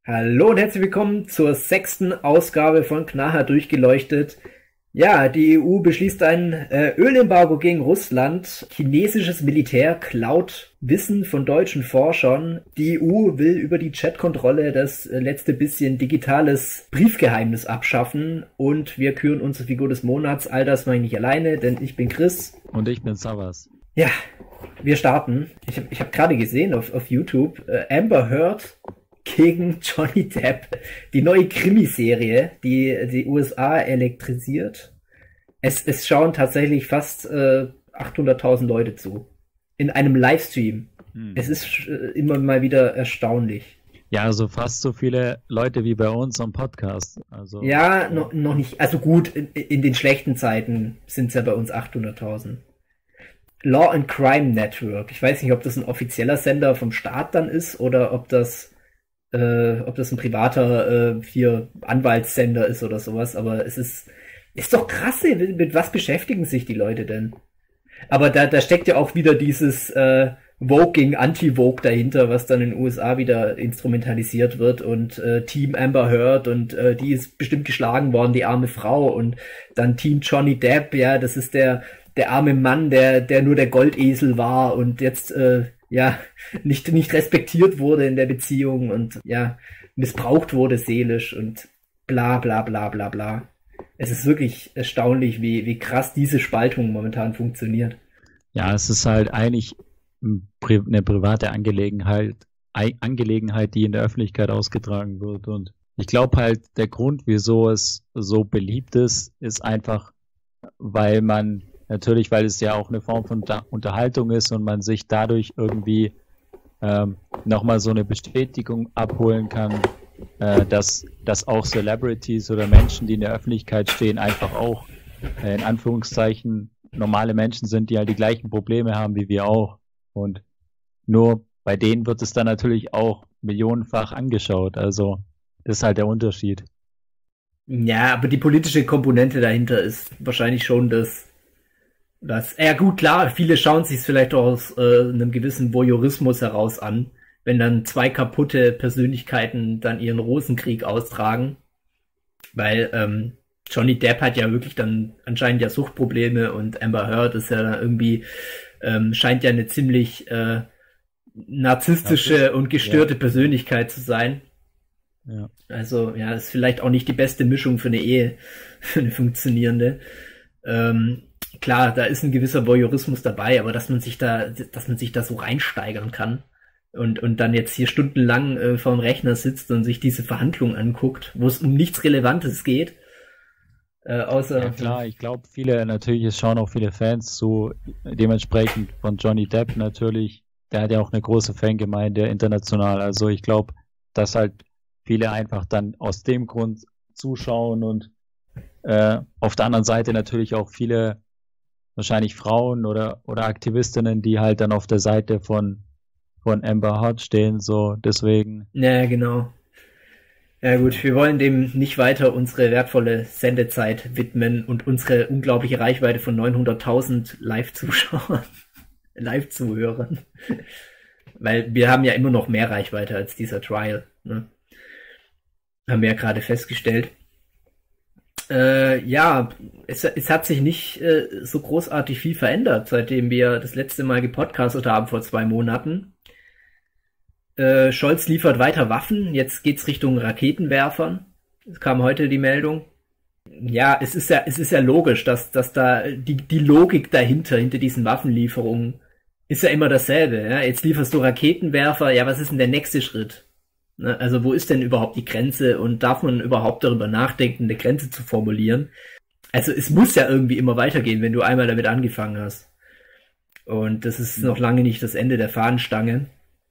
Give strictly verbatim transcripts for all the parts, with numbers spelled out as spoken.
Hallo und herzlich willkommen zur sechsten Ausgabe von Knallhart durchgeleuchtet. Ja, die E U beschließt ein äh, Ölembargo gegen Russland. Chinesisches Militär klaut Wissen von deutschen Forschern. Die E U will über die Chatkontrolle das äh, letzte bisschen digitales Briefgeheimnis abschaffen. Und wir küren unsere Figur des Monats. All das mache ich nicht alleine, denn ich bin Chris. Und ich bin Savas. Ja, wir starten. Ich habe ich hab gerade gesehen auf, auf YouTube, äh, Amber Heard gegen Johnny Depp, die neue Krimiserie, die die U S A elektrisiert. Es, es schauen tatsächlich fast äh, achthunderttausend Leute zu. In einem Livestream. Hm. Es ist äh, immer mal wieder erstaunlich. Ja, also fast so viele Leute wie bei uns am Podcast. Also, ja, no, noch nicht. Also gut, in, in den schlechten Zeiten sind es ja bei uns achthunderttausend. Law and Crime Network. Ich weiß nicht, ob das ein offizieller Sender vom Staat dann ist oder ob das Äh, ob das ein privater äh, hier Anwaltssender ist oder sowas, aber es ist ist doch krass, mit, mit was beschäftigen sich die Leute denn? Aber da da steckt ja auch wieder dieses äh, Vogue gegen Anti-Vogue dahinter, was dann in den U S A wieder instrumentalisiert wird und äh, Team Amber Heard und äh, die ist bestimmt geschlagen worden, die arme Frau, und dann Team Johnny Depp, ja, das ist der der arme Mann, der der nur der Goldesel war und jetzt äh, ja, nicht, nicht respektiert wurde in der Beziehung und ja, missbraucht wurde seelisch und bla bla bla bla bla. Es ist wirklich erstaunlich, wie, wie krass diese Spaltung momentan funktioniert. Ja, es ist halt eigentlich eine private Angelegenheit, Angelegenheit, die in der Öffentlichkeit ausgetragen wird, und ich glaube halt, der Grund, wieso es so beliebt ist, ist einfach, weil man Natürlich, weil es ja auch eine Form von Unterhaltung ist und man sich dadurch irgendwie ähm, nochmal so eine Bestätigung abholen kann, äh, dass, dass auch Celebrities oder Menschen, die in der Öffentlichkeit stehen, einfach auch äh, in Anführungszeichen normale Menschen sind, die halt die gleichen Probleme haben wie wir auch. Und nur bei denen wird es dann natürlich auch millionenfach angeschaut. Also das ist halt der Unterschied. Ja, aber die politische Komponente dahinter ist wahrscheinlich schon das Das, ja gut, klar, viele schauen sich es vielleicht auch aus äh, einem gewissen Voyeurismus heraus an, wenn dann zwei kaputte Persönlichkeiten dann ihren Rosenkrieg austragen, weil ähm, Johnny Depp hat ja wirklich dann anscheinend ja Suchtprobleme und Amber Heard ist ja dann irgendwie, ähm, scheint ja eine ziemlich äh, narzisstische und gestörte ja. Persönlichkeit zu sein. Ja. Also ja, ist vielleicht auch nicht die beste Mischung für eine Ehe, für eine funktionierende. Ähm, Klar, da ist ein gewisser Voyeurismus dabei, aber dass man sich da, dass man sich da so reinsteigern kann und und dann jetzt hier stundenlang äh, vor dem Rechner sitzt und sich diese Verhandlungen anguckt, wo es um nichts Relevantes geht, äh, außer ja, klar, ich glaube, viele natürlich, es schauen auch viele Fans zu, dementsprechend von Johnny Depp natürlich, der hat ja auch eine große Fangemeinde international, also ich glaube, dass halt viele einfach dann aus dem Grund zuschauen und äh, auf der anderen Seite natürlich auch viele wahrscheinlich Frauen oder oder Aktivistinnen, die halt dann auf der Seite von von Amber Heard stehen, so deswegen. Ja, genau. Ja gut, wir wollen dem nicht weiter unsere wertvolle Sendezeit widmen und unsere unglaubliche Reichweite von neunhunderttausend Live-Zuschauern, Live-Zuhörern, weil wir haben ja immer noch mehr Reichweite als dieser Trial, ne? Haben wir ja gerade festgestellt. Äh, ja, es, es hat sich nicht äh, so großartig viel verändert, seitdem wir das letzte Mal gepodcastet haben vor zwei Monaten. Äh, Scholz liefert weiter Waffen, jetzt geht's Richtung Raketenwerfern. Es kam heute die Meldung. Ja, es ist ja, es ist ja logisch, dass, dass da die, die Logik dahinter, hinter diesen Waffenlieferungen, ist ja immer dasselbe. Ja? Jetzt lieferst du Raketenwerfer, ja, was ist denn der nächste Schritt? Also wo ist denn überhaupt die Grenze und darf man überhaupt darüber nachdenken, eine Grenze zu formulieren? Also es muss ja irgendwie immer weitergehen, wenn du einmal damit angefangen hast. Und das ist noch lange nicht das Ende der Fahnenstange.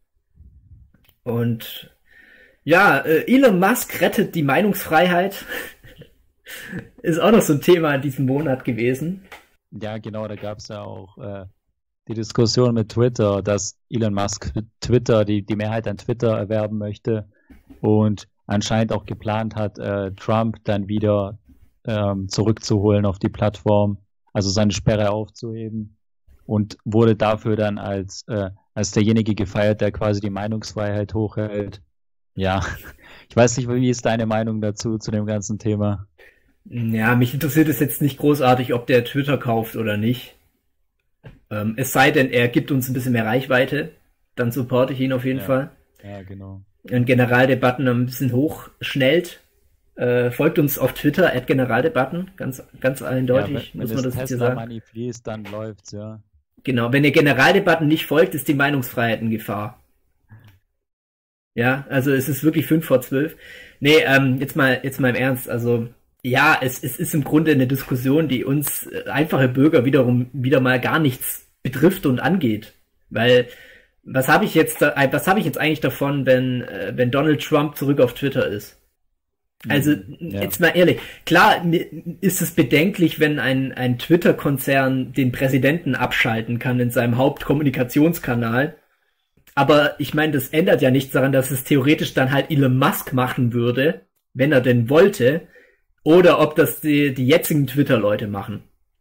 Und ja, Elon Musk rettet die Meinungsfreiheit. Ist auch noch so ein Thema in diesem Monat gewesen. Ja, genau, da gab es ja auch äh, die Diskussion mit Twitter, dass Elon Musk Twitter, die, die Mehrheit an Twitter erwerben möchte und anscheinend auch geplant hat, äh, Trump dann wieder ähm, zurückzuholen auf die Plattform, also seine Sperre aufzuheben, und wurde dafür dann als, äh, als derjenige gefeiert, der quasi die Meinungsfreiheit hochhält. Ja, Ich weiß nicht, wie ist deine Meinung dazu, zu dem ganzen Thema? Ja, mich interessiert es jetzt nicht großartig, ob der Twitter kauft oder nicht. Ähm, es sei denn, er gibt uns ein bisschen mehr Reichweite, dann supporte ich ihn auf jeden Ja. Fall. Ja, genau. Und Generaldebatten ein bisschen hochschnellt. Äh, folgt uns auf Twitter, at Generaldebatten, ganz, ganz eindeutig, Ja, wenn, muss wenn man das das jetzt hier sagen. Tesla-Money fließt, dann läuft's, ja. Genau, wenn ihr Generaldebatten nicht folgt, ist die Meinungsfreiheit in Gefahr. Ja, also es ist wirklich fünf vor zwölf. Nee, ähm, jetzt mal, jetzt mal im Ernst, also ja, es, es ist im Grunde eine Diskussion, die uns äh, einfache Bürger wiederum wieder mal gar nichts betrifft und angeht. Weil, was habe ich jetzt, da, was habe ich jetzt eigentlich davon, wenn, äh, wenn Donald Trump zurück auf Twitter ist? Also, Ja. jetzt mal ehrlich, klar mir ist es bedenklich, wenn ein, ein Twitter-Konzern den Präsidenten abschalten kann in seinem Hauptkommunikationskanal. Aber ich meine, das ändert ja nichts daran, dass es theoretisch dann halt Elon Musk machen würde, wenn er denn wollte, oder ob das die, die jetzigen Twitter-Leute machen.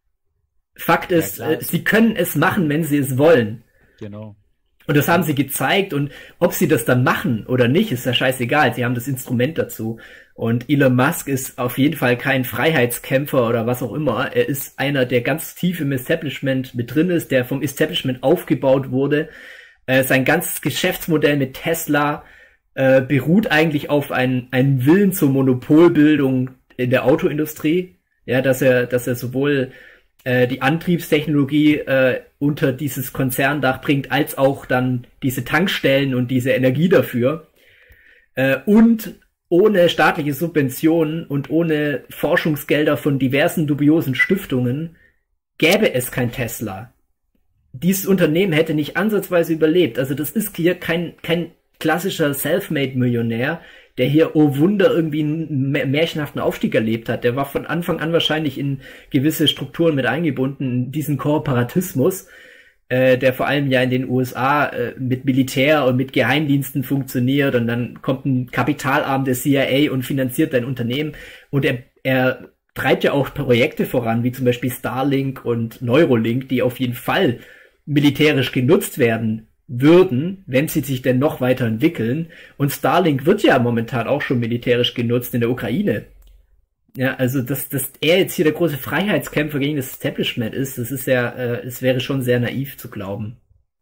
Fakt ist, klar. äh, sie können es machen, wenn sie es wollen. Genau. Und das haben sie gezeigt, und ob sie das dann machen oder nicht, ist ja scheißegal. Sie haben das Instrument dazu. Und Elon Musk ist auf jeden Fall kein Freiheitskämpfer oder was auch immer. Er ist einer, der ganz tief im Establishment mit drin ist, der vom Establishment aufgebaut wurde. Äh, sein ganzes Geschäftsmodell mit Tesla äh, beruht eigentlich auf einen, einen Willen zur Monopolbildung in der Autoindustrie. Ja, dass er, dass er sowohl äh, die Antriebstechnologie äh, unter dieses Konzerndach bringt, als auch dann diese Tankstellen und diese Energie dafür. Äh, und ohne staatliche Subventionen und ohne Forschungsgelder von diversen dubiosen Stiftungen gäbe es kein Tesla. Dieses Unternehmen hätte nicht ansatzweise überlebt. Also das ist hier kein, kein klassischer Selfmade-Millionär, der hier, oh Wunder, irgendwie einen märchenhaften Aufstieg erlebt hat. Der war von Anfang an wahrscheinlich in gewisse Strukturen mit eingebunden, in diesen Kooperatismus, äh, der vor allem ja in den U S A äh, mit Militär und mit Geheimdiensten funktioniert, und dann kommt ein Kapitalarm der C I A und finanziert dein Unternehmen, und er, er treibt ja auch Projekte voran, wie zum Beispiel Starlink und Neuralink, die auf jeden Fall militärisch genutzt werden würden, wenn sie sich denn noch weiterentwickeln. Und Starlink wird ja momentan auch schon militärisch genutzt in der Ukraine. Ja, also dass, dass er jetzt hier der große Freiheitskämpfer gegen das Establishment ist, das ist ja, äh, es wäre schon sehr naiv zu glauben.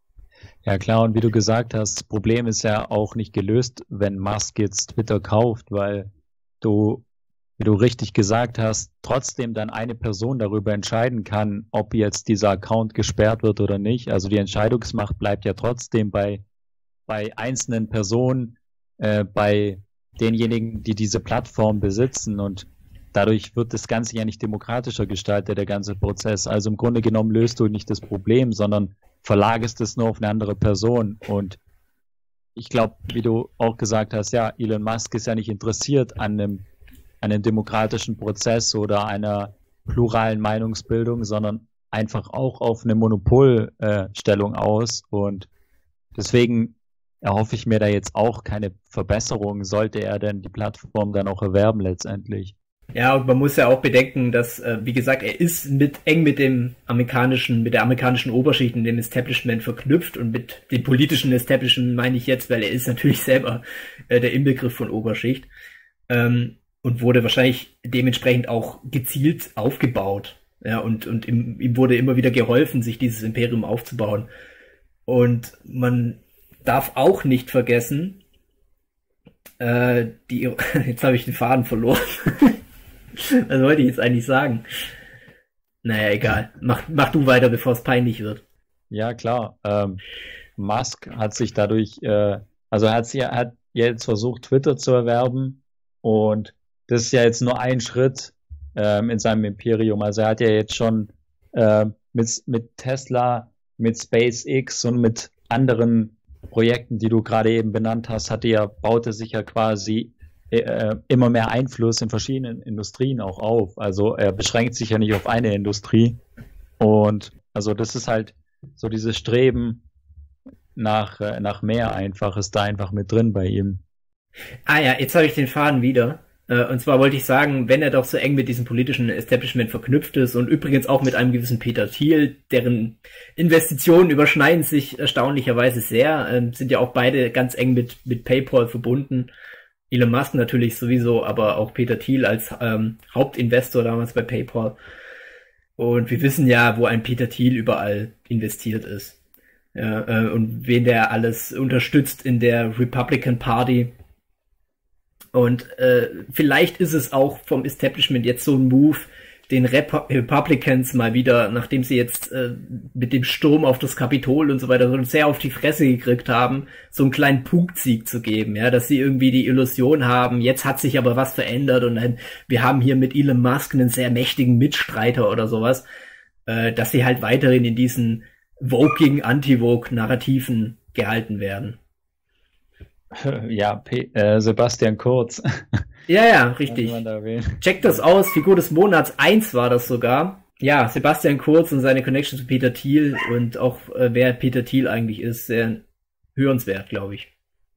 Ja klar, und wie du gesagt hast, das Problem ist ja auch nicht gelöst, wenn Musk jetzt Twitter kauft, weil du, wie du richtig gesagt hast, trotzdem dann eine Person darüber entscheiden kann, ob jetzt dieser Account gesperrt wird oder nicht. Also die Entscheidungsmacht bleibt ja trotzdem bei, bei einzelnen Personen, äh, bei denjenigen, die diese Plattform besitzen, und dadurch wird das Ganze ja nicht demokratischer gestaltet, der ganze Prozess. Also im Grunde genommen löst du nicht das Problem, sondern verlagerst es nur auf eine andere Person. Und ich glaube, wie du auch gesagt hast, ja, Elon Musk ist ja nicht interessiert an einem, an einem demokratischen Prozess oder einer pluralen Meinungsbildung, sondern einfach auch auf eine Monopolstellung äh, aus. Und deswegen erhoffe ich mir da jetzt auch keine Verbesserung, sollte er denn die Plattform dann auch erwerben letztendlich. Ja, und man muss ja auch bedenken, dass, äh, wie gesagt, er ist mit eng mit dem amerikanischen, mit der amerikanischen Oberschicht und dem Establishment verknüpft, und mit dem politischen Establishment meine ich jetzt, weil er ist natürlich selber äh, der Inbegriff von Oberschicht, ähm, und wurde wahrscheinlich dementsprechend auch gezielt aufgebaut. Ja, und, und ihm, ihm wurde immer wieder geholfen, sich dieses Imperium aufzubauen. Und man darf auch nicht vergessen, äh, die, jetzt habe ich den Faden verloren. Was wollte ich jetzt eigentlich sagen? Naja, egal. Mach, mach du weiter, bevor es peinlich wird. Ja, klar. Ähm, Musk hat sich dadurch, äh, also er hat, sich, er hat jetzt versucht, Twitter zu erwerben, und das ist ja jetzt nur ein Schritt ähm, in seinem Imperium. Also er hat ja jetzt schon äh, mit, mit Tesla, mit SpaceX und mit anderen Projekten, die du gerade eben benannt hast, hatte ja, baute sich ja quasi äh, immer mehr Einfluss in verschiedenen Industrien auch auf. Also er beschränkt sich ja nicht auf eine Industrie. Und also das ist halt so dieses Streben nach, äh, nach mehr einfach, ist da einfach mit drin bei ihm. Ah ja, jetzt habe ich den Faden wieder. Und zwar wollte ich sagen, wenn er doch so eng mit diesem politischen Establishment verknüpft ist, und übrigens auch mit einem gewissen Peter Thiel, deren Investitionen überschneiden sich erstaunlicherweise sehr, sind ja auch beide ganz eng mit, mit PayPal verbunden. Elon Musk natürlich sowieso, aber auch Peter Thiel als ähm, Hauptinvestor damals bei PayPal. Und wir wissen ja, wo ein Peter Thiel überall investiert ist. Ja, äh, und wen der alles unterstützt in der Republican Party. Und äh, vielleicht ist es auch vom Establishment jetzt so ein Move, den Rep- Republicans mal wieder, nachdem sie jetzt äh, mit dem Sturm auf das Kapitol und so weiter so sehr auf die Fresse gekriegt haben, so einen kleinen Punktsieg zu geben, ja, dass sie irgendwie die Illusion haben, jetzt hat sich aber was verändert und dann, wir haben hier mit Elon Musk einen sehr mächtigen Mitstreiter oder sowas, äh, dass sie halt weiterhin in diesen Voking, Anti-Vogue-Narrativen gehalten werden. Ja, P äh, Sebastian Kurz. Ja, ja, richtig. Check das aus. Figur des Monats eins war das sogar. Ja, Sebastian Kurz und seine Connection zu Peter Thiel und auch äh, wer Peter Thiel eigentlich ist, sehr hörenswert, glaube ich.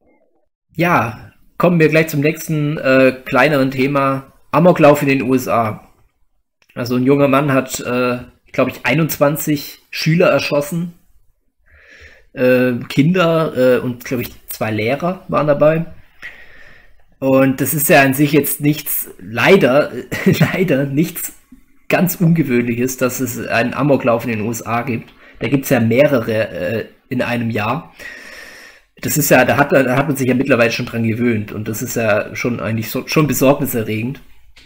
Ja, kommen wir gleich zum nächsten äh, kleineren Thema. Amoklauf in den U S A. Also ein junger Mann hat, äh, glaube ich, einundzwanzig Schüler erschossen. Äh, Kinder äh, und, glaube ich, zwei Lehrer waren dabei. Und das ist ja an sich jetzt nichts, leider, leider nichts ganz Ungewöhnliches, dass es einen Amoklauf in den U S A gibt. Da gibt es ja mehrere äh, in einem Jahr. Das ist ja, da hat, da hat man sich ja mittlerweile schon dran gewöhnt und das ist ja schon eigentlich so, schon besorgniserregend.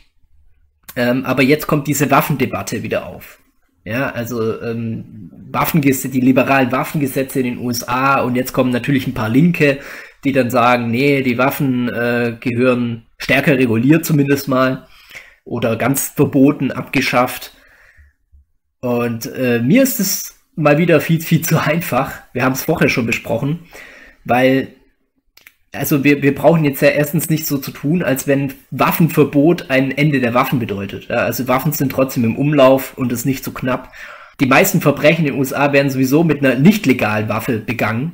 Ähm, aber jetzt kommt diese Waffendebatte wieder auf. Ja, also ähm, Waffengesetze, die liberalen Waffengesetze in den U S A und jetzt kommen natürlich ein paar Linke, die dann sagen, nee, die Waffen äh, gehören stärker reguliert zumindest mal oder ganz verboten, abgeschafft. Und äh, mir ist es mal wieder viel, viel zu einfach. Wir haben es vorher schon besprochen, weil also wir, wir brauchen jetzt ja erstens nicht so zu tun, als wenn Waffenverbot ein Ende der Waffen bedeutet. Ja, also Waffen sind trotzdem im Umlauf und ist nicht so knapp. Die meisten Verbrechen in den U S A werden sowieso mit einer nicht legalen Waffe begangen.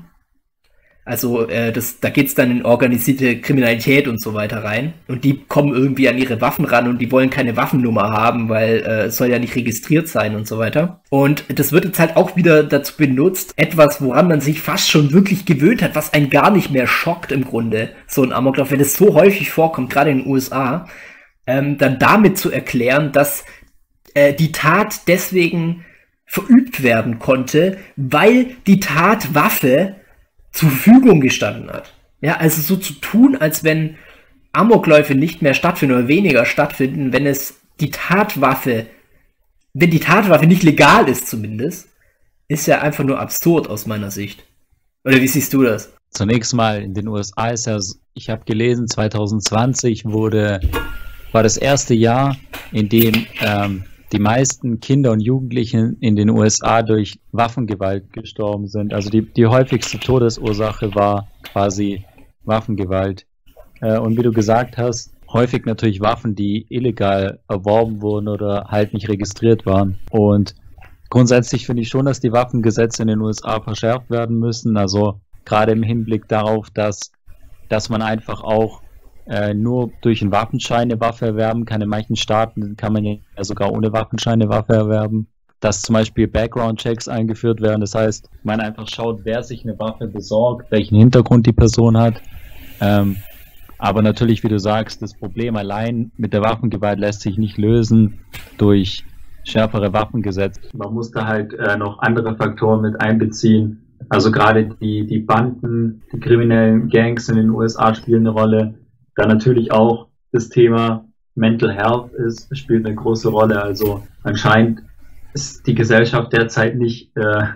Also äh, das, da geht's dann in organisierte Kriminalität und so weiter rein. Und die kommen irgendwie an ihre Waffen ran und die wollen keine Waffennummer haben, weil äh, es soll ja nicht registriert sein und so weiter. Und das wird jetzt halt auch wieder dazu benutzt, etwas, woran man sich fast schon wirklich gewöhnt hat, was einen gar nicht mehr schockt im Grunde, so ein Amoklauf, wenn es so häufig vorkommt, gerade in den U S A, ähm, dann damit zu erklären, dass äh, die Tat deswegen verübt werden konnte, weil die Tatwaffe zur Verfügung gestanden hat. Ja, also so zu tun, als wenn Amokläufe nicht mehr stattfinden oder weniger stattfinden, wenn es die Tatwaffe, wenn die Tatwaffe nicht legal ist zumindest, ist ja einfach nur absurd aus meiner Sicht. Oder wie siehst du das? Zunächst mal in den U S A ist ja, ich habe gelesen, zwanzig zwanzig wurde, war das erste Jahr, in dem ähm, die meisten Kinder und Jugendlichen in den U S A durch Waffengewalt gestorben sind. Also die, die häufigste Todesursache war quasi Waffengewalt. Äh, und wie du gesagt hast, häufig natürlich Waffen, die illegal erworben wurden oder halt nicht registriert waren. Und grundsätzlich finde ich schon, dass die Waffengesetze in den U S A verschärft werden müssen. Also gerade im Hinblick darauf, dass, dass man einfach auch Äh, nur durch einen Waffenschein eine Waffe erwerben kann. In manchen Staaten kann man ja sogar ohne Waffenschein eine Waffe erwerben. Dass zum Beispiel Background-Checks eingeführt werden. Das heißt, man einfach schaut, wer sich eine Waffe besorgt, welchen Hintergrund die Person hat. Ähm, aber natürlich, wie du sagst, das Problem allein mit der Waffengewalt lässt sich nicht lösen durch schärfere Waffengesetze. Man muss da halt äh, noch andere Faktoren mit einbeziehen. Also gerade die, die Banden, die kriminellen Gangs in den U S A spielen eine Rolle. Dann natürlich auch das Thema Mental Health ist, spielt eine große Rolle. Also anscheinend ist die Gesellschaft derzeit nicht äh,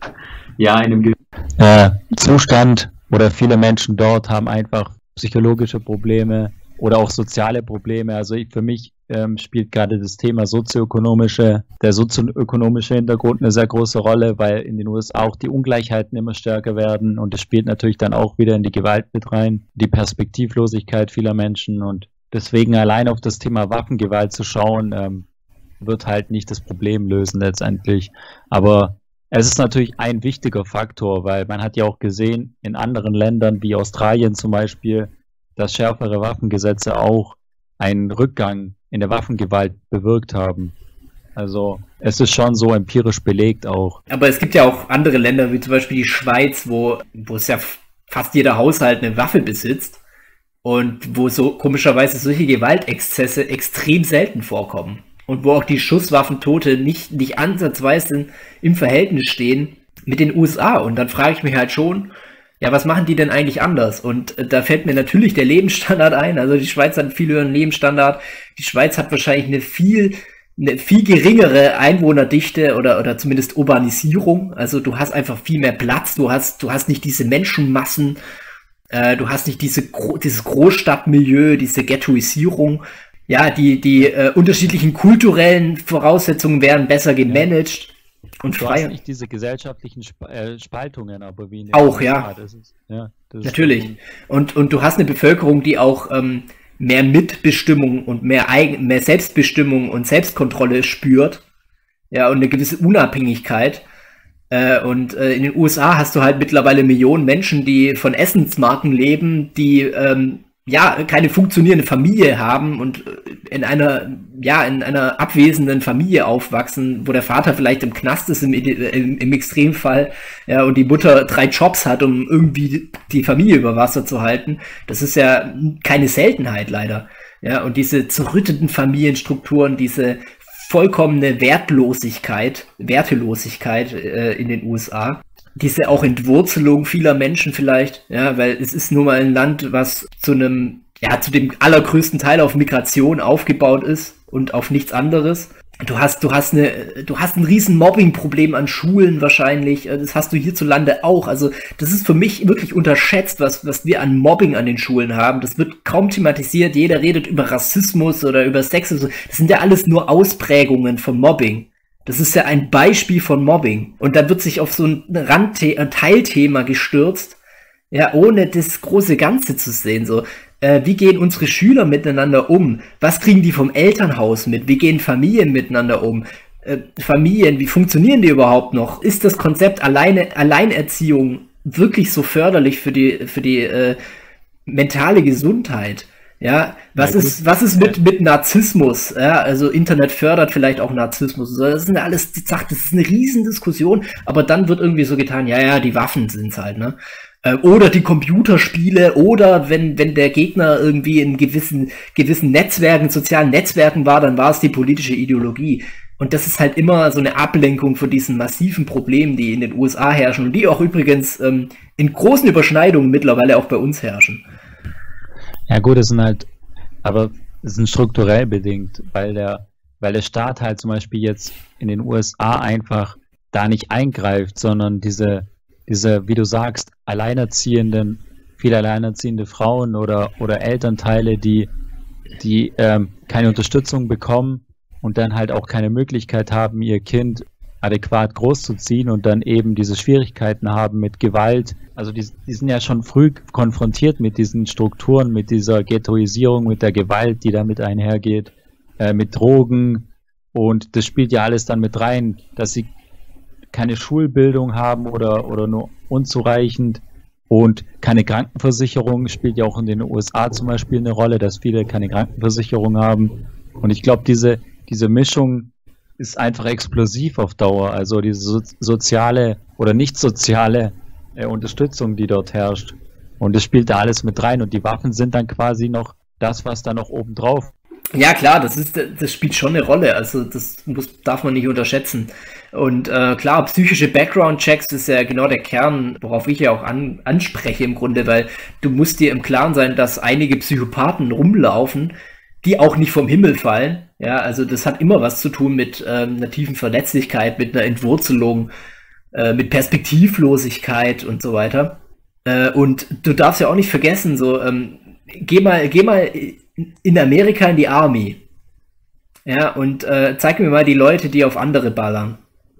ja in einem äh, Zustand oder viele Menschen dort haben einfach psychologische Probleme oder auch soziale Probleme. Also ich, für mich ähm, spielt gerade das Thema sozioökonomische, der sozioökonomische Hintergrund eine sehr große Rolle, weil in den U S A auch die Ungleichheiten immer stärker werden und es spielt natürlich dann auch wieder in die Gewalt mit rein, die Perspektivlosigkeit vieler Menschen und deswegen allein auf das Thema Waffengewalt zu schauen, ähm, wird halt nicht das Problem lösen letztendlich. Aber es ist natürlich ein wichtiger Faktor, weil man hat ja auch gesehen in anderen Ländern wie Australien zum Beispiel, dass schärfere Waffengesetze auch einen Rückgang in der Waffengewalt bewirkt haben. Also es ist schon so empirisch belegt auch. Aber es gibt ja auch andere Länder, wie zum Beispiel die Schweiz, wo, wo es ja fast jeder Haushalt eine Waffe besitzt. und wo so komischerweise solche Gewaltexzesse extrem selten vorkommen und wo auch die Schusswaffentote nicht, nicht ansatzweise im Verhältnis stehen mit den U S A. Und dann frage ich mich halt schon, ja, was machen die denn eigentlich anders? Und äh, da fällt mir natürlich der Lebensstandard ein. Also die Schweiz hat einen viel höheren Lebensstandard. Die Schweiz hat wahrscheinlich eine viel, eine viel geringere Einwohnerdichte oder, oder zumindest Urbanisierung. Also du hast einfach viel mehr Platz. Du hast, du hast nicht diese Menschenmassen. Äh, du hast nicht diese, dieses Großstadtmilieu, diese Ghettoisierung. Ja, die, die äh, unterschiedlichen kulturellen Voraussetzungen werden besser gemanagt. Und du frei. hast nicht diese gesellschaftlichen Sp äh, Spaltungen, aber wie in den auch, U S A, ja. Das ist, ja das Natürlich. Ist und, und du hast eine Bevölkerung, die auch ähm, mehr Mitbestimmung und mehr, Eigen mehr Selbstbestimmung und Selbstkontrolle spürt. Ja, und eine gewisse Unabhängigkeit. Äh, und äh, in den U S A hast du halt mittlerweile Millionen Menschen, die von Essensmarken leben, die ähm, ja keine funktionierende Familie haben und in einer ja in einer abwesenden Familie aufwachsen, wo der Vater vielleicht im Knast ist im, im, im Extremfall, ja, und die Mutter drei Jobs hat, um irgendwie die Familie über Wasser zu halten. Das ist ja keine Seltenheit leider. Ja, und diese zerrütteten Familienstrukturen, diese vollkommene Wertlosigkeit, Wertelosigkeit äh, in den U S A, diese auch Entwurzelung vieler Menschen vielleicht, ja, weil es ist nun mal ein Land, was zu einem, ja, zu dem allergrößten Teil auf Migration aufgebaut ist und auf nichts anderes. Du hast, du hast eine, du hast ein riesen Mobbing-Problem an Schulen wahrscheinlich. Das hast du hierzulande auch. Also, das ist für mich wirklich unterschätzt, was, was wir an Mobbing an den Schulen haben. Das wird kaum thematisiert. Jeder redet über Rassismus oder über Sexismus. Das sind ja alles nur Ausprägungen von Mobbing. Das ist ja ein Beispiel von Mobbing. Und dann wird sich auf so ein Randte- ein Teilthema gestürzt, ja, ohne das große Ganze zu sehen. So, äh, wie gehen unsere Schüler miteinander um? Was kriegen die vom Elternhaus mit? Wie gehen Familien miteinander um? Äh, Familien, wie funktionieren die überhaupt noch? Ist das Konzept Alleine, Alleinerziehung wirklich so förderlich für die, für die äh, mentale Gesundheit? Ja, was ja, ist, was ist mit, mit Narzissmus? Ja, also Internet fördert vielleicht auch Narzissmus. Das sind ja alles, die Sachen, das ist eine Riesendiskussion, aber dann wird irgendwie so getan, ja, ja, die Waffen sind's halt, ne? Oder die Computerspiele, oder wenn, wenn der Gegner irgendwie in gewissen, gewissen Netzwerken, sozialen Netzwerken war, dann war es die politische Ideologie. Und das ist halt immer so eine Ablenkung von diesen massiven Problemen, die in den U S A herrschen und die auch übrigens ähm, in großen Überschneidungen mittlerweile auch bei uns herrschen. Ja gut, es sind halt, aber es sind strukturell bedingt, weil der, weil der Staat halt zum Beispiel jetzt in den U S A einfach da nicht eingreift, sondern diese, diese, wie du sagst, alleinerziehenden, viele alleinerziehende Frauen oder, oder Elternteile, die, die ähm, keine Unterstützung bekommen und dann halt auch keine Möglichkeit haben, ihr Kind adäquat großzuziehen und dann eben diese Schwierigkeiten haben mit Gewalt. Also die, die sind ja schon früh konfrontiert mit diesen Strukturen, mit dieser Ghettoisierung, mit der Gewalt, die damit einhergeht, äh, mit Drogen, und das spielt ja alles dann mit rein, dass sie keine Schulbildung haben oder, oder nur unzureichend, und keine Krankenversicherung spielt ja auch in den U S A zum Beispiel eine Rolle, dass viele keine Krankenversicherung haben. Und ich glaube, diese, diese Mischung ist einfach explosiv auf Dauer. Also diese so soziale oder nicht soziale äh, Unterstützung, die dort herrscht. Und das spielt da alles mit rein. Und die Waffen sind dann quasi noch das, was da noch oben drauf. Ja klar, das ist, das spielt schon eine Rolle. Also das muss, darf man nicht unterschätzen. Und äh, klar, psychische Background-Checks ist ja genau der Kern, worauf ich ja auch an, anspreche im Grunde, weil du musst dir im Klaren sein, dass einige Psychopathen rumlaufen, die auch nicht vom Himmel fallen. Ja, also das hat immer was zu tun mit ähm, einer tiefen Verletzlichkeit, mit einer Entwurzelung, äh, mit Perspektivlosigkeit und so weiter. Äh, und du darfst ja auch nicht vergessen, so ähm, geh mal, geh mal in Amerika in die Army. Ja, und äh, zeig mir mal die Leute, die auf andere ballern.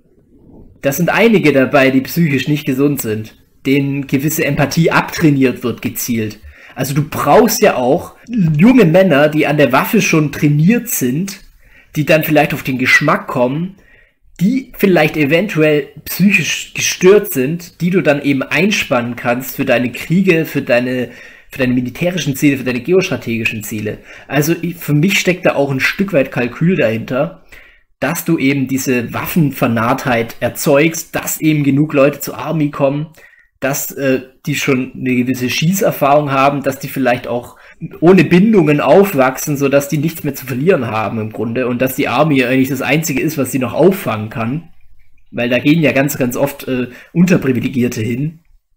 Das sind einige dabei, die psychisch nicht gesund sind, denen gewisse Empathie abtrainiert wird, gezielt. Also du brauchst ja auch junge Männer, die an der Waffe schon trainiert sind, die dann vielleicht auf den Geschmack kommen, die vielleicht eventuell psychisch gestört sind, die du dann eben einspannen kannst für deine Kriege, für deine, für deine militärischen Ziele, für deine geostrategischen Ziele. Also für mich steckt da auch ein Stück weit Kalkül dahinter, dass du eben diese Waffenvernahtheit erzeugst, dass eben genug Leute zur Army kommen, dass äh, die schon eine gewisse Schießerfahrung haben, dass die vielleicht auch ohne Bindungen aufwachsen, sodass die nichts mehr zu verlieren haben im Grunde und dass die Army eigentlich das Einzige ist, was sie noch auffangen kann. Weil da gehen ja ganz, ganz oft äh, Unterprivilegierte hin.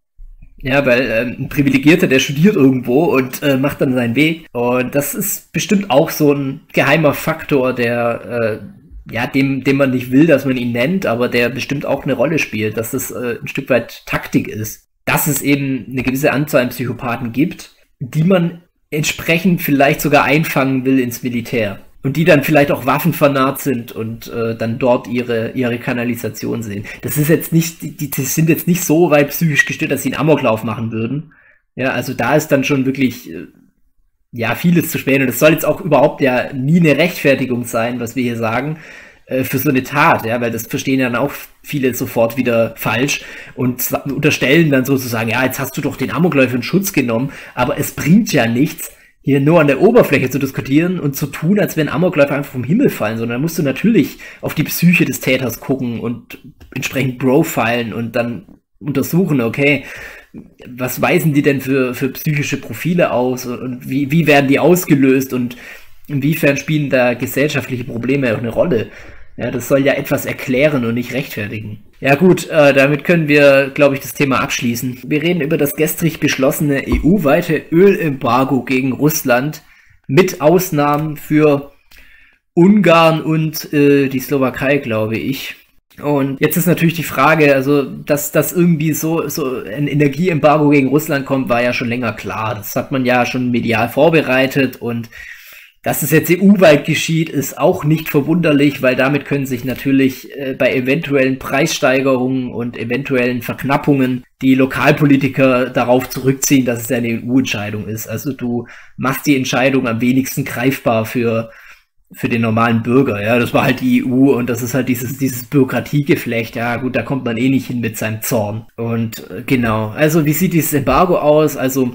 Ja, weil äh, ein Privilegierter, der studiert irgendwo und äh, macht dann seinen Weg. Und das ist bestimmt auch so ein geheimer Faktor, der, äh, ja, dem, dem man nicht will, dass man ihn nennt, aber der bestimmt auch eine Rolle spielt, dass das äh, ein Stück weit Taktik ist. Dass es eben eine gewisse Anzahl an Psychopathen gibt, die man entsprechend vielleicht sogar einfangen will ins Militär. Und die dann vielleicht auch waffenfanat sind und äh, dann dort ihre, ihre Kanalisation sehen. Das ist jetzt nicht, die, die sind jetzt nicht so weit psychisch gestört, dass sie einen Amoklauf machen würden. Ja, also da ist dann schon wirklich, äh, ja, vieles zu spät. Und das soll jetzt auch überhaupt ja nie eine Rechtfertigung sein, was wir hier sagen, äh, für so eine Tat. Ja, weil das verstehen ja dann auch viele sofort wieder falsch und unterstellen dann sozusagen, ja, jetzt hast du doch den Amokläufer in Schutz genommen, aber es bringt ja nichts, hier nur an der Oberfläche zu diskutieren und zu tun, als wenn Amokläufer einfach vom Himmel fallen, sondern musst du natürlich auf die Psyche des Täters gucken und entsprechend profilen und dann untersuchen, okay, was weisen die denn für, für psychische Profile aus und wie, wie werden die ausgelöst und inwiefern spielen da gesellschaftliche Probleme auch eine Rolle? Ja, das soll ja etwas erklären und nicht rechtfertigen. Ja gut, äh, damit können wir, glaube ich, das Thema abschließen. Wir reden über das gestrig beschlossene E U-weite Ölembargo gegen Russland mit Ausnahmen für Ungarn und äh, die Slowakei, glaube ich. Und jetzt ist natürlich die Frage, also dass das irgendwie so, so ein Energieembargo gegen Russland kommt, war ja schon länger klar. Das hat man ja schon medial vorbereitet und dass es jetzt E U-weit geschieht, ist auch nicht verwunderlich, weil damit können sich natürlich äh, bei eventuellen Preissteigerungen und eventuellen Verknappungen die Lokalpolitiker darauf zurückziehen, dass es eine E U-Entscheidung ist. Also du machst die Entscheidung am wenigsten greifbar für für den normalen Bürger. Ja, das war halt die E U und das ist halt dieses dieses Bürokratiegeflecht. Ja gut, da kommt man eh nicht hin mit seinem Zorn. Und äh, genau, also wie sieht dieses Embargo aus? Also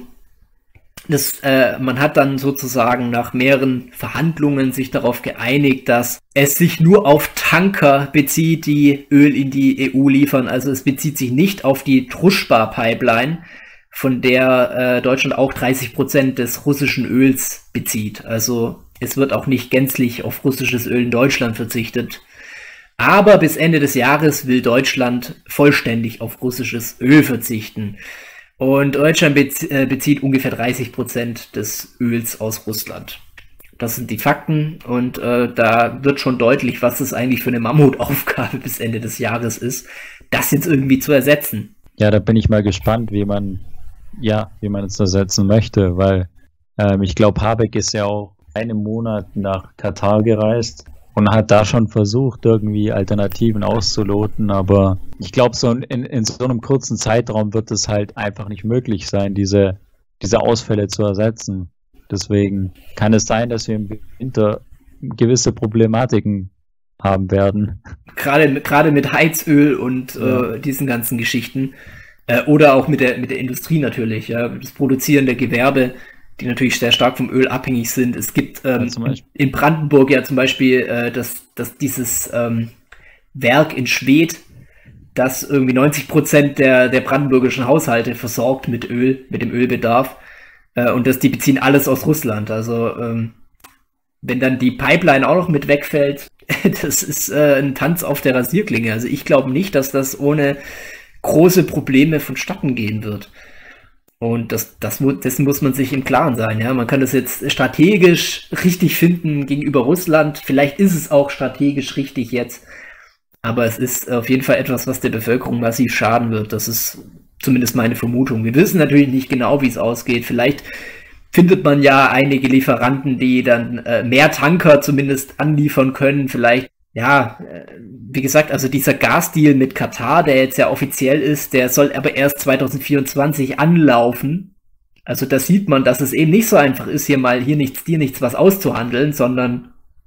Das, äh, man hat dann sozusagen nach mehreren Verhandlungen sich darauf geeinigt, dass es sich nur auf Tanker bezieht, die Öl in die E U liefern. Also es bezieht sich nicht auf die Druschba-Pipeline, von der äh, Deutschland auch dreißig Prozent des russischen Öls bezieht. Also es wird auch nicht gänzlich auf russisches Öl in Deutschland verzichtet. Aber bis Ende des Jahres will Deutschland vollständig auf russisches Öl verzichten. Und Deutschland bezieht ungefähr dreißig Prozent des Öls aus Russland. Das sind die Fakten und äh, da wird schon deutlich, was es eigentlich für eine Mammutaufgabe bis Ende des Jahres ist, das jetzt irgendwie zu ersetzen. Ja, da bin ich mal gespannt, wie man, ja, wie man es ersetzen möchte, weil ähm, ich glaube, Habeck ist ja auch einen Monat nach Katar gereist und hat da schon versucht, irgendwie Alternativen auszuloten, aber ich glaube, so in, in so einem kurzen Zeitraum wird es halt einfach nicht möglich sein, diese, diese Ausfälle zu ersetzen. Deswegen kann es sein, dass wir im Winter gewisse Problematiken haben werden. Gerade, gerade mit Heizöl und ja. äh, diesen ganzen Geschichten. Äh, oder auch mit der, mit der Industrie natürlich, ja, das produzierende Gewerbe, die natürlich sehr stark vom Öl abhängig sind. Es gibt ähm, ja, in Brandenburg ja zum Beispiel äh, das, das, dieses ähm, Werk in Schwedt, das irgendwie neunzig Prozent der, der brandenburgischen Haushalte versorgt mit Öl, mit dem Ölbedarf. Äh, und das, die beziehen alles aus Russland. Also ähm, wenn dann die Pipeline auch noch mit wegfällt, das ist äh, ein Tanz auf der Rasierklinge. Also ich glaube nicht, dass das ohne große Probleme vonstatten gehen wird. Und das, das, dessen muss man sich im Klaren sein. Ja? Man kann das jetzt strategisch richtig finden gegenüber Russland. Vielleicht ist es auch strategisch richtig jetzt. Aber es ist auf jeden Fall etwas, was der Bevölkerung massiv schaden wird. Das ist zumindest meine Vermutung. Wir wissen natürlich nicht genau, wie es ausgeht. Vielleicht findet man ja einige Lieferanten, die dann äh, mehr Tanker zumindest anliefern können. Vielleicht, ja, äh, wie gesagt, also dieser Gasdeal mit Katar, der jetzt ja offiziell ist, der soll aber erst zwanzig vierundzwanzig anlaufen. Also da sieht man, dass es eben nicht so einfach ist, hier mal hier nichts, dir nichts was auszuhandeln, sondern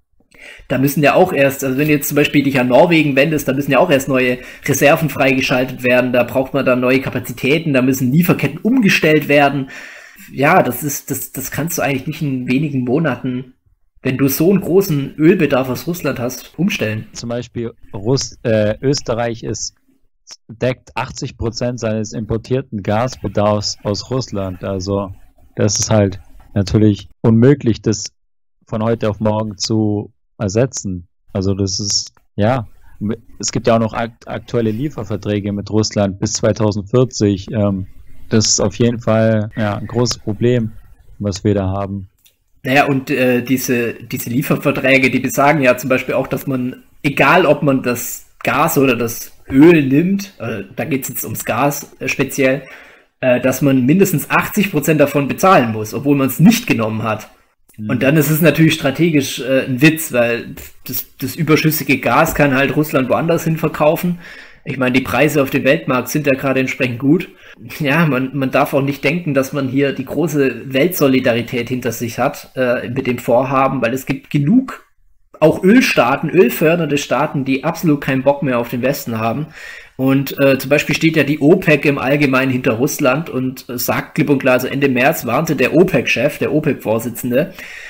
da müssen ja auch erst, also wenn du jetzt zum Beispiel dich an Norwegen wendest, da müssen ja auch erst neue Reserven freigeschaltet werden, da braucht man dann neue Kapazitäten, da müssen Lieferketten umgestellt werden. Ja, das ist, das, das kannst du eigentlich nicht in wenigen Monaten, wenn du so einen großen Ölbedarf aus Russland hast, umstellen. Zum Beispiel Russ, äh, Österreich ist, deckt achtzig Prozent seines importierten Gasbedarfs aus Russland. Also das ist halt natürlich unmöglich, das von heute auf morgen zu ersetzen. Also das ist, ja, es gibt ja auch noch akt- aktuelle Lieferverträge mit Russland bis zweitausendvierzig. Ähm, das ist auf jeden Fall ja, ein großes Problem, was wir da haben. Naja, und äh, diese, diese Lieferverträge, die besagen ja zum Beispiel auch, dass man, egal ob man das Gas oder das Öl nimmt, äh, da geht es jetzt ums Gas äh, speziell, äh, dass man mindestens achtzig Prozent davon bezahlen muss, obwohl man es nicht genommen hat. Mhm. Und dann ist es natürlich strategisch äh, ein Witz, weil das, das überschüssige Gas kann halt Russland woanders hin verkaufen. Ich meine, die Preise auf dem Weltmarkt sind ja gerade entsprechend gut. Ja, man, man darf auch nicht denken, dass man hier die große Weltsolidarität hinter sich hat äh, mit dem Vorhaben, weil es gibt genug auch Ölstaaten, ölfördernde Staaten, die absolut keinen Bock mehr auf den Westen haben. Und äh, zum Beispiel steht ja die OPEC im Allgemeinen hinter Russland und äh, sagt klipp und klar, also Ende März warnte der OPEC-Chef, der OPEC-Vorsitzende,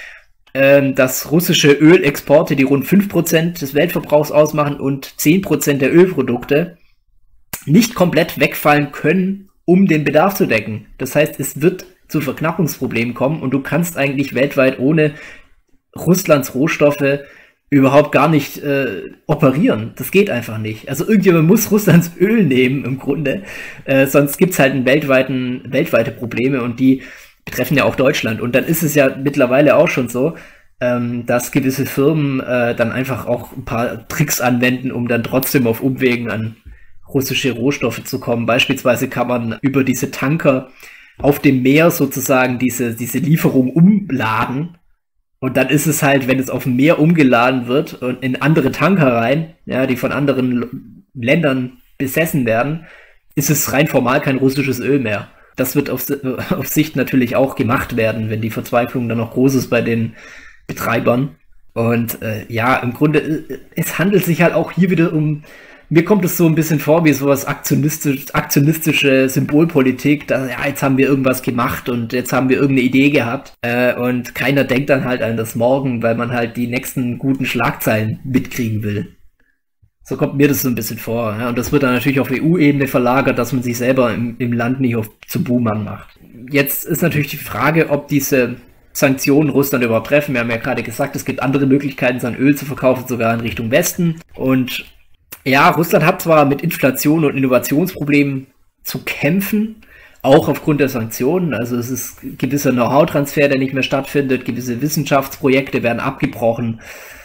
äh, dass russische Ölexporte, die rund fünf Prozent des Weltverbrauchs ausmachen und zehn Prozent der Ölprodukte, nicht komplett wegfallen können, um den Bedarf zu decken. Das heißt, es wird zu Verknappungsproblemen kommen und du kannst eigentlich weltweit ohne Russlands Rohstoffe überhaupt gar nicht äh, operieren. Das geht einfach nicht. Also irgendjemand muss Russlands Öl nehmen im Grunde, äh, sonst gibt's halt einen weltweiten, weltweite Probleme und die betreffen ja auch Deutschland. Und dann ist es ja mittlerweile auch schon so, ähm, dass gewisse Firmen äh, dann einfach auch ein paar Tricks anwenden, um dann trotzdem auf Umwegen an russische Rohstoffe zu kommen. Beispielsweise kann man über diese Tanker auf dem Meer sozusagen diese, diese Lieferung umladen. Und dann ist es halt, wenn es auf dem Meer umgeladen wird und in andere Tanker rein, ja, die von anderen Ländern besessen werden, ist es rein formal kein russisches Öl mehr. Das wird auf, auf Sicht natürlich auch gemacht werden, wenn die Verzweiflung dann noch groß ist bei den Betreibern. Und äh, ja, im Grunde, es handelt sich halt auch hier wieder um, mir kommt es so ein bisschen vor wie sowas aktionistisch, aktionistische Symbolpolitik, da, ja, jetzt haben wir irgendwas gemacht und jetzt haben wir irgendeine Idee gehabt äh, und keiner denkt dann halt an das Morgen, weil man halt die nächsten guten Schlagzeilen mitkriegen will. So kommt mir das so ein bisschen vor. Ja? Und das wird dann natürlich auf E U-Ebene verlagert, dass man sich selber im, im Land nicht auf, zu Buhmann macht. Jetzt ist natürlich die Frage, ob diese Sanktionen Russland überhaupt treffen. Wir haben ja gerade gesagt, es gibt andere Möglichkeiten, sein Öl zu verkaufen, sogar in Richtung Westen. Und ja, Russland hat zwar mit Inflation und Innovationsproblemen zu kämpfen, auch aufgrund der Sanktionen. Also es ist gewisser Know-how-Transfer, der nicht mehr stattfindet, gewisse Wissenschaftsprojekte werden abgebrochen,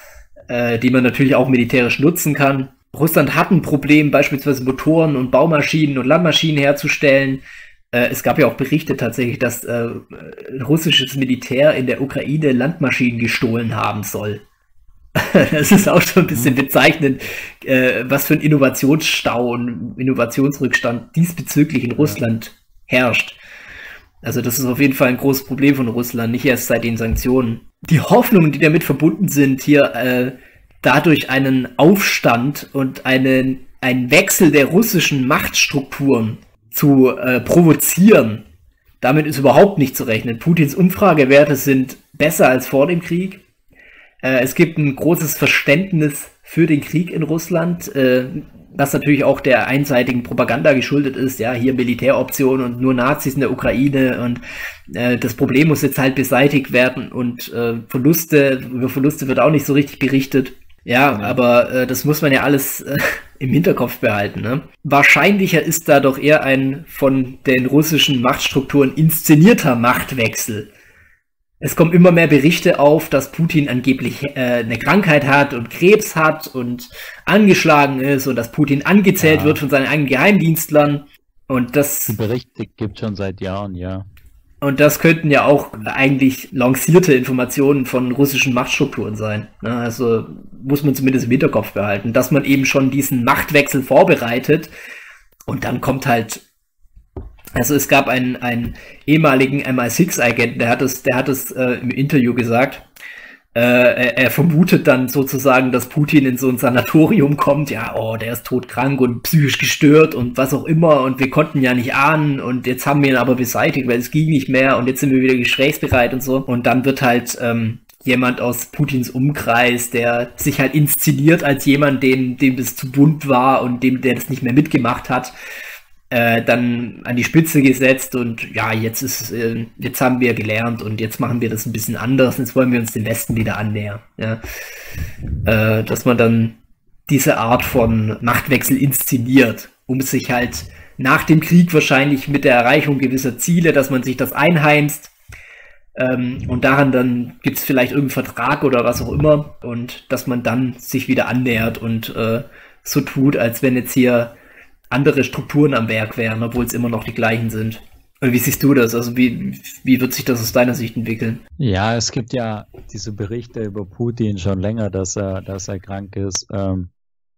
äh, die man natürlich auch militärisch nutzen kann. Russland hat ein Problem, beispielsweise Motoren und Baumaschinen und Landmaschinen herzustellen. Äh, es gab ja auch Berichte tatsächlich, dass äh, russisches Militär in der Ukraine Landmaschinen gestohlen haben soll. Das ist auch schon ein bisschen bezeichnend, äh, was für ein Innovationsstau und Innovationsrückstand diesbezüglich in Russland herrscht. Also das ist auf jeden Fall ein großes Problem von Russland, nicht erst seit den Sanktionen. Die Hoffnungen, die damit verbunden sind, hier äh, dadurch einen Aufstand und einen, einen Wechsel der russischen Machtstrukturen zu äh, provozieren, damit ist überhaupt nicht zu rechnen. Putins Umfragewerte sind besser als vor dem Krieg. Äh, es gibt ein großes Verständnis für den Krieg in Russland, äh, was natürlich auch der einseitigen Propaganda geschuldet ist. Ja, hier Militäroptionen und nur Nazis in der Ukraine und äh, das Problem muss jetzt halt beseitigt werden und äh, Verluste, über Verluste wird auch nicht so richtig berichtet. Ja, ja. aber äh, das muss man ja alles äh, im Hinterkopf behalten. Ne? Wahrscheinlicher ist da doch eher ein von den russischen Machtstrukturen inszenierter Machtwechsel. Es kommen immer mehr Berichte auf, dass Putin angeblich äh, eine Krankheit hat und Krebs hat und angeschlagen ist und dass Putin angezählt ja. wird von seinen eigenen Geheimdienstlern. Und das Die Berichte gibt es schon seit Jahren, ja. Und das könnten ja auch eigentlich lancierte Informationen von russischen Machtstrukturen sein. Ne? Also muss man zumindest im Hinterkopf behalten, dass man eben schon diesen Machtwechsel vorbereitet und dann kommt halt. Also es gab einen, einen ehemaligen M I sechs Agenten, der hat es, der hat es äh, im Interview gesagt. Äh, er, er vermutet dann sozusagen, dass Putin in so ein Sanatorium kommt. Ja, oh, der ist todkrank und psychisch gestört und was auch immer. Und wir konnten ja nicht ahnen. Und jetzt haben wir ihn aber beseitigt, weil es ging nicht mehr. Und jetzt sind wir wieder gesprächsbereit und so. Und dann wird halt ähm, jemand aus Putins Umkreis, der sich halt inszeniert als jemand, dem, dem das zu bunt war und dem, der das nicht mehr mitgemacht hat, äh, dann an die Spitze gesetzt und ja, jetzt ist, äh, jetzt haben wir gelernt und jetzt machen wir das ein bisschen anders, jetzt wollen wir uns dem Westen wieder annähern. Ja? Äh, dass man dann diese Art von Machtwechsel inszeniert, um sich halt nach dem Krieg wahrscheinlich mit der Erreichung gewisser Ziele, dass man sich das einheimst, ähm, und daran dann gibt es vielleicht irgendeinen Vertrag oder was auch immer und dass man dann sich wieder annähert und äh, so tut, als wenn jetzt hier andere Strukturen am Werk wären, obwohl es immer noch die gleichen sind. Und wie siehst du das? Also wie, wie wird sich das aus deiner Sicht entwickeln? Ja, es gibt ja diese Berichte über Putin schon länger, dass er, dass er krank ist. Ähm,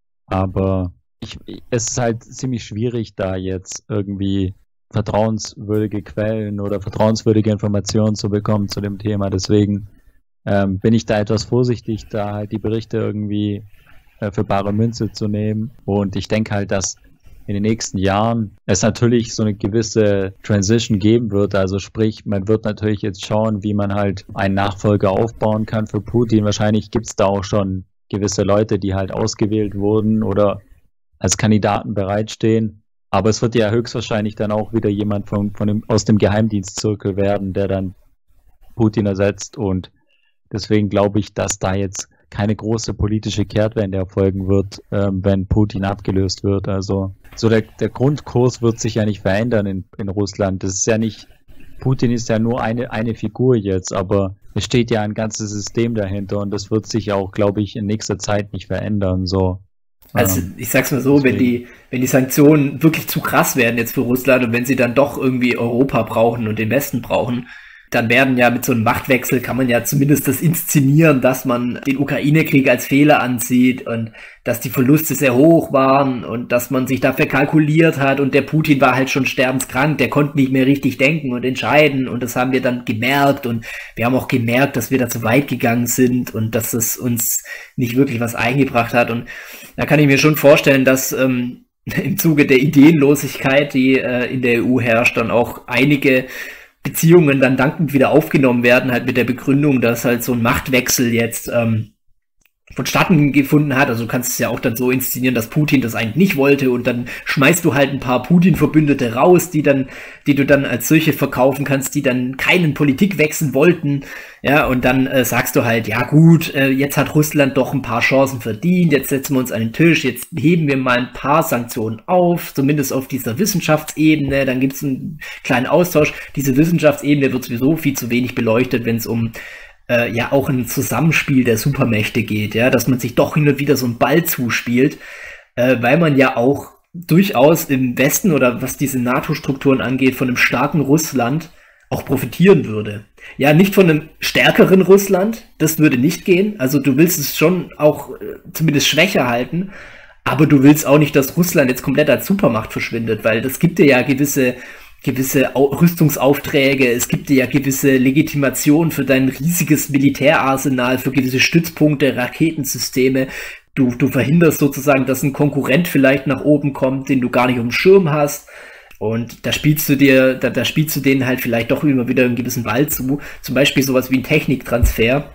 aber ich, es ist halt ziemlich schwierig, da jetzt irgendwie vertrauenswürdige Quellen oder vertrauenswürdige Informationen zu bekommen zu dem Thema. Deswegen ähm, bin ich da etwas vorsichtig, da halt die Berichte irgendwie äh, für bare Münze zu nehmen. Und ich denke halt, dass in den nächsten Jahren es natürlich so eine gewisse Transition geben wird. Also sprich, man wird natürlich jetzt schauen, wie man halt einen Nachfolger aufbauen kann für Putin. Wahrscheinlich gibt es da auch schon gewisse Leute, die halt ausgewählt wurden oder als Kandidaten bereitstehen. Aber es wird ja höchstwahrscheinlich dann auch wieder jemand von, von dem, aus dem Geheimdienstzirkel werden, der dann Putin ersetzt. Und deswegen glaube ich, dass da jetzt keine große politische Kehrtwende erfolgen wird, ähm, wenn Putin abgelöst wird. Also so der, der Grundkurs wird sich ja nicht verändern in, in Russland. Das ist ja nicht, Putin ist ja nur eine, eine Figur jetzt, aber es steht ja ein ganzes System dahinter und das wird sich auch, glaube ich, in nächster Zeit nicht verändern. So. Also ich sag's mal so, wenn die, wenn die Sanktionen wirklich zu krass werden jetzt für Russland und wenn sie dann doch irgendwie Europa brauchen und den Westen brauchen, dann werden ja mit so einem Machtwechsel kann man ja zumindest das inszenieren, dass man den Ukraine-Krieg als Fehler ansieht und dass die Verluste sehr hoch waren und dass man sich dafür kalkuliert hat und der Putin war halt schon sterbenskrank, der konnte nicht mehr richtig denken und entscheiden und das haben wir dann gemerkt und wir haben auch gemerkt, dass wir da zu weit gegangen sind und dass es uns nicht wirklich was eingebracht hat und da kann ich mir schon vorstellen, dass ähm, im Zuge der Ideenlosigkeit, die äh, in der E U herrscht, dann auch einige Beziehungen dann dankend wieder aufgenommen werden, halt mit der Begründung, dass halt so ein Machtwechsel jetzt ähm, vonstatten gefunden hat. Also du kannst es ja auch dann so inszenieren, dass Putin das eigentlich nicht wollte und dann schmeißt du halt ein paar Putin-Verbündete raus, die dann, die du dann als solche verkaufen kannst, die dann keinen Politikwechsel wollten. Ja, und dann äh, sagst du halt, ja gut, äh, jetzt hat Russland doch ein paar Chancen verdient, jetzt setzen wir uns an den Tisch, jetzt heben wir mal ein paar Sanktionen auf, zumindest auf dieser Wissenschaftsebene, dann gibt es einen kleinen Austausch. Diese Wissenschaftsebene wird sowieso viel zu wenig beleuchtet, wenn es um äh, ja auch ein Zusammenspiel der Supermächte geht, ja, dass man sich doch hin und wieder so einen Ball zuspielt, äh, weil man ja auch durchaus im Westen oder was diese NATO-Strukturen angeht, von einem starken Russland auch profitieren würde. Ja, nicht von einem stärkeren Russland, das würde nicht gehen. Also du willst es schon auch äh, zumindest schwächer halten, aber du willst auch nicht, dass Russland jetzt komplett als Supermacht verschwindet, weil das gibt dir ja gewisse gewisse Au- Rüstungsaufträge, es gibt dir ja gewisse Legitimation für dein riesiges Militärarsenal, für gewisse Stützpunkte, Raketensysteme. Du, du verhinderst sozusagen, dass ein Konkurrent vielleicht nach oben kommt, den du gar nicht auf dem Schirm hast. Und da spielst du dir, da, da spielst du denen halt vielleicht doch immer wieder einen gewissen Ball zu. Zum Beispiel sowas wie ein Techniktransfer,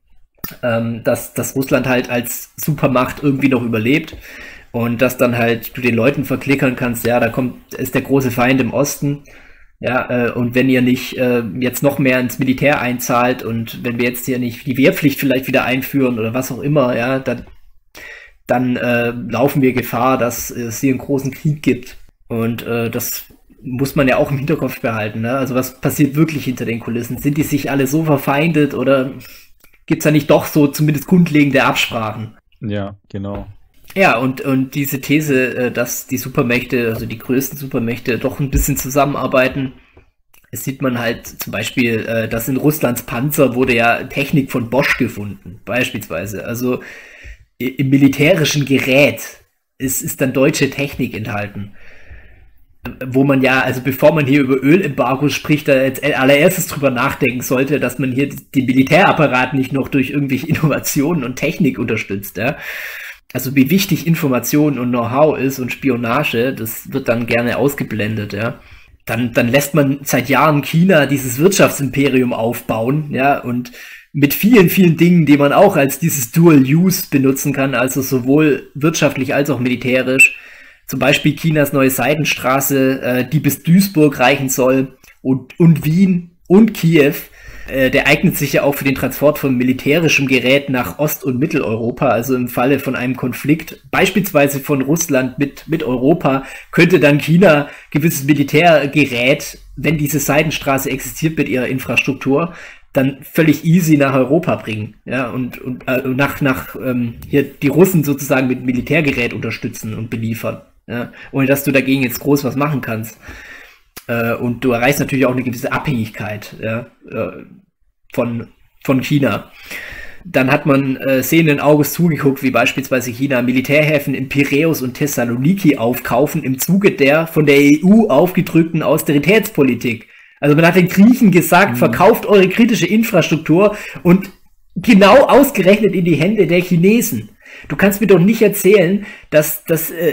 ähm, dass, dass Russland halt als Supermacht irgendwie noch überlebt. Und dass dann halt du den Leuten verklickern kannst, ja, da kommt, ist der große Feind im Osten. Ja, äh, und wenn ihr nicht äh, jetzt noch mehr ins Militär einzahlt und wenn wir jetzt hier nicht die Wehrpflicht vielleicht wieder einführen oder was auch immer, ja, dann, dann äh, laufen wir Gefahr, dass es hier einen großen Krieg gibt. Und äh, das muss man ja auch im Hinterkopf behalten. Ne? Also was passiert wirklich hinter den Kulissen? Sind die sich alle so verfeindet oder gibt es da nicht doch so zumindest grundlegende Absprachen? Ja, genau. Ja, und, und diese These, äh, dass die Supermächte, also die größten Supermächte, doch ein bisschen zusammenarbeiten, das sieht man halt zum Beispiel, äh, dass in Russlands Panzer wurde ja Technik von Bosch gefunden, beispielsweise. Also i- im militärischen Gerät ist, ist dann deutsche Technik enthalten. Wo man ja, also bevor man hier über Ölembargos spricht, da als allererstes drüber nachdenken sollte, dass man hier den Militärapparat nicht noch durch irgendwelche Innovationen und Technik unterstützt, ja. Also wie wichtig Information und Know-how ist und Spionage, das wird dann gerne ausgeblendet, ja. Dann, dann lässt man seit Jahren China dieses Wirtschaftsimperium aufbauen, ja, und mit vielen, vielen Dingen, die man auch als dieses Dual Use benutzen kann, also sowohl wirtschaftlich als auch militärisch. Zum Beispiel Chinas neue Seidenstraße, äh, die bis Duisburg reichen soll und, und Wien und Kiew. Äh, der eignet sich ja auch für den Transport von militärischem Gerät nach Ost- und Mitteleuropa. Also im Falle von einem Konflikt, beispielsweise von Russland mit, mit Europa, könnte dann China gewisses Militärgerät, wenn diese Seidenstraße existiert mit ihrer Infrastruktur, dann völlig easy nach Europa bringen. Ja, und, und äh, nach, nach ähm, hier die Russen sozusagen mit Militärgerät unterstützen und beliefern. Ja, ohne dass du dagegen jetzt groß was machen kannst. Äh, und du erreichst natürlich auch eine gewisse Abhängigkeit, ja, äh, von, von China. Dann hat man äh, sehenden Auges zugeguckt, wie beispielsweise China Militärhäfen in Piräus und Thessaloniki aufkaufen im Zuge der von der E U aufgedrückten Austeritätspolitik. Also man hat den Griechen gesagt, mhm. verkauft eure kritische Infrastruktur und genau ausgerechnet in die Hände der Chinesen. Du kannst mir doch nicht erzählen, dass, dass äh,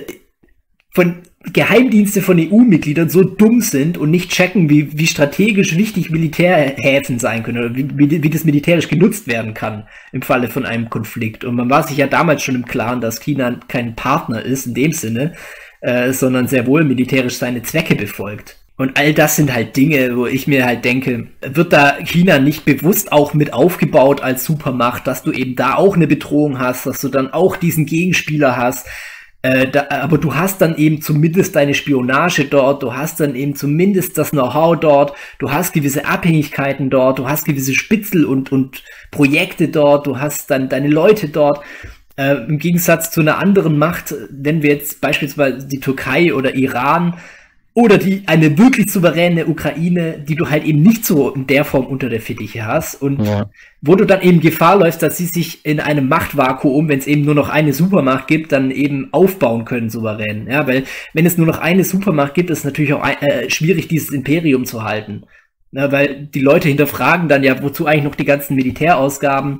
von Geheimdienste von E U-Mitgliedern so dumm sind und nicht checken, wie, wie strategisch wichtig Militärhäfen sein können oder wie, wie, wie das militärisch genutzt werden kann im Falle von einem Konflikt. Und man war sich ja damals schon im Klaren, dass China kein Partner ist in dem Sinne, äh, sondern sehr wohl militärisch seine Zwecke befolgt. Und all das sind halt Dinge, wo ich mir halt denke, wird da China nicht bewusst auch mit aufgebaut als Supermacht, dass du eben da auch eine Bedrohung hast, dass du dann auch diesen Gegenspieler hast. Äh, da, aber du hast dann eben zumindest deine Spionage dort, du hast dann eben zumindest das Know-how dort, du hast gewisse Abhängigkeiten dort, du hast gewisse Spitzel und, und Projekte dort, du hast dann deine Leute dort. Äh, im Gegensatz zu einer anderen Macht, wenn wir jetzt beispielsweise die Türkei oder Iran oder die eine wirklich souveräne Ukraine, die du halt eben nicht so in der Form unter der Fittiche hast und ja. wo du dann eben Gefahr läufst, dass sie sich in einem Machtvakuum, wenn es eben nur noch eine Supermacht gibt, dann eben aufbauen können souverän. Ja, weil wenn es nur noch eine Supermacht gibt, ist es natürlich auch äh, schwierig, dieses Imperium zu halten. Ja, weil die Leute hinterfragen dann ja, wozu eigentlich noch die ganzen Militärausgaben,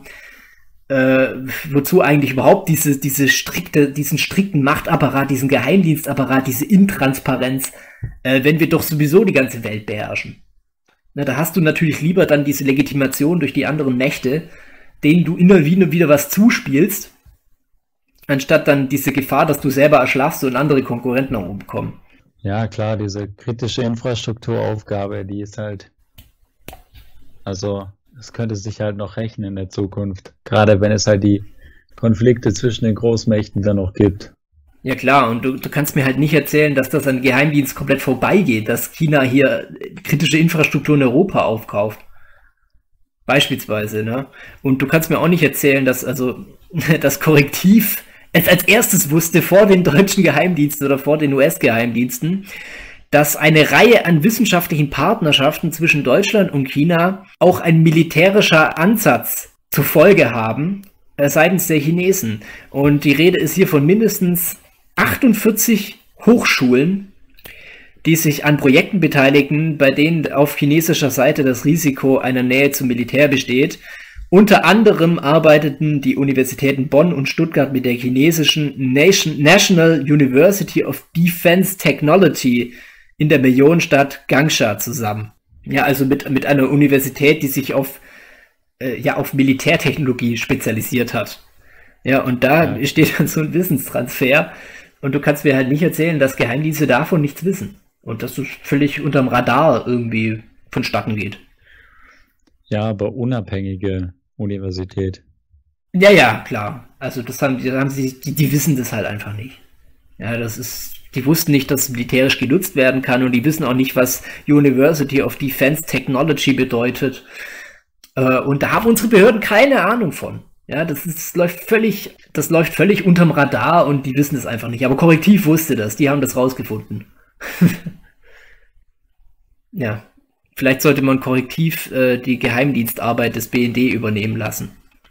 äh, wozu eigentlich überhaupt diese, diese strikte, diesen strikten Machtapparat, diesen Geheimdienstapparat, diese Intransparenz, äh, wenn wir doch sowieso die ganze Welt beherrschen. Na, da hast du natürlich lieber dann diese Legitimation durch die anderen Mächte, denen du immer wieder, wieder was zuspielst, anstatt dann diese Gefahr, dass du selber erschlafst und andere Konkurrenten auch umkommen. Ja, klar, diese kritische Infrastrukturaufgabe, die ist halt, also es könnte sich halt noch rechnen in der Zukunft, gerade wenn es halt die Konflikte zwischen den Großmächten dann noch gibt. Ja klar, und du, du kannst mir halt nicht erzählen, dass das an Geheimdienst komplett vorbeigeht, dass China hier kritische Infrastruktur in Europa aufkauft. Beispielsweise, ne? Und du kannst mir auch nicht erzählen, dass also das Korrektiv es als erstes wusste vor den deutschen Geheimdiensten oder vor den U S-Geheimdiensten, dass eine Reihe an wissenschaftlichen Partnerschaften zwischen Deutschland und China auch ein militärischer Ansatz zur Folge haben, äh, seitens der Chinesen. Und die Rede ist hier von mindestens achtundvierzig Hochschulen, die sich an Projekten beteiligen, bei denen auf chinesischer Seite das Risiko einer Nähe zum Militär besteht. Unter anderem arbeiteten die Universitäten Bonn und Stuttgart mit der chinesischen Nation, National University of Defense Technology in der Millionenstadt Gangsha zusammen. Ja, also mit, mit einer Universität, die sich auf, äh, ja, auf Militärtechnologie spezialisiert hat. Ja, und da ja. steht dann so ein Wissenstransfer. Und du kannst mir halt nicht erzählen, dass Geheimdienste davon nichts wissen. Und dass das völlig unterm Radar irgendwie vonstatten geht. Ja, aber unabhängige Universität. Ja, ja, klar. Also das haben, das haben sie, die, die wissen das halt einfach nicht. Ja, das ist, die wussten nicht, dass es militärisch genutzt werden kann und die wissen auch nicht, was University of Defense Technology bedeutet. Äh, und da haben unsere Behörden keine Ahnung von. Ja, das, ist, das läuft völlig, das läuft völlig unterm Radar und die wissen es einfach nicht. Aber Korrektiv wusste das, die haben das rausgefunden. Ja, vielleicht sollte man Korrektiv äh, die Geheimdienstarbeit des B N D übernehmen lassen.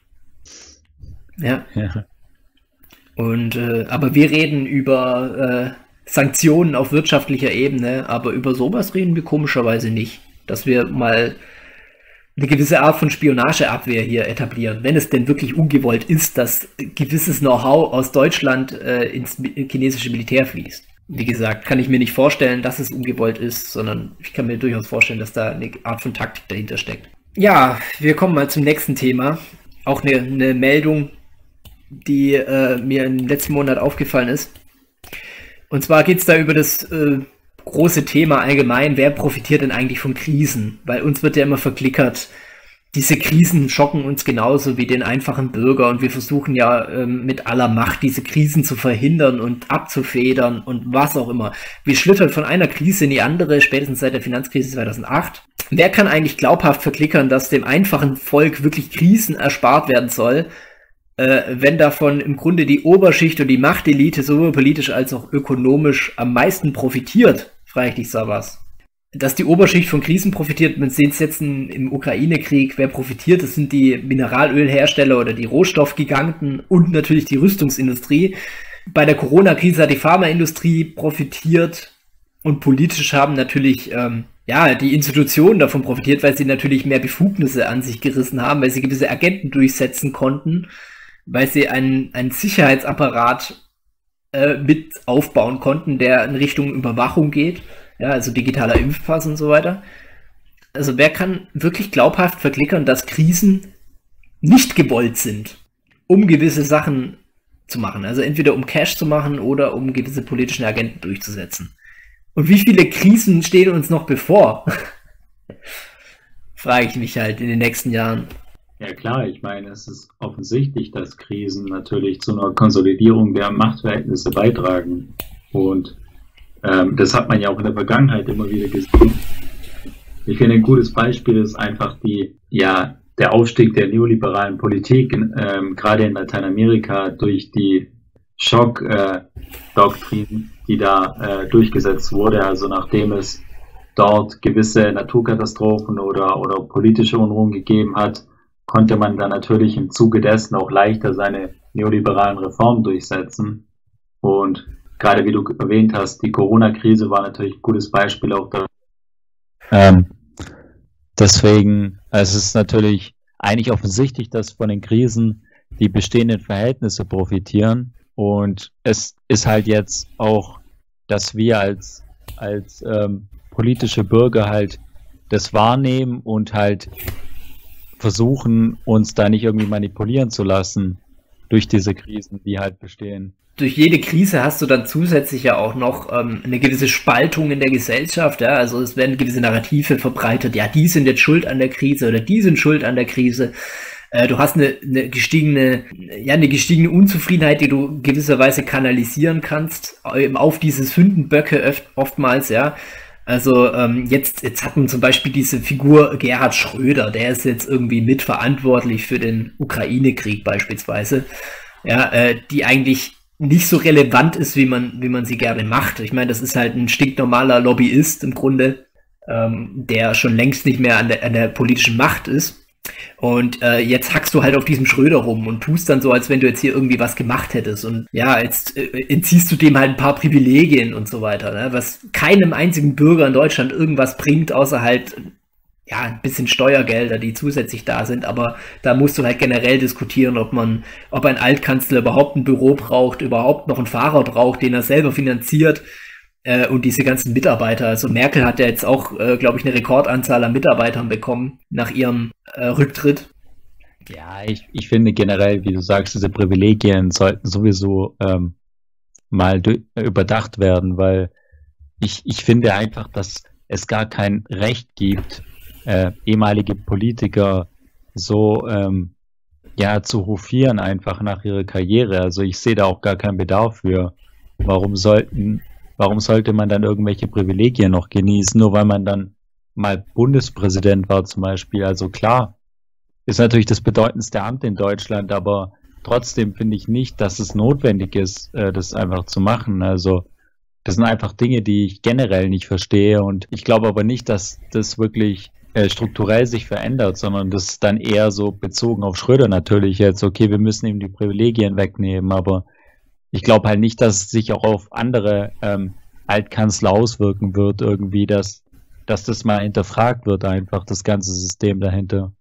Ja. Ja. Und äh, aber wir reden über äh, Sanktionen auf wirtschaftlicher Ebene, aber über sowas reden wir komischerweise nicht. Dass wir mal eine gewisse Art von Spionageabwehr hier etablieren, wenn es denn wirklich ungewollt ist, dass gewisses Know-how aus Deutschland äh, ins chinesische Militär fließt. Wie gesagt, kann ich mir nicht vorstellen, dass es ungewollt ist, sondern ich kann mir durchaus vorstellen, dass da eine Art von Taktik dahinter steckt. Ja, wir kommen mal zum nächsten Thema. Auch eine, eine Meldung, die äh, mir im letzten Monat aufgefallen ist. Und zwar geht's da über das äh, große Thema allgemein, wer profitiert denn eigentlich von Krisen? Weil uns wird ja immer verklickert, diese Krisen schocken uns genauso wie den einfachen Bürger und wir versuchen ja ähm, mit aller Macht diese Krisen zu verhindern und abzufedern und was auch immer. Wir schlittern von einer Krise in die andere, spätestens seit der Finanzkrise zweitausendacht. Wer kann eigentlich glaubhaft verklickern, dass dem einfachen Volk wirklich Krisen erspart werden soll, äh, wenn davon im Grunde die Oberschicht und die Machtelite sowohl politisch als auch ökonomisch am meisten profitiert, frage ich dich, Savas. Dass die Oberschicht von Krisen profitiert, man sieht es jetzt im Ukraine-Krieg, wer profitiert, das sind die Mineralölhersteller oder die Rohstoffgiganten und natürlich die Rüstungsindustrie. Bei der Corona-Krise hat die Pharmaindustrie profitiert und politisch haben natürlich ähm, ja die Institutionen davon profitiert, weil sie natürlich mehr Befugnisse an sich gerissen haben, weil sie gewisse Agenten durchsetzen konnten, weil sie einen, einen Sicherheitsapparat äh, mit aufbauen konnten, der in Richtung Überwachung geht. Ja, also digitaler Impfpass und so weiter. Also wer kann wirklich glaubhaft verklickern, dass Krisen nicht gewollt sind, um gewisse Sachen zu machen? Also entweder um Cash zu machen oder um gewisse politischen Agenten durchzusetzen. Und wie viele Krisen stehen uns noch bevor? Frage ich mich halt in den nächsten Jahren. Ja klar, ich meine, es ist offensichtlich, dass Krisen natürlich zu einer Konsolidierung der Machtverhältnisse beitragen. Und Ähm, das hat man ja auch in der Vergangenheit immer wieder gesehen. Ich finde, ein gutes Beispiel ist einfach die, ja, der Aufstieg der neoliberalen Politik, ähm, gerade in Lateinamerika durch die Schock-Doktrin, äh, die da äh, durchgesetzt wurde. Also nachdem es dort gewisse Naturkatastrophen oder, oder politische Unruhen gegeben hat, konnte man dann natürlich im Zuge dessen auch leichter seine neoliberalen Reformen durchsetzen. Und gerade wie du erwähnt hast, die Corona-Krise war natürlich ein gutes Beispiel auch da. Ähm, deswegen, es ist natürlich eigentlich offensichtlich, dass von den Krisen die bestehenden Verhältnisse profitieren. Und es ist halt jetzt auch, dass wir als, als ähm, politische Bürger halt das wahrnehmen und halt versuchen, uns da nicht irgendwie manipulieren zu lassen durch diese Krisen, die halt bestehen. Durch jede Krise hast du dann zusätzlich ja auch noch ähm, eine gewisse Spaltung in der Gesellschaft, ja, also es werden gewisse Narrative verbreitet, ja, die sind jetzt schuld an der Krise oder die sind schuld an der Krise. Äh, du hast eine, eine gestiegene, ja, eine gestiegene Unzufriedenheit, die du gewisserweise kanalisieren kannst, eben auf diese Sündenböcke oft, oftmals, ja. Also ähm, jetzt, jetzt hat man zum Beispiel diese Figur Gerhard Schröder, der ist jetzt irgendwie mitverantwortlich für den Ukraine-Krieg beispielsweise, ja, äh, die eigentlich nicht so relevant ist, wie man, wie man sie gerne macht. Ich meine, das ist halt ein stinknormaler Lobbyist im Grunde, ähm, der schon längst nicht mehr an der, an der politischen Macht ist. Und äh, jetzt hackst du halt auf diesem Schröder rum und tust dann so, als wenn du jetzt hier irgendwie was gemacht hättest. Und ja, jetzt äh, entziehst du dem halt ein paar Privilegien und so weiter, ne? Was keinem einzigen Bürger in Deutschland irgendwas bringt, außer halt ja, ein bisschen Steuergelder, die zusätzlich da sind, aber da musst du halt generell diskutieren, ob man, ob ein Altkanzler überhaupt ein Büro braucht, überhaupt noch einen Fahrer braucht, den er selber finanziert, äh, und diese ganzen Mitarbeiter. Also Merkel hat ja jetzt auch, äh, glaube ich, eine Rekordanzahl an Mitarbeitern bekommen nach ihrem äh, Rücktritt. Ja, ich, ich finde generell, wie du sagst, diese Privilegien sollten sowieso ähm, mal überdacht werden, weil ich, ich finde einfach, dass es gar kein Recht gibt, Äh, ehemalige Politiker so ähm, ja zu hofieren einfach nach ihrer Karriere. Also ich sehe da auch gar keinen Bedarf für. Warum sollten, warum sollte man dann irgendwelche Privilegien noch genießen, nur weil man dann mal Bundespräsident war zum Beispiel? Also klar, ist natürlich das bedeutendste Amt in Deutschland, aber trotzdem finde ich nicht, dass es notwendig ist, äh, das einfach zu machen. Also das sind einfach Dinge, die ich generell nicht verstehe und ich glaube aber nicht, dass das wirklich strukturell sich verändert, sondern das ist dann eher so bezogen auf Schröder natürlich jetzt, okay, wir müssen ihm die Privilegien wegnehmen, aber ich glaube halt nicht, dass es sich auch auf andere ähm, Altkanzler auswirken wird irgendwie, dass, dass das mal hinterfragt wird einfach, das ganze System dahinter.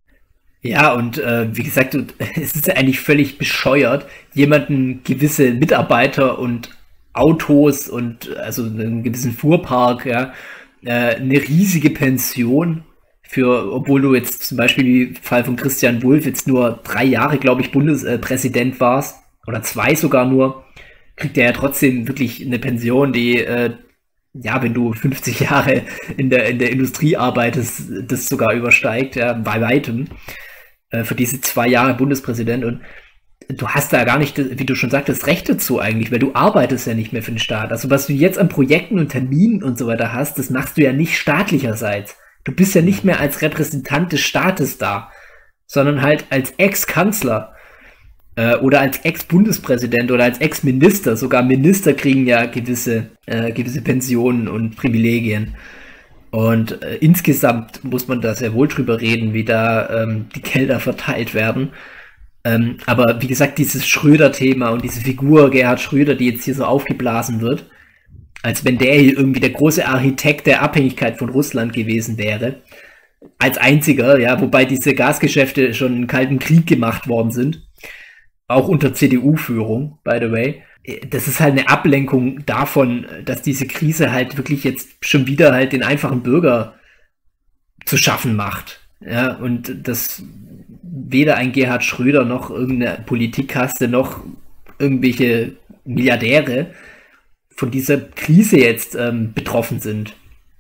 Ja, und äh, wie gesagt, es ist ja eigentlich völlig bescheuert, jemanden gewisse Mitarbeiter und Autos und also einen gewissen Fuhrpark, ja, eine riesige Pension für, obwohl du jetzt zum Beispiel wie Fall von Christian Wulff jetzt nur drei Jahre, glaube ich, Bundespräsident warst oder zwei sogar nur, kriegt er ja trotzdem wirklich eine Pension, die, äh, ja, wenn du fünfzig Jahre in der, in der Industrie arbeitest, das sogar übersteigt, ja, bei weitem, äh, für diese zwei Jahre Bundespräsident. Und du hast da gar nicht, wie du schon sagtest, Recht dazu eigentlich, weil du arbeitest ja nicht mehr für den Staat. Also was du jetzt an Projekten und Terminen und so weiter hast, das machst du ja nicht staatlicherseits. Du bist ja nicht mehr als Repräsentant des Staates da, sondern halt als Ex-Kanzler äh, oder als Ex-Bundespräsident oder als Ex-Minister. Sogar Minister kriegen ja gewisse, äh, gewisse Pensionen und Privilegien. Und äh, insgesamt muss man da sehr wohl drüber reden, wie da ähm, die Gelder verteilt werden. Ähm, aber wie gesagt, dieses Schröder-Thema und diese Figur Gerhard Schröder, die jetzt hier so aufgeblasen wird, als wenn der hier irgendwie der große Architekt der Abhängigkeit von Russland gewesen wäre, als einziger, ja, wobei diese Gasgeschäfte schon im Kalten Krieg gemacht worden sind, auch unter C D U-Führung, by the way. Das ist halt eine Ablenkung davon, dass diese Krise halt wirklich jetzt schon wieder halt den einfachen Bürger zu schaffen macht. Ja, und das weder ein Gerhard Schröder noch irgendeine Politikkaste noch irgendwelche Milliardäre von dieser Krise jetzt ähm, betroffen sind.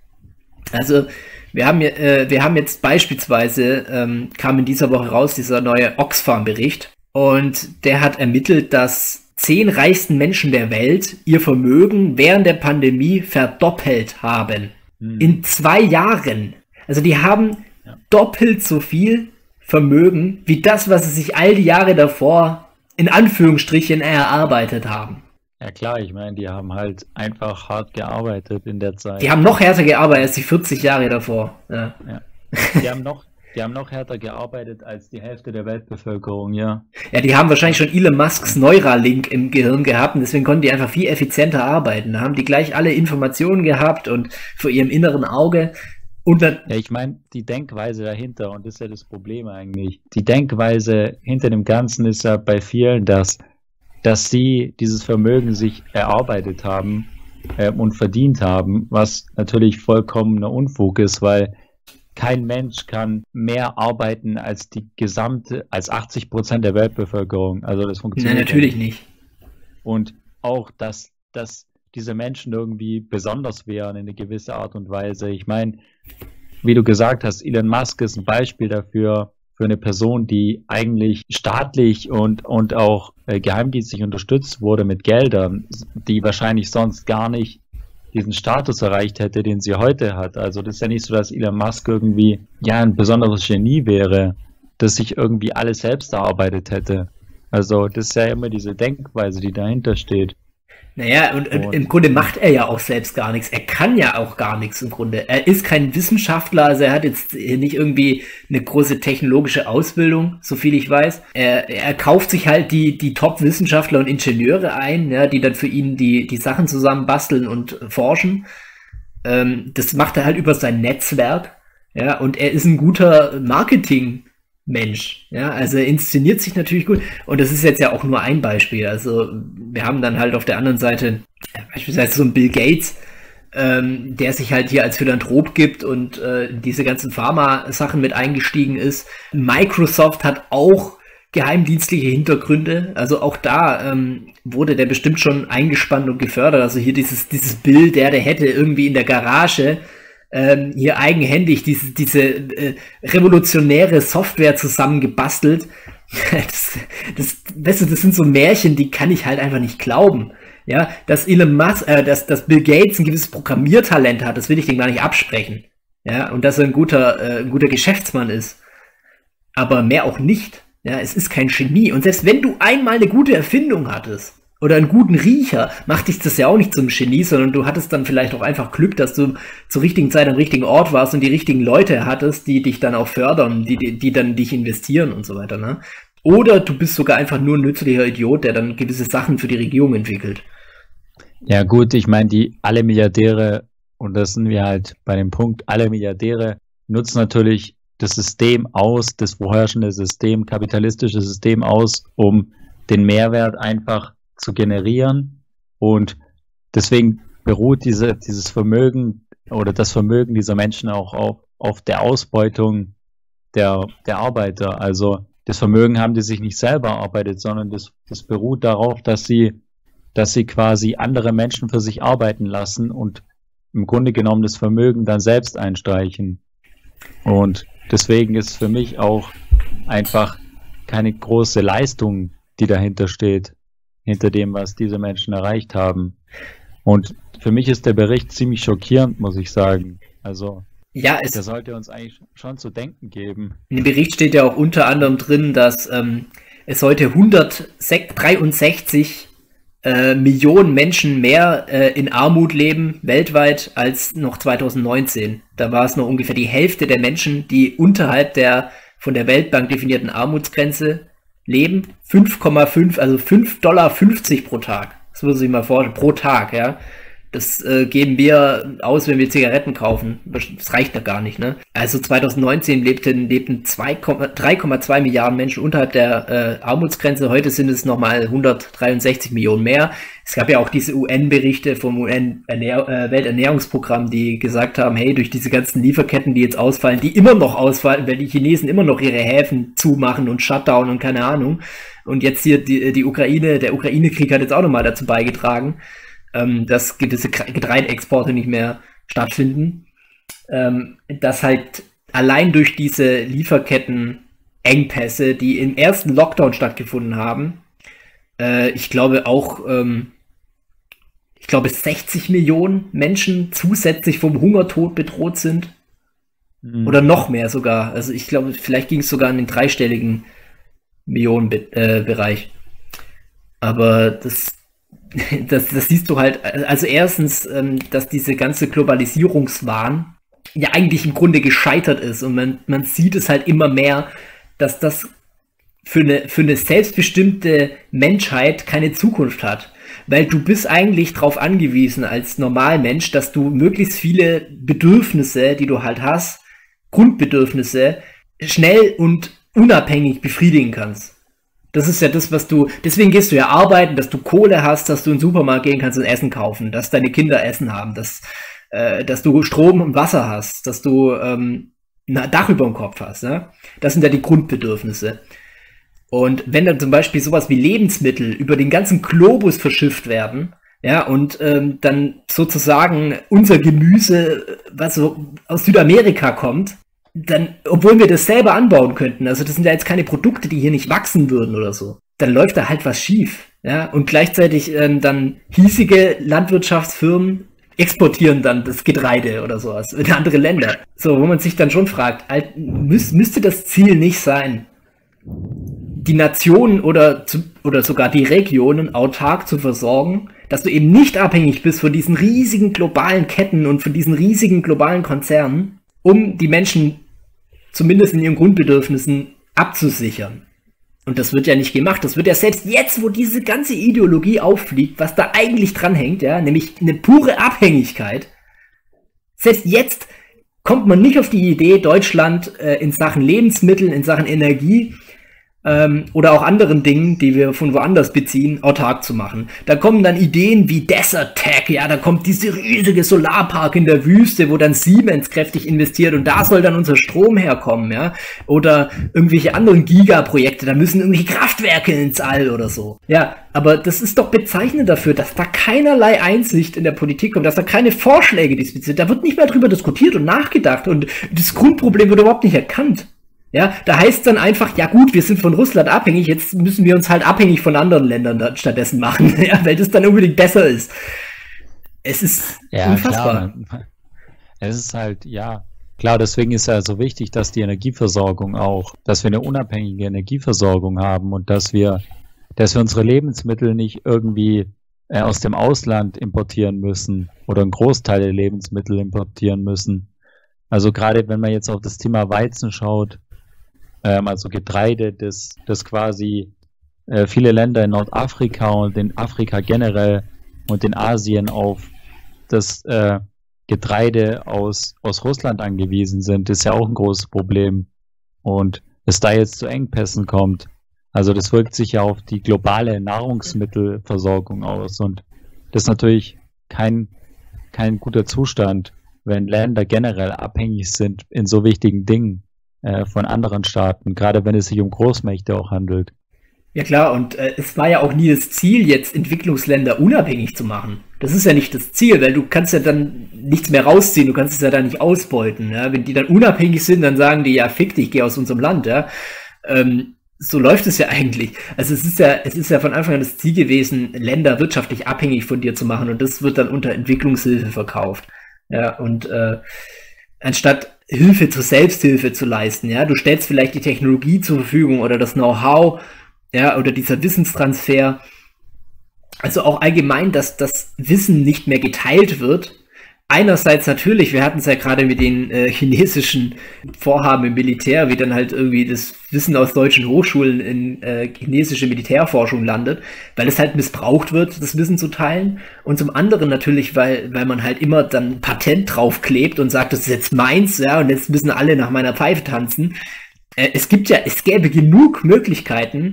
Also wir haben, äh, wir haben jetzt beispielsweise, ähm, kam in dieser Woche raus, dieser neue Oxfam-Bericht, und der hat ermittelt, dass zehn reichsten Menschen der Welt ihr Vermögen während der Pandemie verdoppelt haben. Hm. In zwei Jahren. Also die haben ja. doppelt so viel Vermögen wie das, was sie sich all die Jahre davor in Anführungsstrichen erarbeitet haben. Ja klar, ich meine, die haben halt einfach hart gearbeitet in der Zeit. Die haben noch härter gearbeitet als die vierzig Jahre davor. Ja. Ja. Die haben noch, die haben noch härter gearbeitet als die Hälfte der Weltbevölkerung, ja. Ja, die haben wahrscheinlich schon Elon Musks Neuralink im Gehirn gehabt und deswegen konnten die einfach viel effizienter arbeiten. Da haben die gleich alle Informationen gehabt und vor ihrem inneren Auge. Und dann, ja, ich meine, die Denkweise dahinter, und das ist ja das Problem eigentlich. Die Denkweise hinter dem Ganzen ist ja bei vielen, dass, dass sie dieses Vermögen sich erarbeitet haben äh, und verdient haben, was natürlich vollkommener Unfug ist, weil kein Mensch kann mehr arbeiten als die gesamte, als achtzig Prozent der Weltbevölkerung. Also das funktioniert. Nein, natürlich nicht. Und auch, dass, dass diese Menschen irgendwie besonders wären in eine gewisse Art und Weise. Ich meine, wie du gesagt hast, Elon Musk ist ein Beispiel dafür, für eine Person, die eigentlich staatlich und, und auch äh, geheimdienstlich unterstützt wurde mit Geldern, die wahrscheinlich sonst gar nicht diesen Status erreicht hätte, den sie heute hat. Also das ist ja nicht so, dass Elon Musk irgendwie ja ein besonderes Genie wäre, das sich irgendwie alles selbst erarbeitet hätte. Also das ist ja immer diese Denkweise, die dahinter steht. Naja, und, und im Grunde macht er ja auch selbst gar nichts. Er kann ja auch gar nichts im Grunde. Er ist kein Wissenschaftler, also er hat jetzt nicht irgendwie eine große technologische Ausbildung, so viel ich weiß. Er, er kauft sich halt die, die Top-Wissenschaftler und Ingenieure ein, ja, die dann für ihn die, die Sachen zusammen basteln und forschen. Ähm, das macht er halt über sein Netzwerk, ja, und er ist ein guter Marketing- Mensch, ja, also er inszeniert sich natürlich gut und das ist jetzt ja auch nur ein Beispiel, also wir haben dann halt auf der anderen Seite beispielsweise so einen Bill Gates, ähm, der sich halt hier als Philanthrop gibt und äh, diese ganzen Pharma-Sachen mit eingestiegen ist. Microsoft hat auch geheimdienstliche Hintergründe, also auch da ähm, wurde der bestimmt schon eingespannt und gefördert, also hier dieses, dieses Bild, der, der hätte irgendwie in der Garage Ähm, hier eigenhändig diese, diese äh, revolutionäre Software zusammengebastelt. Das, das, weißt du, das sind so Märchen, die kann ich halt einfach nicht glauben. Ja, dass Elon Musk, äh, dass, dass Bill Gates ein gewisses Programmiertalent hat, das will ich dem gar nicht absprechen. Ja, und dass er ein guter, äh, ein guter Geschäftsmann ist. Aber mehr auch nicht. Ja, es ist kein Genie. Und selbst wenn du einmal eine gute Erfindung hattest, oder einen guten Riecher, macht dich das ja auch nicht zum Genie, sondern du hattest dann vielleicht auch einfach Glück, dass du zur richtigen Zeit am richtigen Ort warst und die richtigen Leute hattest, die dich dann auch fördern, die, die, die dann dich investieren und so weiter, ne? Oder du bist sogar einfach nur ein nützlicher Idiot, der dann gewisse Sachen für die Regierung entwickelt. Ja gut, ich meine, die alle Milliardäre, und das sind wir halt bei dem Punkt, alle Milliardäre nutzen natürlich das System aus, das vorherrschende System, kapitalistische System aus, um den Mehrwert einfach zu generieren, und deswegen beruht diese, dieses Vermögen oder das Vermögen dieser Menschen auch auf, auf der Ausbeutung der, der Arbeiter. Also das Vermögen haben die sich nicht selber erarbeitet, sondern das, das beruht darauf, dass sie dass sie quasi andere Menschen für sich arbeiten lassen und im Grunde genommen das Vermögen dann selbst einstreichen. Und deswegen ist für mich auch einfach keine große Leistung, die dahinter steht, hinter dem, was diese Menschen erreicht haben. Und für mich ist der Bericht ziemlich schockierend, muss ich sagen. Also, ja, es, der sollte uns eigentlich schon zu denken geben. In dem Bericht steht ja auch unter anderem drin, dass ähm, es heute hundertdreiundsechzig äh, Millionen Menschen mehr äh, in Armut leben weltweit als noch zweitausendneunzehn. Da war es noch ungefähr die Hälfte der Menschen, die unterhalb der von der Weltbank definierten Armutsgrenze leben. fünf Komma fünf, also fünf Dollar fünfzig pro Tag. Das muss ich mal vorstellen, pro Tag, ja. Das äh, geben wir aus, wenn wir Zigaretten kaufen. Das reicht ja gar nicht, ne? Also zweitausendneunzehn lebten, lebten drei Komma zwei Milliarden Menschen unterhalb der äh, Armutsgrenze. Heute sind es nochmal hundertdreiundsechzig Millionen mehr. Es gab ja auch diese U N-Berichte vom U N-Welternährungsprogramm, die gesagt haben, hey, durch diese ganzen Lieferketten, die jetzt ausfallen, die immer noch ausfallen, weil die Chinesen immer noch ihre Häfen zumachen und Shutdown und keine Ahnung. Und jetzt hier die, die Ukraine, der Ukraine-Krieg hat jetzt auch nochmal dazu beigetragen, ähm, dass gewisse Getreideexporte nicht mehr stattfinden. Ähm, dass halt allein durch diese Lieferketten-Engpässe, die im ersten Lockdown stattgefunden haben, äh, ich glaube auch, ähm, ich glaube sechzig Millionen Menschen zusätzlich vom Hungertod bedroht sind. Mhm. Oder noch mehr sogar. Also ich glaube, vielleicht ging es sogar in den dreistelligen Millionenbereich. Äh, Aber das, das, das siehst du halt, also erstens, ähm, dass diese ganze Globalisierungswahn ja eigentlich im Grunde gescheitert ist und man, man sieht es halt immer mehr, dass das für eine, für eine selbstbestimmte Menschheit keine Zukunft hat. Weil du bist eigentlich darauf angewiesen als Normalmensch, dass du möglichst viele Bedürfnisse, die du halt hast, Grundbedürfnisse, schnell und unabhängig befriedigen kannst. Das ist ja das, was du, deswegen gehst du ja arbeiten, dass du Kohle hast, dass du in den Supermarkt gehen kannst und Essen kaufen, dass deine Kinder Essen haben, dass, äh, dass du Strom und Wasser hast, dass du ähm, ein Dach über dem Kopf hast. Ne? Das sind ja die Grundbedürfnisse. Und wenn dann zum Beispiel sowas wie Lebensmittel über den ganzen Globus verschifft werden, ja, und ähm, dann sozusagen unser Gemüse, was so aus Südamerika kommt, dann, obwohl wir das selber anbauen könnten, also das sind ja jetzt keine Produkte, die hier nicht wachsen würden oder so, dann läuft da halt was schief, ja, und gleichzeitig ähm, dann hiesige Landwirtschaftsfirmen exportieren dann das Getreide oder sowas in andere Länder. So, wo man sich dann schon fragt, alt, müß, müsste das Ziel nicht sein, die Nationen oder, zu, oder sogar die Regionen autark zu versorgen, dass du eben nicht abhängig bist von diesen riesigen globalen Ketten und von diesen riesigen globalen Konzernen, um die Menschen zumindest in ihren Grundbedürfnissen abzusichern. Und das wird ja nicht gemacht. Das wird ja selbst jetzt, wo diese ganze Ideologie auffliegt, was da eigentlich dranhängt, ja, nämlich eine pure Abhängigkeit. Selbst jetzt kommt man nicht auf die Idee, Deutschland äh, in Sachen Lebensmittel, in Sachen Energie ähm, oder auch anderen Dingen, die wir von woanders beziehen, autark zu machen. Da kommen dann Ideen wie Desert Tech, ja, da kommt diese riesige Solarpark in der Wüste, wo dann Siemens kräftig investiert und da soll dann unser Strom herkommen, ja, oder irgendwelche anderen Gigaprojekte, da müssen irgendwelche Kraftwerke ins All oder so. Ja, aber das ist doch bezeichnend dafür, dass da keinerlei Einsicht in der Politik kommt, dass da keine Vorschläge diesbezüglich, da wird nicht mehr drüber diskutiert und nachgedacht und das Grundproblem wird überhaupt nicht erkannt. Ja, da heißt dann einfach, ja gut, wir sind von Russland abhängig, jetzt müssen wir uns halt abhängig von anderen Ländern da stattdessen machen, ja, weil das dann unbedingt besser ist. Es ist ja, unfassbar. Klar. Es ist halt, ja, klar, deswegen ist ja so wichtig, dass die Energieversorgung auch, dass wir eine unabhängige Energieversorgung haben und dass wir, dass wir unsere Lebensmittel nicht irgendwie äh, aus dem Ausland importieren müssen oder einen Großteil der Lebensmittel importieren müssen. Also gerade wenn man jetzt auf das Thema Weizen schaut, ähm, also Getreide, das, das quasi äh, viele Länder in Nordafrika und in Afrika generell und in Asien auf das äh, Getreide aus, aus Russland angewiesen sind, ist ja auch ein großes Problem. Und es da jetzt zu Engpässen kommt, also das wirkt sich ja auf die globale Nahrungsmittelversorgung aus und das ist natürlich kein, kein guter Zustand, wenn Länder generell abhängig sind in so wichtigen Dingen äh, von anderen Staaten, gerade wenn es sich um Großmächte auch handelt. Ja klar, und äh, es war ja auch nie das Ziel, jetzt Entwicklungsländer unabhängig zu machen. Das ist ja nicht das Ziel, weil du kannst ja dann nichts mehr rausziehen, du kannst es ja dann nicht ausbeuten. Ja? Wenn die dann unabhängig sind, dann sagen die, ja fick dich, geh aus unserem Land. Ja? Ähm, so läuft es ja eigentlich. Also es ist ja, es ist ja von Anfang an das Ziel gewesen, Länder wirtschaftlich abhängig von dir zu machen, und das wird dann unter Entwicklungshilfe verkauft. Ja, und äh, anstatt Hilfe zur Selbsthilfe zu leisten, ja, du stellst vielleicht die Technologie zur Verfügung oder das Know-how, ja, oder dieser Wissenstransfer. Also auch allgemein, dass das Wissen nicht mehr geteilt wird. Einerseits natürlich, wir hatten es ja gerade mit den äh, chinesischen Vorhaben im Militär, wie dann halt irgendwie das Wissen aus deutschen Hochschulen in äh, chinesische Militärforschung landet, weil es halt missbraucht wird, das Wissen zu teilen. Und zum anderen natürlich, weil weil man halt immer dann Patent draufklebt und sagt, das ist jetzt meins, ja, und jetzt müssen alle nach meiner Pfeife tanzen. Äh, es gibt ja, es gäbe genug Möglichkeiten,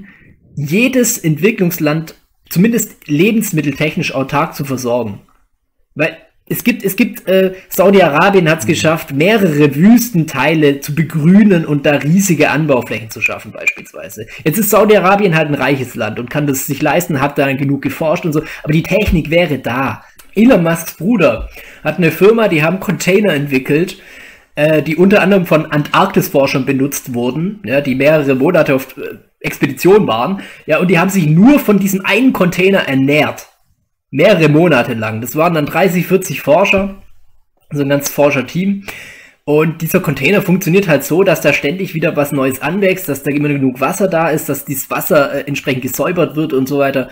jedes Entwicklungsland zumindest lebensmitteltechnisch autark zu versorgen. Weil es gibt, es gibt, äh, Saudi-Arabien hat es geschafft, mehrere Wüstenteile zu begrünen und da riesige Anbauflächen zu schaffen beispielsweise. Jetzt ist Saudi-Arabien halt ein reiches Land und kann das sich leisten, hat da genug geforscht und so, aber die Technik wäre da. Elon Musks Bruder hat eine Firma, die haben Container entwickelt, äh, die unter anderem von Antarktisforschern benutzt wurden, ja, die mehrere Monate auf äh, Expedition waren, ja, und die haben sich nur von diesem einen Container ernährt. Mehrere Monate lang. Das waren dann dreißig, vierzig Forscher, so ein ganzes Forscherteam. Und dieser Container funktioniert halt so, dass da ständig wieder was Neues anwächst, dass da immer genug Wasser da ist, dass dieses Wasser äh, entsprechend gesäubert wird und so weiter.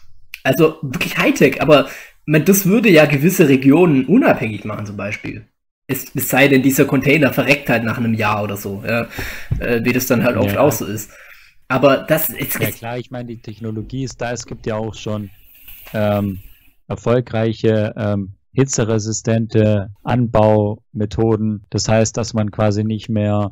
Also wirklich Hightech, aber man, das würde ja gewisse Regionen unabhängig machen zum Beispiel. Es, es sei denn, dieser Container verreckt halt nach einem Jahr oder so, ja, äh, wie das dann halt oft Ja. auch so ist. Aber das ist... Ja klar, ich meine, die Technologie ist da, es gibt ja auch schon ähm, erfolgreiche, ähm, hitzeresistente Anbaumethoden. Das heißt, dass man quasi nicht mehr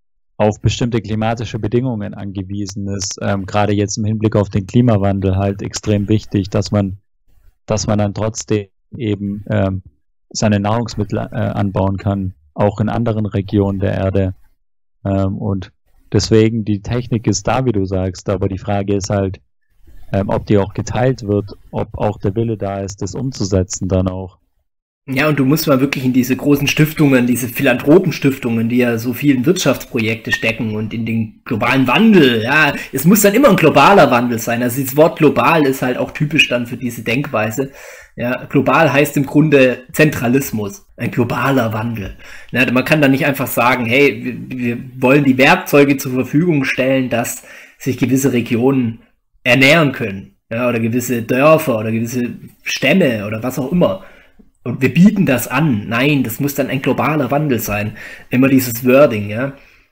auf bestimmte klimatische Bedingungen angewiesen ist. Ähm, gerade jetzt im Hinblick auf den Klimawandel halt extrem wichtig, dass man, dass man dann trotzdem eben ähm, seine Nahrungsmittel äh, anbauen kann, auch in anderen Regionen der Erde. Ähm, und deswegen, die Technik ist da, wie du sagst, aber die Frage ist halt, ähm, ob die auch geteilt wird, ob auch der Wille da ist, das umzusetzen dann auch. Ja, und du musst mal wirklich in diese großen Stiftungen, diese Philanthropenstiftungen, die ja so vielen Wirtschaftsprojekte stecken und in den globalen Wandel, ja, es muss dann immer ein globaler Wandel sein. Also das Wort global ist halt auch typisch dann für diese Denkweise. Ja, global heißt im Grunde Zentralismus, ein globaler Wandel. Ja, man kann dann nicht einfach sagen, hey, wir, wir wollen die Werkzeuge zur Verfügung stellen, dass sich gewisse Regionen ernähren können, ja, oder gewisse Dörfer oder gewisse Stämme oder was auch immer. Und wir bieten das an. Nein, das muss dann ein globaler Wandel sein. Immer dieses Wording, ja.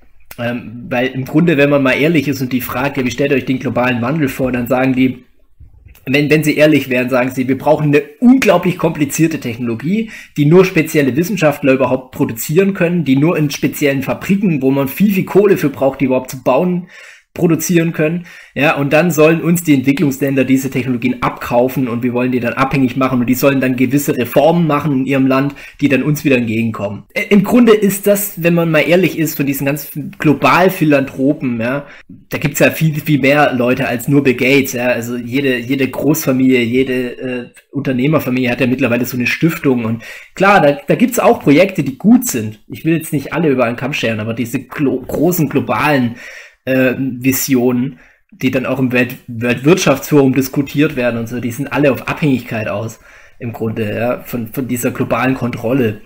Ähm, weil im Grunde, wenn man mal ehrlich ist und die fragt, ja, wie stellt ihr euch den globalen Wandel vor, dann sagen die, wenn, wenn sie ehrlich wären, sagen sie, wir brauchen eine unglaublich komplizierte Technologie, die nur spezielle Wissenschaftler überhaupt produzieren können, die nur in speziellen Fabriken, wo man viel, viel Kohle für braucht, die überhaupt zu bauen, produzieren können, ja, und dann sollen uns die Entwicklungsländer diese Technologien abkaufen und wir wollen die dann abhängig machen und die sollen dann gewisse Reformen machen in ihrem Land, die dann uns wieder entgegenkommen. Äh, Im Grunde ist das, wenn man mal ehrlich ist, von diesen ganz global Philanthropen, ja, da gibt's ja viel, viel mehr Leute als nur Bill Gates, ja, also jede, jede Großfamilie, jede äh, Unternehmerfamilie hat ja mittlerweile so eine Stiftung und klar, da, da gibt's auch Projekte, die gut sind. Ich will jetzt nicht alle über einen Kamm scheren, aber diese glo- großen globalen Äh, Visionen, die dann auch im Welt Weltwirtschaftsforum diskutiert werden und so, die sind alle auf Abhängigkeit aus, im Grunde, ja, von, von dieser globalen Kontrolle.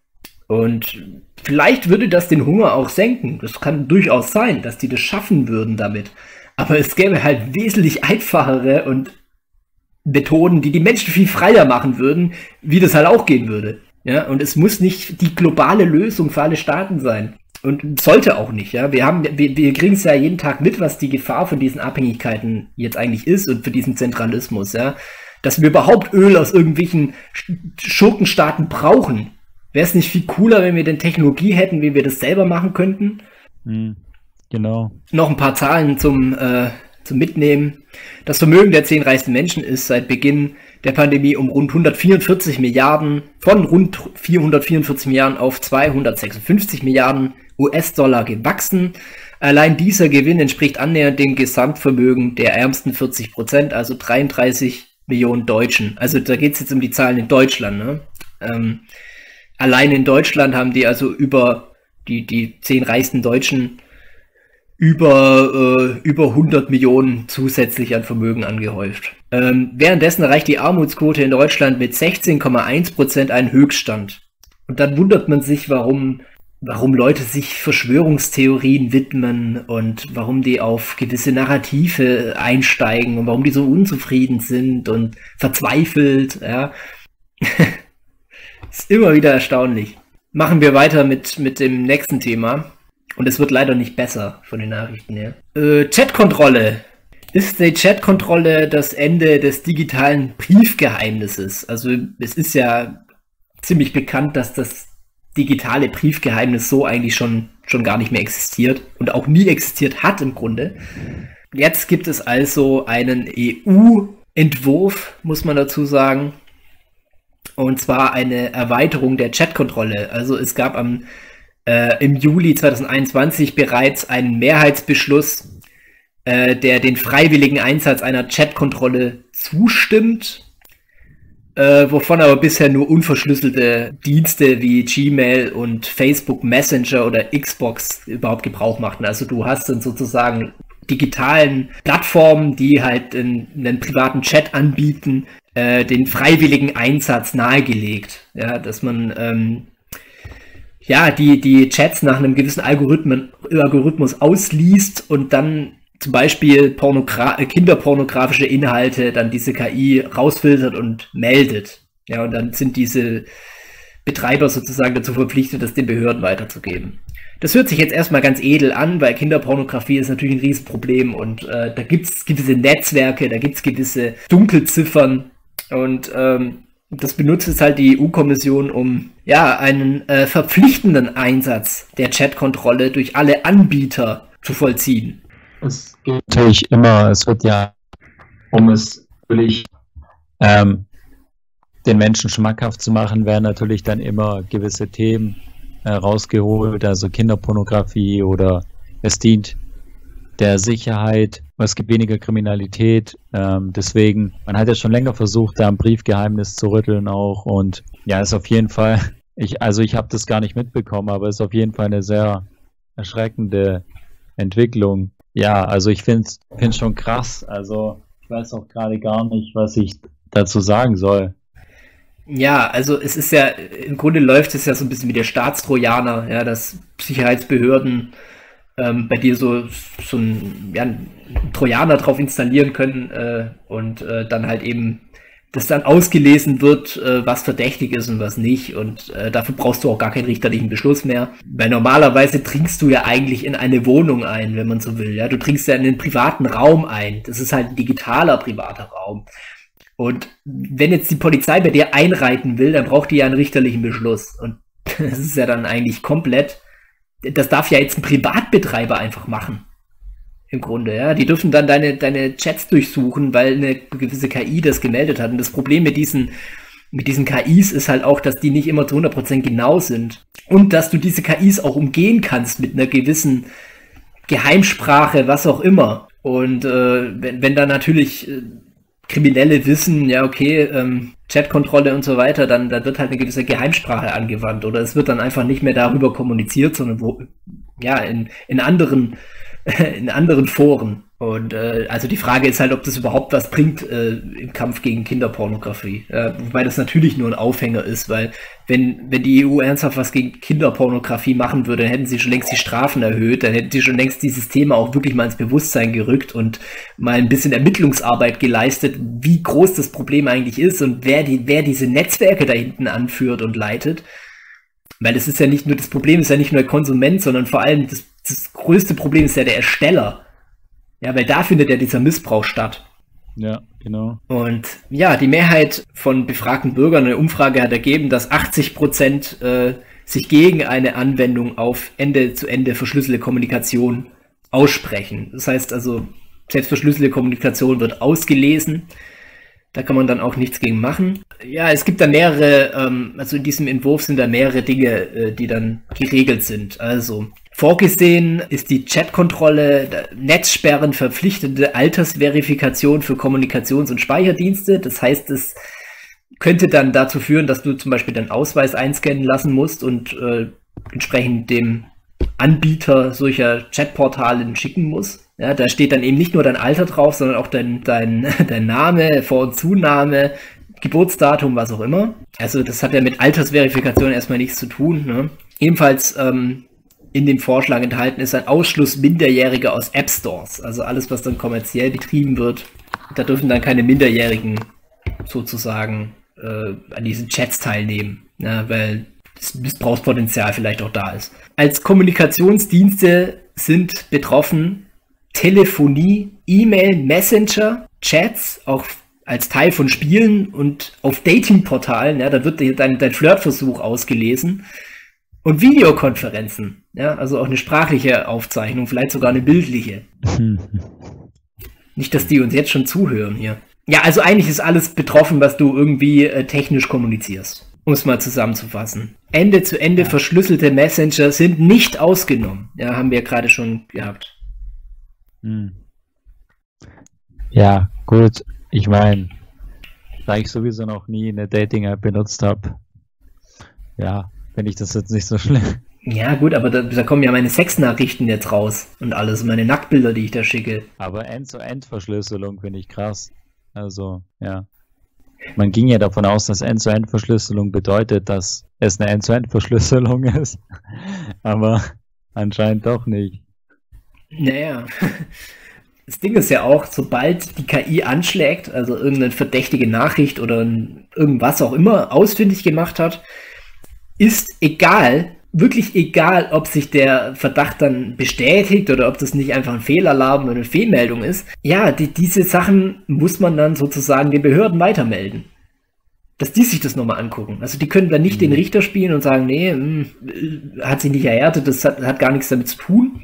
Und vielleicht würde das den Hunger auch senken. Das kann durchaus sein, dass die das schaffen würden damit. Aber es gäbe halt wesentlich einfachere und Methoden, die die Menschen viel freier machen würden, wie das halt auch gehen würde. Ja, und es muss nicht die globale Lösung für alle Staaten sein. Und sollte auch nicht, ja. Wir haben, wir, wir kriegen es ja jeden Tag mit, was die Gefahr von diesen Abhängigkeiten jetzt eigentlich ist und für diesen Zentralismus, ja. Dass wir überhaupt Öl aus irgendwelchen Schurkenstaaten brauchen. Wäre es nicht viel cooler, wenn wir denn Technologie hätten, wie wir das selber machen könnten? Hm, genau. Noch ein paar Zahlen zum, äh, zum Mitnehmen. Das Vermögen der zehn reichsten Menschen ist seit Beginn der Pandemie um rund hundertvierundvierzig Milliarden, von rund vierhundertvierundvierzig Milliarden auf zweihundertsechsundfünfzig Milliarden U S-Dollar gewachsen. Allein dieser Gewinn entspricht annähernd dem Gesamtvermögen der ärmsten vierzig Prozent, also dreiunddreißig Millionen Deutschen. Also da geht es jetzt um die Zahlen in Deutschland. Ne? Ähm, allein in Deutschland haben die also über die, die zehn reichsten Deutschen über, äh, über hundert Millionen zusätzlich an Vermögen angehäuft. Ähm, währenddessen erreicht die Armutsquote in Deutschland mit sechzehn Komma eins Prozent einen Höchststand. Und dann wundert man sich, warum, warum Leute sich Verschwörungstheorien widmen und warum die auf gewisse Narrative einsteigen und warum die so unzufrieden sind und verzweifelt. Ja. Ist immer wieder erstaunlich. Machen wir weiter mit, mit dem nächsten Thema. Und es wird leider nicht besser von den Nachrichten her. Äh, Chatkontrolle. Ist die Chatkontrolle das Ende des digitalen Briefgeheimnisses? Also es ist ja ziemlich bekannt, dass das digitale Briefgeheimnis so eigentlich schon, schon gar nicht mehr existiert und auch nie existiert hat im Grunde. Jetzt gibt es also einen E U-Entwurf, muss man dazu sagen. Und zwar eine Erweiterung der Chatkontrolle. Also es gab am Äh, im Juli zweitausendeinundzwanzig bereits einen Mehrheitsbeschluss, äh, der den freiwilligen Einsatz einer Chatkontrolle zustimmt, äh, wovon aber bisher nur unverschlüsselte Dienste wie Gmail und Facebook Messenger oder Xbox überhaupt Gebrauch machten. Also du hast dann sozusagen digitalen Plattformen, die halt in, einen privaten Chat anbieten, äh, den freiwilligen Einsatz nahegelegt. Ja, dass man ähm, ja, die, die Chats nach einem gewissen Algorithmen, Algorithmus ausliest und dann zum Beispiel Pornogra- kinderpornografische Inhalte dann diese K I rausfiltert und meldet. Ja, und dann sind diese Betreiber sozusagen dazu verpflichtet, das den Behörden weiterzugeben. Das hört sich jetzt erstmal ganz edel an, weil Kinderpornografie ist natürlich ein Riesenproblem und äh, da gibt es gewisse Netzwerke, da gibt es gewisse Dunkelziffern und ähm, das benutzt jetzt halt die E U-Kommission, um ja einen äh, verpflichtenden Einsatz der Chatkontrolle durch alle Anbieter zu vollziehen. Es geht natürlich immer, es wird ja, um es natürlich ähm, den Menschen schmackhaft zu machen, werden natürlich dann immer gewisse Themen äh, rausgeholt, also Kinderpornografie oder es dient der Sicherheit, es gibt weniger Kriminalität, ähm, deswegen, man hat ja schon länger versucht, da ein Briefgeheimnis zu rütteln auch und ja, ist auf jeden Fall, ich, also ich habe das gar nicht mitbekommen, aber ist auf jeden Fall eine sehr erschreckende Entwicklung. Ja, also ich finde es schon krass, also ich weiß auch gerade gar nicht, was ich dazu sagen soll. Ja, also es ist ja, im Grunde läuft es ja so ein bisschen wie der Staatstrojaner, ja, dass Sicherheitsbehörden ähm, bei dir so, so ein, ja, ein Trojaner drauf installieren können äh, und äh, dann halt eben, dass dann ausgelesen wird, äh, was verdächtig ist und was nicht und äh, dafür brauchst du auch gar keinen richterlichen Beschluss mehr, weil normalerweise dringst du ja eigentlich in eine Wohnung ein, wenn man so will, ja, du dringst ja in den privaten Raum ein, das ist halt ein digitaler privater Raum. Und wenn jetzt die Polizei bei dir einreiten will, dann braucht die ja einen richterlichen Beschluss. Und das ist ja dann eigentlich komplett, das darf ja jetzt ein Privatbetreiber einfach machen. Im Grunde, ja. Die dürfen dann deine, deine Chats durchsuchen, weil eine gewisse K I das gemeldet hat. Und das Problem mit diesen, mit diesen K Is ist halt auch, dass die nicht immer zu hundert Prozent genau sind. Und dass du diese K Is auch umgehen kannst mit einer gewissen Geheimsprache, was auch immer. Und äh, wenn, wenn dann natürlich äh, Kriminelle wissen, ja okay, ähm, Chatkontrolle und so weiter, dann, dann wird halt eine gewisse Geheimsprache angewandt oder es wird dann einfach nicht mehr darüber kommuniziert, sondern wo, ja, in, in anderen in anderen Foren. Und äh, also die Frage ist halt, ob das überhaupt was bringt äh, im Kampf gegen Kinderpornografie. Äh, wobei das natürlich nur ein Aufhänger ist, weil wenn, wenn die E U ernsthaft was gegen Kinderpornografie machen würde, dann hätten sie schon längst die Strafen erhöht, dann hätten sie schon längst dieses Thema auch wirklich mal ins Bewusstsein gerückt und mal ein bisschen Ermittlungsarbeit geleistet, wie groß das Problem eigentlich ist und wer, die, wer diese Netzwerke da hinten anführt und leitet. Weil es ist ja nicht nur, das Problem ist ja nicht nur der Konsument, sondern vor allem das, das größte Problem ist ja der Ersteller. Ja, weil da findet ja dieser Missbrauch statt. Ja, genau. Und ja, die Mehrheit von befragten Bürgern in der Umfrage hat ergeben, dass achtzig Prozent äh, sich gegen eine Anwendung auf Ende-zu-Ende verschlüsselte Kommunikation aussprechen. Das heißt also, selbst verschlüsselte Kommunikation wird ausgelesen. Da kann man dann auch nichts gegen machen. Ja, es gibt da mehrere, ähm, also in diesem Entwurf sind da mehrere Dinge, äh, die dann geregelt sind. Also Vorgesehen ist die Chatkontrolle, Netzsperren, verpflichtende Altersverifikation für Kommunikations- und Speicherdienste. Das heißt, es könnte dann dazu führen, dass du zum Beispiel deinen Ausweis einscannen lassen musst und äh, entsprechend dem Anbieter solcher Chatportale schicken musst. Ja, da steht dann eben nicht nur dein Alter drauf, sondern auch dein, dein, dein Name, Vor- und Zunahme, Geburtsdatum, was auch immer. Also das hat ja mit Altersverifikation erstmal nichts zu tun. Ne? Ebenfalls ähm, in dem Vorschlag enthalten ist ein Ausschluss Minderjähriger aus App Stores. Also alles, was dann kommerziell betrieben wird, da dürfen dann keine Minderjährigen sozusagen äh, an diesen Chats teilnehmen, ja, weil das Missbrauchspotenzial vielleicht auch da ist. Als Kommunikationsdienste sind betroffen Telefonie, E-Mail, Messenger, Chats, auch als Teil von Spielen und auf Datingportalen, ja, da wird dir dein, dein Flirtversuch ausgelesen. Und Videokonferenzen, ja, also auch eine sprachliche Aufzeichnung, vielleicht sogar eine bildliche. Nicht, dass die uns jetzt schon zuhören hier. Ja, also eigentlich ist alles betroffen, was du irgendwie äh, technisch kommunizierst, um es mal zusammenzufassen. Ende-zu-Ende ja. verschlüsselte Messenger sind nicht ausgenommen. Ja, haben wir gerade schon gehabt. Hm. Ja, gut. Ich meine, da ich sowieso noch nie eine Dating-App benutzt habe, ja, finde ich das jetzt nicht so schlimm. Ja gut, aber da, da kommen ja meine Sexnachrichten jetzt raus und alles, meine Nacktbilder, die ich da schicke. Aber End-zu-End-Verschlüsselung finde ich krass. Also, ja. Man ging ja davon aus, dass End-zu-End-Verschlüsselung bedeutet, dass es eine End-zu-End-Verschlüsselung ist. Aber anscheinend doch nicht. Naja. Das Ding ist ja auch, sobald die K I anschlägt, also irgendeine verdächtige Nachricht oder irgendwas auch immer ausfindig gemacht hat, ist egal, wirklich egal, ob sich der Verdacht dann bestätigt oder ob das nicht einfach ein Fehlalarm oder eine Fehlmeldung ist. Ja, die, diese Sachen muss man dann sozusagen den Behörden weitermelden. Dass die sich das nochmal angucken. Also die können dann nicht mhm. den Richter spielen und sagen, nee, mh, hat sich nicht erhärtet, das hat, hat gar nichts damit zu tun.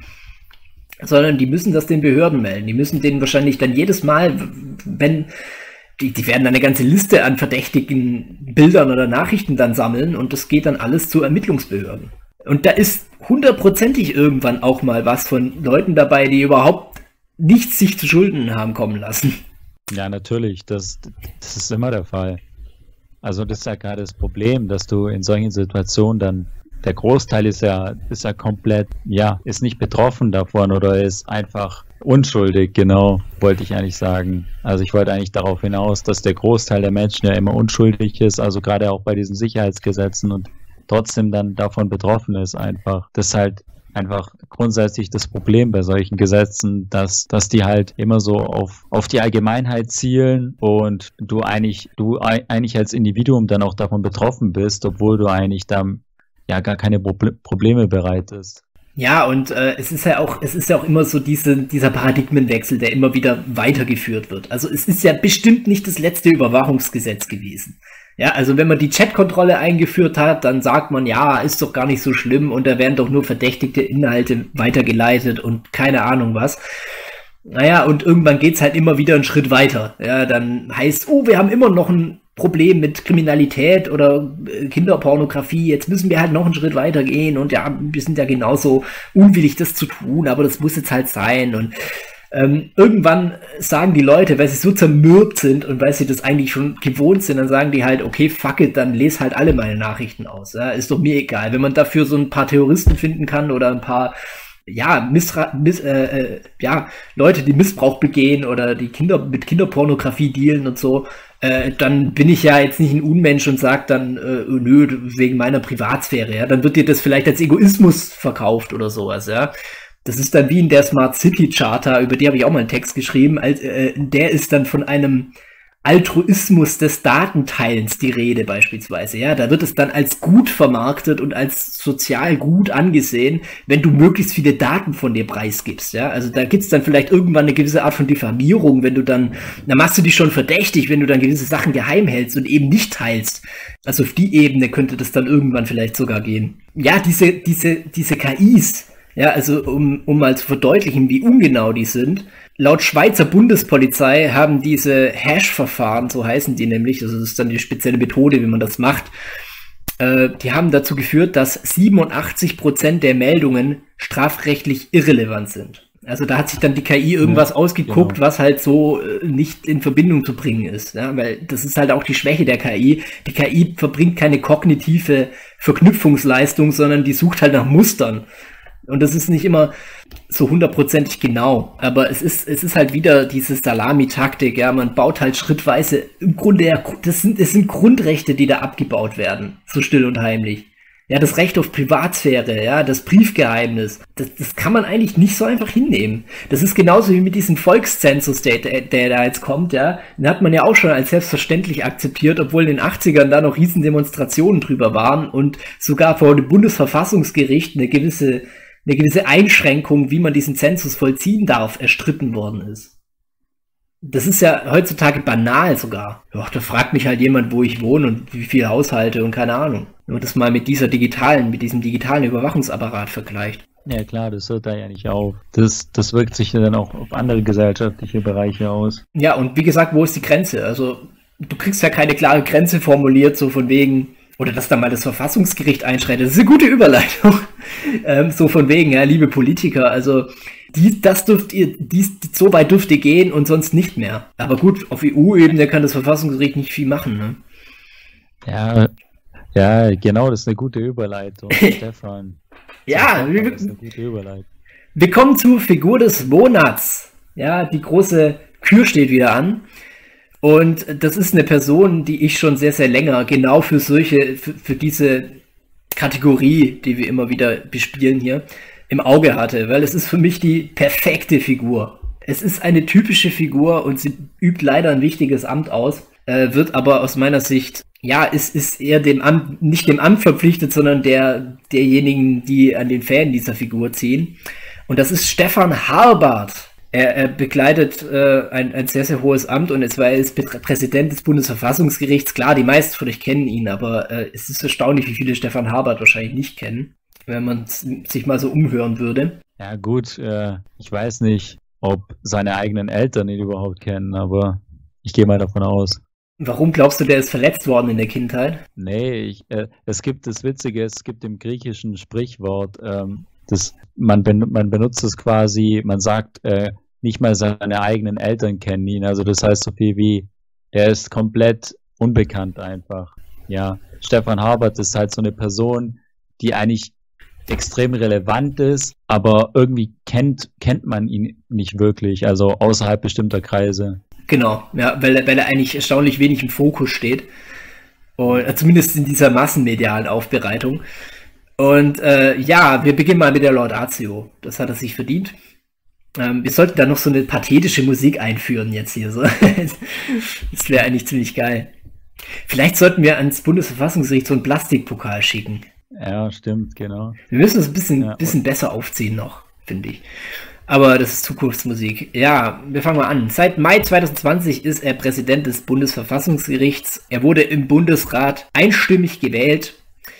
Sondern die müssen das den Behörden melden. Die müssen denen wahrscheinlich dann jedes Mal, wenn, die, die werden dann eine ganze Liste an verdächtigen Bildern oder Nachrichten dann sammeln und das geht dann alles zu Ermittlungsbehörden. Und da ist hundertprozentig irgendwann auch mal was von Leuten dabei, die überhaupt nichts sich zu Schulden haben kommen lassen. Ja, natürlich. Das, das ist immer der Fall. Also das ist ja gerade das Problem, dass du in solchen Situationen dann der Großteil ist ja, ist ja komplett, ja, ist nicht betroffen davon oder ist einfach unschuldig, genau, wollte ich eigentlich sagen. Also ich wollte eigentlich darauf hinaus, dass der Großteil der Menschen ja immer unschuldig ist, also gerade auch bei diesen Sicherheitsgesetzen und trotzdem dann davon betroffen ist einfach. Das ist halt einfach grundsätzlich das Problem bei solchen Gesetzen, dass, dass die halt immer so auf, auf die Allgemeinheit zielen und du eigentlich, du eigentlich als Individuum dann auch davon betroffen bist, obwohl du eigentlich dann ja gar keine Proble- Probleme bereitest. Ja, und äh, es ist ja auch, es ist ja auch immer so diese, dieser Paradigmenwechsel, der immer wieder weitergeführt wird. Also es ist ja bestimmt nicht das letzte Überwachungsgesetz gewesen. Ja, also wenn man die Chatkontrolle eingeführt hat, dann sagt man, ja, ist doch gar nicht so schlimm und da werden doch nur verdächtigte Inhalte weitergeleitet und keine Ahnung was. Naja, und irgendwann geht's halt immer wieder einen Schritt weiter. Ja, dann heißt, oh, wir haben immer noch ein Problem mit Kriminalität oder Kinderpornografie, jetzt müssen wir halt noch einen Schritt weiter gehen und ja, wir sind ja genauso unwillig, das zu tun, aber das muss jetzt halt sein und ähm, irgendwann sagen die Leute, weil sie so zermürbt sind und weil sie das eigentlich schon gewohnt sind, dann sagen die halt, okay, fuck it, dann lese halt alle meine Nachrichten aus, ja, ist doch mir egal, wenn man dafür so ein paar Terroristen finden kann oder ein paar ja, Missra- Miss, äh, äh, ja, Leute, die Missbrauch begehen oder die Kinder mit Kinderpornografie dealen und so, äh, dann bin ich ja jetzt nicht ein Unmensch und sag dann, äh, nö, wegen meiner Privatsphäre, ja, dann wird dir das vielleicht als Egoismus verkauft oder sowas, ja. Das ist dann wie in der Smart City Charta, über die habe ich auch mal einen Text geschrieben, als, äh, der ist dann von einem Altruismus des Datenteilens die Rede beispielsweise, ja, da wird es dann als gut vermarktet und als sozial gut angesehen, wenn du möglichst viele Daten von dir preisgibst, ja, also da gibt's dann vielleicht irgendwann eine gewisse Art von Diffamierung, wenn du dann, dann machst du dich schon verdächtig, wenn du dann gewisse Sachen geheim hältst und eben nicht teilst, also auf die Ebene könnte das dann irgendwann vielleicht sogar gehen. Ja, diese, diese, diese K Is, ja, also um, um mal zu verdeutlichen, wie ungenau die sind, laut Schweizer Bundespolizei haben diese Hash-Verfahren, so heißen die nämlich, also das ist dann die spezielle Methode, wie man das macht, äh, die haben dazu geführt, dass siebenundachtzig Prozent der Meldungen strafrechtlich irrelevant sind. Also da hat sich dann die K I irgendwas ja, ausgeguckt, genau. was halt so äh, nicht in Verbindung zu bringen ist. Ja? Weil das ist halt auch die Schwäche der K I. Die K I verbringt keine kognitive Verknüpfungsleistung, sondern die sucht halt nach Mustern. Und das ist nicht immer so hundertprozentig genau. Aber es ist, es ist halt wieder diese Salami-Taktik. Ja, man baut halt schrittweise im Grunde, ja, das sind, das sind Grundrechte, die da abgebaut werden. So still und heimlich. Ja, das Recht auf Privatsphäre, ja, das Briefgeheimnis, das, das kann man eigentlich nicht so einfach hinnehmen. Das ist genauso wie mit diesem Volkszensus, der, der, der da jetzt kommt, ja. Den hat man ja auch schon als selbstverständlich akzeptiert, obwohl in den achtzigern da noch riesen Demonstrationen drüber waren und sogar vor dem Bundesverfassungsgericht eine gewisse, eine gewisse Einschränkung, wie man diesen Zensus vollziehen darf, erstritten worden ist. Das ist ja heutzutage banal sogar. Ja, da fragt mich halt jemand, wo ich wohne und wie viel Haushalte und keine Ahnung. Wenn man das mal mit dieser digitalen, mit diesem digitalen Überwachungsapparat vergleicht. Ja klar, das hört da ja nicht auf. Das, das wirkt sich dann auch auf andere gesellschaftliche Bereiche aus. Ja, und wie gesagt, wo ist die Grenze? Also du kriegst ja keine klare Grenze formuliert, so von wegen, oder dass da mal das Verfassungsgericht einschreitet. Das ist eine gute Überleitung. ähm, so von wegen, ja, liebe Politiker, also dies, das dürft ihr, dies, so weit dürft ihr gehen und sonst nicht mehr. Aber gut, auf E U-Ebene kann das Verfassungsgericht nicht viel machen, ne? Ja, ja, genau, das ist eine gute Überleitung, Stefan. Ja, wir, das ist eine gute Überleitung. Wir kommen zur Figur des Monats. Ja, die große Kür steht wieder an. Und das ist eine Person, die ich schon sehr, sehr länger genau für solche, für, für diese Kategorie, die wir immer wieder bespielen hier, im Auge hatte, weil es ist für mich die perfekte Figur. Es ist eine typische Figur und sie übt leider ein wichtiges Amt aus, äh, wird aber aus meiner Sicht, ja, ist, ist eher dem Amt, nicht dem Amt verpflichtet, sondern der, derjenigen, die an den Fäden dieser Figur ziehen. Und das ist Stefan Harbart. Er, er bekleidet äh, ein, ein sehr, sehr hohes Amt und jetzt war er jetzt Präsident des Bundesverfassungsgerichts. Klar, die meisten von euch kennen ihn, aber äh, es ist erstaunlich, wie viele Stefan Harbart wahrscheinlich nicht kennen, wenn man sich mal so umhören würde. Ja gut, äh, ich weiß nicht, ob seine eigenen Eltern ihn überhaupt kennen, aber ich gehe mal davon aus. Warum glaubst du, der ist verletzt worden in der Kindheit? Nee, ich, äh, es gibt das Witzige, es gibt im griechischen Sprichwort, ähm, das, man, ben, man benutzt es quasi, man sagt, äh, nicht mal seine eigenen Eltern kennen ihn, also das heißt so viel wie, er ist komplett unbekannt einfach. Ja, Stefan Harbart ist halt so eine Person, die eigentlich extrem relevant ist, aber irgendwie kennt, kennt man ihn nicht wirklich, also außerhalb bestimmter Kreise. Genau, ja, weil, weil er eigentlich erstaunlich wenig im Fokus steht. Und äh, zumindest in dieser massenmedialen Aufbereitung. Und äh, ja, wir beginnen mal mit der Laudatio. Das hat er sich verdient. Ähm, wir sollten da noch so eine pathetische Musik einführen jetzt hier. So. Das wäre eigentlich ziemlich geil. Vielleicht sollten wir ans Bundesverfassungsgericht so einen Plastikpokal schicken. Ja, stimmt, genau. Wir müssen es ein bisschen, ja, bisschen besser aufziehen noch, finde ich. Aber das ist Zukunftsmusik. Ja, wir fangen mal an. Seit Mai zwanzig zwanzig ist er Präsident des Bundesverfassungsgerichts. Er wurde im Bundesrat einstimmig gewählt.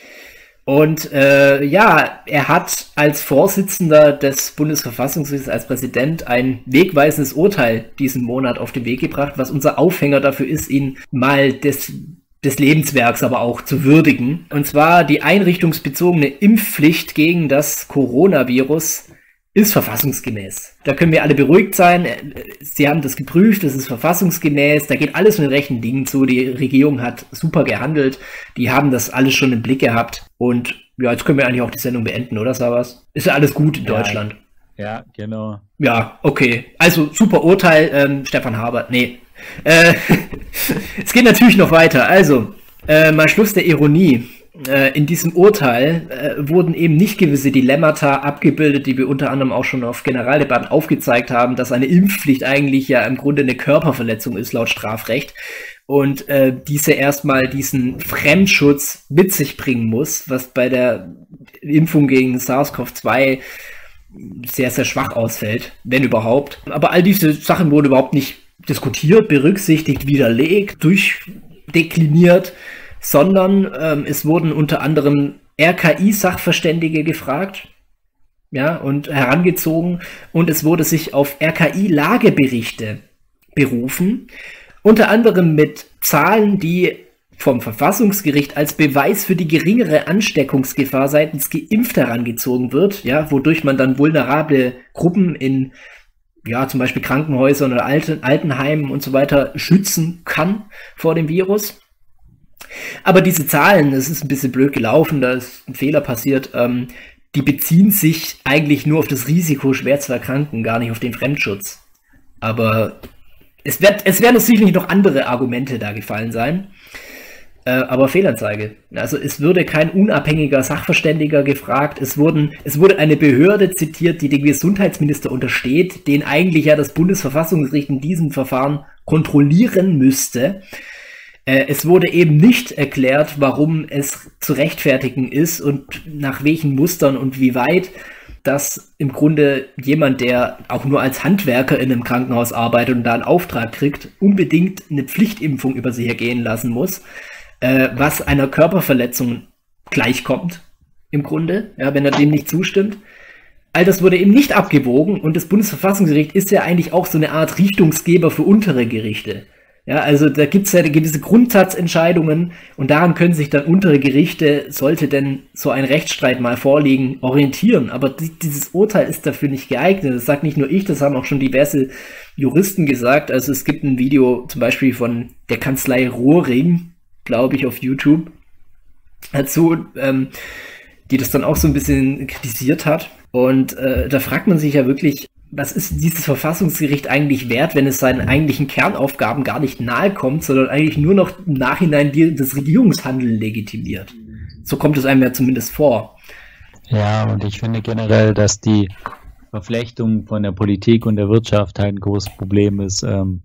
Und äh, ja, er hat als Vorsitzender des Bundesverfassungsgerichts, als Präsident, ein wegweisendes Urteil diesen Monat auf den Weg gebracht, was unser Aufhänger dafür ist, ihn mal des, des Lebenswerks aber auch zu würdigen. Und zwar die einrichtungsbezogene Impfpflicht gegen das Coronavirus ist verfassungsgemäß. Da können wir alle beruhigt sein. Sie haben das geprüft, es ist verfassungsgemäß. Da geht alles mit rechten Dingen zu. Die Regierung hat super gehandelt. Die haben das alles schon im Blick gehabt. Und ja, jetzt können wir eigentlich auch die Sendung beenden, oder Savas? Ist ja alles gut in ja, Deutschland. Ja, genau. Ja, okay. Also super Urteil, ähm, Stefan Harbart. Nee. Äh, es geht natürlich noch weiter. Also, äh, mal Schluss der Ironie. In diesem Urteil äh, wurden eben nicht gewisse Dilemmata abgebildet, die wir unter anderem auch schon auf Generaldebatten aufgezeigt haben, dass eine Impfpflicht eigentlich ja im Grunde eine Körperverletzung ist laut Strafrecht und äh, diese erstmal diesen Fremdschutz mit sich bringen muss, was bei der Impfung gegen SARS-CoV zwei sehr, sehr schwach ausfällt, wenn überhaupt. Aber all diese Sachen wurden überhaupt nicht diskutiert, berücksichtigt, widerlegt, durchdekliniert, sondern ähm, es wurden unter anderem R K I-Sachverständige gefragt, ja, und herangezogen, und es wurde sich auf R K I-Lageberichte berufen, unter anderem mit Zahlen, die vom Verfassungsgericht als Beweis für die geringere Ansteckungsgefahr seitens Geimpfter herangezogen wird, ja, wodurch man dann vulnerable Gruppen in, ja, zum Beispiel Krankenhäusern oder Alten, Altenheimen und so weiter schützen kann vor dem Virus. Aber diese Zahlen, das ist ein bisschen blöd gelaufen, da ist ein Fehler passiert, ähm, die beziehen sich eigentlich nur auf das Risiko, schwer zu erkranken, gar nicht auf den Fremdschutz. Aber es wird, es werden sicherlich noch andere Argumente da gefallen sein. Äh, aber Fehlanzeige. Also es würde kein unabhängiger Sachverständiger gefragt. Es wurden, es wurde eine Behörde zitiert, die dem Gesundheitsminister untersteht, den eigentlich ja das Bundesverfassungsgericht in diesem Verfahren kontrollieren müsste. Äh, es wurde eben nicht erklärt, warum es zu rechtfertigen ist und nach welchen Mustern und wie weit, dass im Grunde jemand, der auch nur als Handwerker in einem Krankenhaus arbeitet und da einen Auftrag kriegt, unbedingt eine Pflichtimpfung über sich ergehen lassen muss, äh, was einer Körperverletzung gleichkommt, im Grunde, ja, wenn er dem nicht zustimmt. All das wurde eben nicht abgewogen und das Bundesverfassungsgericht ist ja eigentlich auch so eine Art Richtungsgeber für untere Gerichte. Ja, also da gibt es ja gewisse Grundsatzentscheidungen und daran können sich dann untere Gerichte, sollte denn so ein Rechtsstreit mal vorliegen, orientieren. Aber die, dieses Urteil ist dafür nicht geeignet. Das sagt nicht nur ich, das haben auch schon diverse Juristen gesagt. Also es gibt ein Video zum Beispiel von der Kanzlei Rohring, glaube ich, auf YouTube dazu, ähm, die das dann auch so ein bisschen kritisiert hat. Und äh, da fragt man sich ja wirklich, was ist dieses Verfassungsgericht eigentlich wert, wenn es seinen eigentlichen Kernaufgaben gar nicht nahe kommt, sondern eigentlich nur noch im Nachhinein die, das Regierungshandeln legitimiert. So kommt es einem ja zumindest vor. Ja, und ich finde generell, dass die Verflechtung von der Politik und der Wirtschaft halt ein großes Problem ist. Ähm,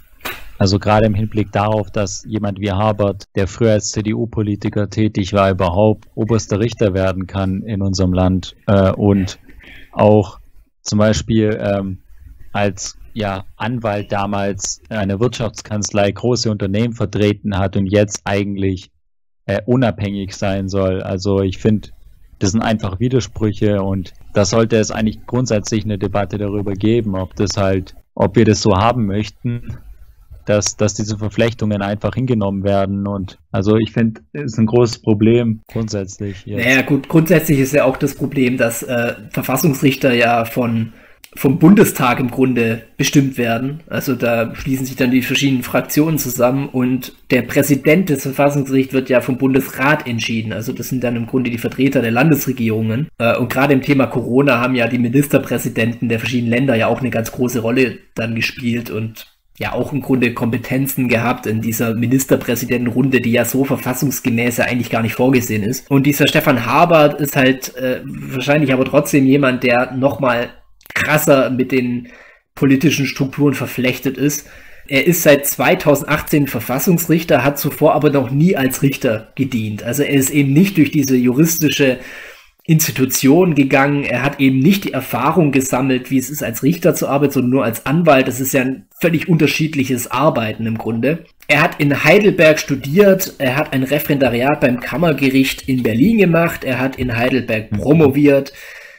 also gerade im Hinblick darauf, dass jemand wie Habert, der früher als C D U-Politiker tätig war, überhaupt oberster Richter werden kann in unserem Land äh, und auch zum Beispiel ähm, als ja, Anwalt damals eine Wirtschaftskanzlei große Unternehmen vertreten hat und jetzt eigentlich äh, unabhängig sein soll. Also ich finde, das sind einfach Widersprüche und da sollte es eigentlich grundsätzlich eine Debatte darüber geben, ob das halt, ob wir das so haben möchten, dass, dass diese Verflechtungen einfach hingenommen werden. Und also ich finde, es ist ein großes Problem grundsätzlich. Jetzt. Naja gut, grundsätzlich ist ja auch das Problem, dass äh, Verfassungsrichter ja von vom Bundestag im Grunde bestimmt werden. Also da schließen sich dann die verschiedenen Fraktionen zusammen und der Präsident des Verfassungsgerichts wird ja vom Bundesrat entschieden. Also das sind dann im Grunde die Vertreter der Landesregierungen. Äh, und gerade im Thema Corona haben ja die Ministerpräsidenten der verschiedenen Länder ja auch eine ganz große Rolle dann gespielt und ja auch im Grunde Kompetenzen gehabt in dieser Ministerpräsidentenrunde, die ja so verfassungsgemäß ja eigentlich gar nicht vorgesehen ist. Und dieser Stefan Habert ist halt äh, wahrscheinlich aber trotzdem jemand, der nochmal krasser mit den politischen Strukturen verflechtet ist. Er ist seit zweitausendachtzehn Verfassungsrichter, hat zuvor aber noch nie als Richter gedient. Also er ist eben nicht durch diese juristische Institution gegangen. Er hat eben nicht die Erfahrung gesammelt, wie es ist, als Richter zu arbeiten, sondern nur als Anwalt. Das ist ja ein völlig unterschiedliches Arbeiten im Grunde. Er hat in Heidelberg studiert. Er hat ein Referendariat beim Kammergericht in Berlin gemacht. Er hat in Heidelberg promoviert.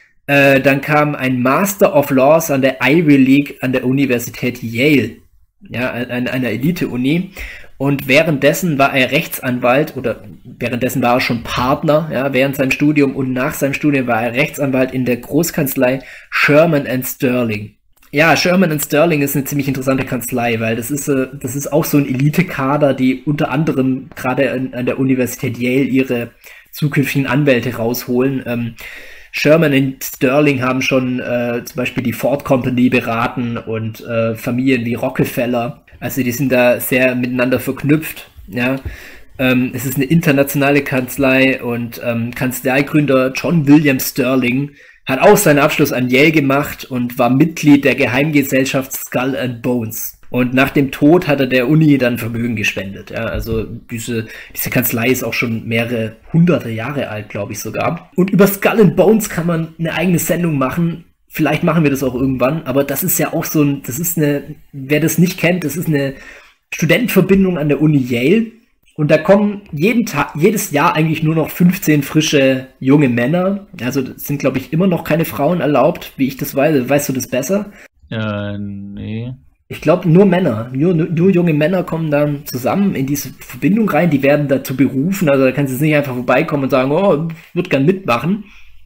Äh, dann kam ein Master of Laws an der Ivy League an der Universität Yale, ja, an einer Elite-Uni. Und währenddessen war er Rechtsanwalt oder währenddessen war er schon Partner, ja, während seinem Studium und nach seinem Studium war er Rechtsanwalt in der Großkanzlei Sherman and Sterling. Ja, Sherman and Sterling ist eine ziemlich interessante Kanzlei, weil das ist, äh, das ist auch so ein Elite-Kader, die unter anderem gerade an, an der Universität Yale ihre zukünftigen Anwälte rausholen. Ähm, Sherman and Sterling haben schon äh, zum Beispiel die Ford Company beraten und äh, Familien wie Rockefeller. Also die sind da sehr miteinander verknüpft. Ja, ähm, es ist eine internationale Kanzlei und ähm, Kanzleigründer John William Sterling hat auch seinen Abschluss an Yale gemacht und war Mitglied der Geheimgesellschaft Skull and Bones. Und nach dem Tod hat er der Uni dann Vermögen gespendet. Ja, also diese, diese Kanzlei ist auch schon mehrere hunderte Jahre alt, glaube ich sogar. Und über Skull and Bones kann man eine eigene Sendung machen. Vielleicht machen wir das auch irgendwann, aber das ist ja auch so ein, das ist eine, wer das nicht kennt, das ist eine Studentenverbindung an der Uni Yale. Und da kommen jeden Tag, jedes Jahr eigentlich nur noch fünfzehn frische junge Männer. Also es sind, glaube ich, immer noch keine Frauen erlaubt, wie ich das weiß. Weißt du das besser? Äh, nee. Ich glaube, nur Männer, nur, nur, nur junge Männer kommen dann zusammen in diese Verbindung rein, die werden dazu berufen, also da kannst du jetzt nicht einfach vorbeikommen und sagen, oh, ich würde gern mitmachen.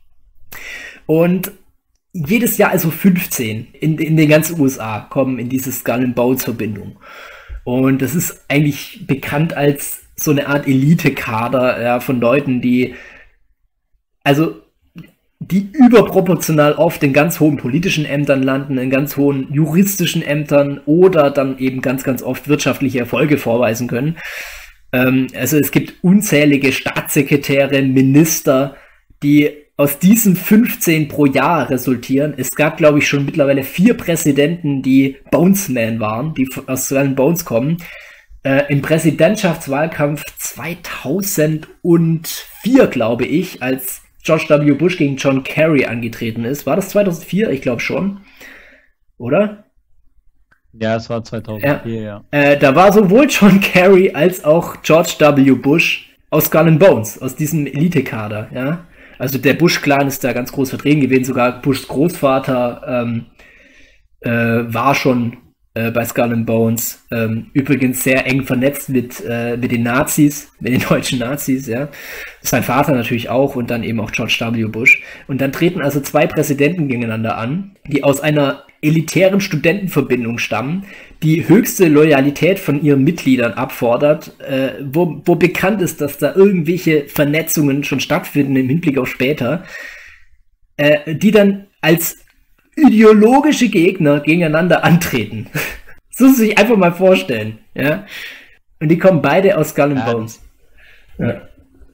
Und jedes Jahr also fünfzehn in, in den ganzen U S A kommen in diese Skull and Bones Verbindung. Und das ist eigentlich bekannt als so eine Art Elite-Kader, ja, von Leuten, die also die überproportional oft in ganz hohen politischen Ämtern landen, in ganz hohen juristischen Ämtern oder dann eben ganz, ganz oft wirtschaftliche Erfolge vorweisen können. Ähm, also es gibt unzählige Staatssekretäre, Minister, die aus diesen fünfzehn pro Jahr resultieren. Es gab, glaube ich, schon mittlerweile vier Präsidenten, die Bonesmen waren, die aus Skull and Bones kommen. Äh, im Präsidentschaftswahlkampf zweitausendvier, glaube ich, als George W. Bush gegen John Kerry angetreten ist. War das zweitausendvier? Ich glaube schon. Oder? Ja, es war zweitausendvier, ja. ja. Äh, da war sowohl John Kerry als auch George W. Bush aus Skull and Bones, aus diesem Elite-Kader, ja. Also der Bush-Clan ist da ganz groß vertreten gewesen, sogar Bushs Großvater ähm, äh, war schon äh, bei Skull and Bones, ähm, übrigens sehr eng vernetzt mit, äh, mit den Nazis, mit den deutschen Nazis, ja. Sein Vater natürlich auch und dann eben auch George W. Bush. Und dann treten also zwei Präsidenten gegeneinander an, die aus einer elitären Studentenverbindung stammen, die höchste Loyalität von ihren Mitgliedern abfordert, äh, wo, wo bekannt ist, dass da irgendwelche Vernetzungen schon stattfinden im Hinblick auf später, äh, die dann als ideologische Gegner gegeneinander antreten. Das muss man sich einfach mal vorstellen, ja. Und die kommen beide aus Skull and ja. Bones. Ja.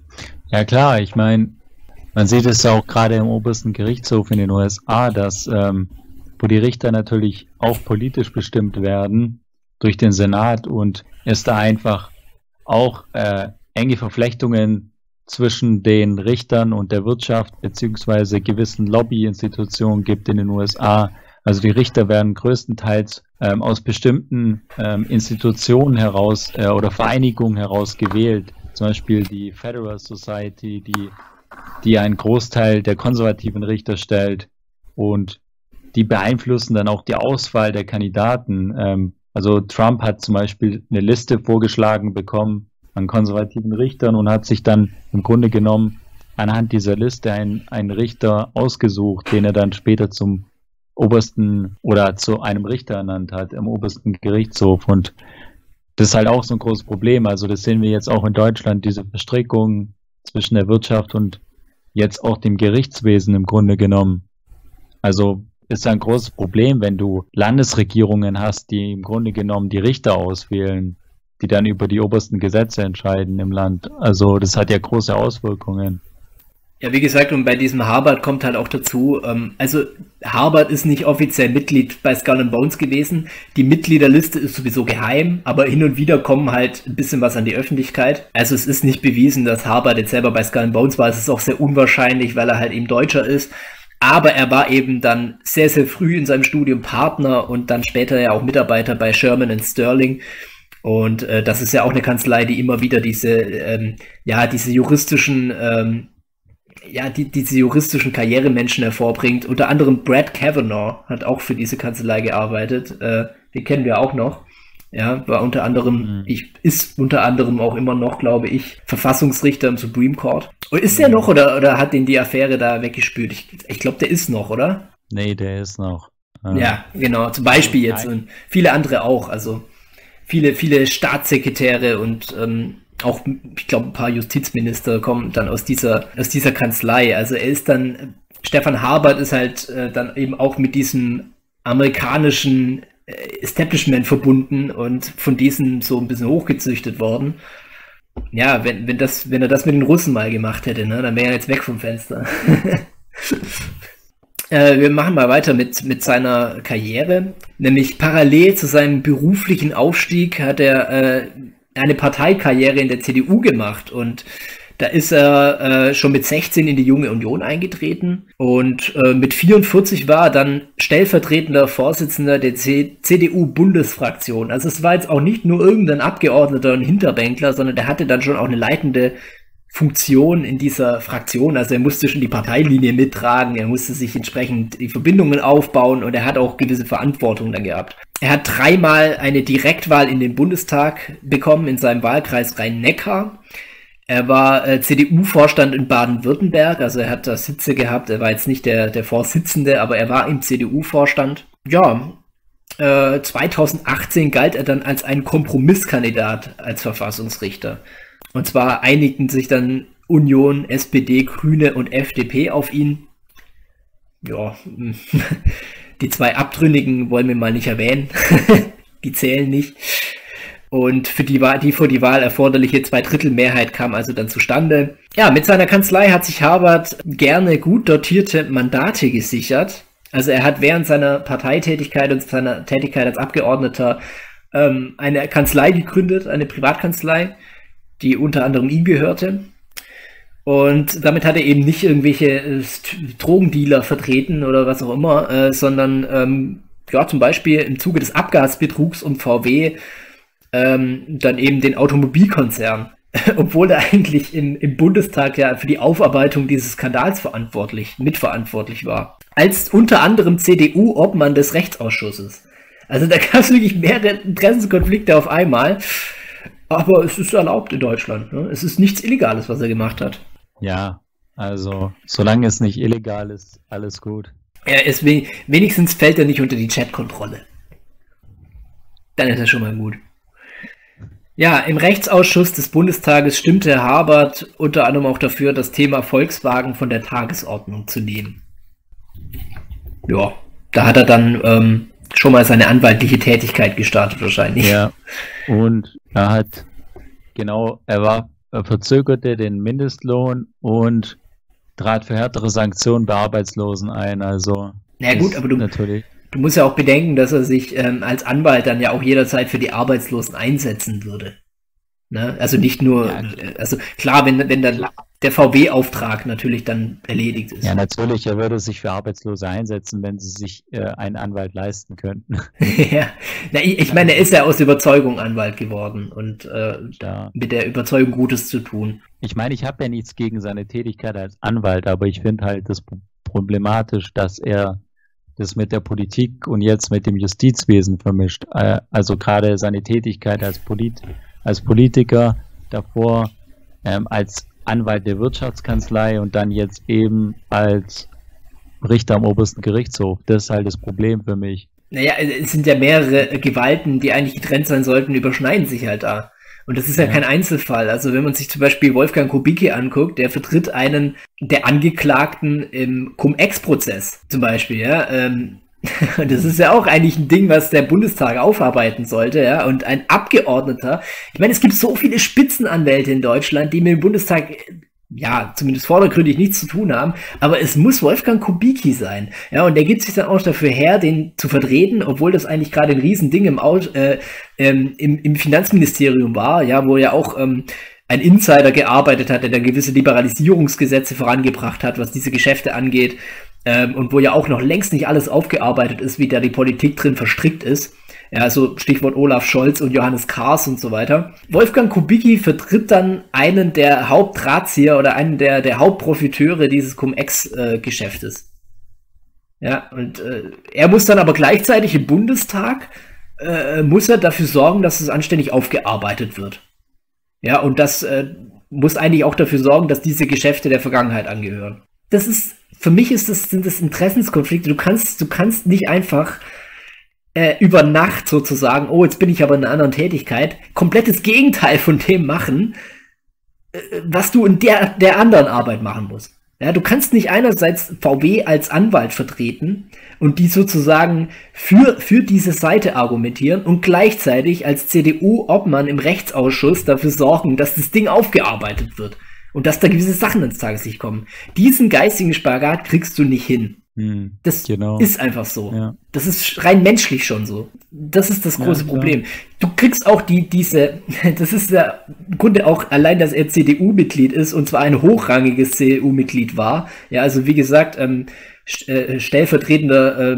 Ja klar, ich meine, man sieht es auch gerade im obersten Gerichtshof in den U S A, dass ähm, wo die Richter natürlich auch politisch bestimmt werden durch den Senat und es da einfach auch äh, enge Verflechtungen zwischen den Richtern und der Wirtschaft beziehungsweise gewissen Lobbyinstitutionen gibt in den U S A. Also die Richter werden größtenteils ähm, aus bestimmten ähm, Institutionen heraus äh, oder Vereinigungen heraus gewählt. Zum Beispiel die Federal Society, die, die einen Großteil der konservativen Richter stellt und die beeinflussen dann auch die Auswahl der Kandidaten. Ähm, also Trump hat zum Beispiel eine Liste vorgeschlagen bekommen an konservativen Richtern und hat sich dann im Grunde genommen anhand dieser Liste einen, einen Richter ausgesucht, den er dann später zum obersten oder zu einem Richter ernannt hat im obersten Gerichtshof. Und das ist halt auch so ein großes Problem. Also das sehen wir jetzt auch in Deutschland, diese Verstrickung zwischen der Wirtschaft und jetzt auch dem Gerichtswesen im Grunde genommen. Also ist ein großes Problem, wenn du Landesregierungen hast, die im Grunde genommen die Richter auswählen, die dann über die obersten Gesetze entscheiden im Land. Also das hat ja große Auswirkungen. Ja, wie gesagt, und bei diesem Harvard kommt halt auch dazu, ähm, also Harvard ist nicht offiziell Mitglied bei Skull and Bones gewesen. Die Mitgliederliste ist sowieso geheim, aber hin und wieder kommen halt ein bisschen was an die Öffentlichkeit. Also es ist nicht bewiesen, dass Harvard jetzt selber bei Skull and Bones war. Es ist auch sehr unwahrscheinlich, weil er halt eben Deutscher ist. Aber er war eben dann sehr, sehr früh in seinem Studium Partner und dann später ja auch Mitarbeiter bei Sherman and Sterling. Und äh, das ist ja auch eine Kanzlei, die immer wieder diese, ähm, ja, diese juristischen, ähm, ja, die, diese juristischen Karrieremenschen hervorbringt. Unter anderem Brad Kavanaugh hat auch für diese Kanzlei gearbeitet. Äh, den kennen wir auch noch. Ja, war unter anderem, mhm. ich, ist unter anderem auch immer noch, glaube ich, Verfassungsrichter im Supreme Court. Und ist der noch oder, oder hat den die Affäre da weggespült? Ich, ich glaube, der ist noch, oder? Nee, der ist noch. Äh, ja, genau, zum Beispiel jetzt und viele andere auch, also viele, viele Staatssekretäre und ähm, auch, ich glaube, ein paar Justizminister kommen dann aus dieser, aus dieser Kanzlei. Also er ist dann, Stefan Harbert ist halt äh, dann eben auch mit diesem amerikanischen Establishment verbunden und von diesen so ein bisschen hochgezüchtet worden. Ja, wenn, wenn, das, wenn er das mit den Russen mal gemacht hätte, ne, dann wäre er jetzt weg vom Fenster. äh, wir machen mal weiter mit, mit seiner Karriere. Nämlich parallel zu seinem beruflichen Aufstieg hat er äh, eine Parteikarriere in der C D U gemacht und da ist er äh, schon mit sechzehn in die Junge Union eingetreten und äh, mit vierundvierzig war er dann stellvertretender Vorsitzender der C D U-Bundesfraktion. Also es war jetzt auch nicht nur irgendein Abgeordneter und Hinterbänkler, sondern der hatte dann schon auch eine leitende Funktion in dieser Fraktion. Also er musste schon die Parteilinie mittragen, er musste sich entsprechend die Verbindungen aufbauen und er hat auch gewisse Verantwortung dann gehabt. Er hat dreimal eine Direktwahl in den Bundestag bekommen in seinem Wahlkreis Rhein-Neckar. Er war äh, C D U-Vorstand in Baden-Württemberg, also er hat da Sitze gehabt. Er war jetzt nicht der, der Vorsitzende, aber er war im C D U-Vorstand. Ja, äh, zweitausendachtzehn galt er dann als ein Kompromisskandidat als Verfassungsrichter. Und zwar einigten sich dann Union, S P D, Grüne und F D P auf ihn. Ja, die zwei Abtrünnigen wollen wir mal nicht erwähnen. Die zählen nicht. Und für die, Wahl, die vor die Wahl erforderliche Zweidrittelmehrheit kam also dann zustande. Ja, mit seiner Kanzlei hat sich Habert gerne gut dotierte Mandate gesichert. Also er hat während seiner Parteitätigkeit und seiner Tätigkeit als Abgeordneter ähm, eine Kanzlei gegründet, eine Privatkanzlei, die unter anderem ihm gehörte. Und damit hat er eben nicht irgendwelche äh, Drogendealer vertreten oder was auch immer, äh, sondern ähm, ja, zum Beispiel im Zuge des Abgasbetrugs um V W ähm, dann eben den Automobilkonzern, obwohl er eigentlich im, im Bundestag ja für die Aufarbeitung dieses Skandals verantwortlich, mitverantwortlich war. Als unter anderem C D U-Obmann des Rechtsausschusses. Also da gab es wirklich mehrere Interessenkonflikte auf einmal. Aber es ist erlaubt in Deutschland. Ne? Es ist nichts Illegales, was er gemacht hat. Ja, also solange es nicht illegal ist, alles gut. Er ist we- wenigstens fällt er nicht unter die Chatkontrolle. Dann ist er schon mal gut. Ja, im Rechtsausschuss des Bundestages stimmte Habert unter anderem auch dafür, das Thema Volkswagen von der Tagesordnung zu nehmen. Ja, da hat er dann ähm, schon mal seine anwaltliche Tätigkeit gestartet wahrscheinlich. Ja, und er hat, genau, er war, er verzögerte den Mindestlohn und trat für härtere Sanktionen bei Arbeitslosen ein, also. Na gut, aber du, natürlich. du musst ja auch bedenken, dass er sich ähm, als Anwalt dann ja auch jederzeit für die Arbeitslosen einsetzen würde. Ne? Also nicht nur, ja, also klar, wenn, wenn dann der V W-Auftrag natürlich dann erledigt ist. Ja, natürlich, er würde sich für Arbeitslose einsetzen, wenn sie sich äh, einen Anwalt leisten könnten. Ja, na, ich, ich meine, er ist ja aus Überzeugung Anwalt geworden und äh, ja. mit der Überzeugung Gutes zu tun. Ich meine, ich habe ja nichts gegen seine Tätigkeit als Anwalt, aber ich finde halt das problematisch, dass er das mit der Politik und jetzt mit dem Justizwesen vermischt. Äh, also gerade seine Tätigkeit als, Polit als Politiker, davor ähm, als Anwalt der Wirtschaftskanzlei und dann jetzt eben als Richter am obersten Gerichtshof. Das ist halt das Problem für mich. Naja, es sind ja mehrere Gewalten, die eigentlich getrennt sein sollten, überschneiden sich halt da. Und das ist ja, ja kein Einzelfall. Also wenn man sich zum Beispiel Wolfgang Kubicki anguckt, der vertritt einen der Angeklagten im Cum-Ex-Prozess zum Beispiel, ja. Ähm, das ist ja auch eigentlich ein Ding, was der Bundestag aufarbeiten sollte, ja. Und ein Abgeordneter, ich meine, es gibt so viele Spitzenanwälte in Deutschland, die mit dem Bundestag, ja, zumindest vordergründig nichts zu tun haben, aber es muss Wolfgang Kubicki sein, ja. Und der gibt sich dann auch dafür her, den zu vertreten, obwohl das eigentlich gerade ein Riesending im, äh, ähm, im, im Finanzministerium war, ja, wo ja auch ähm, ein Insider gearbeitet hat, der dann gewisse Liberalisierungsgesetze vorangebracht hat, was diese Geschäfte angeht. Ähm, und wo ja auch noch längst nicht alles aufgearbeitet ist, wie da die Politik drin verstrickt ist. Ja, also Stichwort Olaf Scholz und Johannes Kahrs und so weiter. Wolfgang Kubicki vertritt dann einen der Hauptdrahtzieher oder einen der, der Hauptprofiteure dieses Cum-Ex-Geschäftes. Ja, und äh, er muss dann aber gleichzeitig im Bundestag, äh, muss er dafür sorgen, dass es anständig aufgearbeitet wird. Ja, und das äh, muss eigentlich auch dafür sorgen, dass diese Geschäfte der Vergangenheit angehören. Das ist, für mich ist das, sind das Interessenskonflikte. Du kannst, du kannst nicht einfach äh, über Nacht sozusagen, oh, jetzt bin ich aber in einer anderen Tätigkeit, komplettes Gegenteil von dem machen, äh, was du in der, der anderen Arbeit machen musst. Ja, du kannst nicht einerseits V W als Anwalt vertreten und die sozusagen für, für diese Seite argumentieren und gleichzeitig als C D U-Obmann im Rechtsausschuss dafür sorgen, dass das Ding aufgearbeitet wird. Und dass da gewisse Sachen ins Tageslicht kommen. Diesen geistigen Spagat kriegst du nicht hin. Hm, das genau. ist einfach so. Ja. Das ist rein menschlich schon so. Das ist das große ja, Problem. Du kriegst auch die, diese, das ist ja im Grunde auch allein, dass er C D U-Mitglied ist und zwar ein hochrangiges C D U-Mitglied war. Ja, also wie gesagt, ähm, st- stellvertretender äh,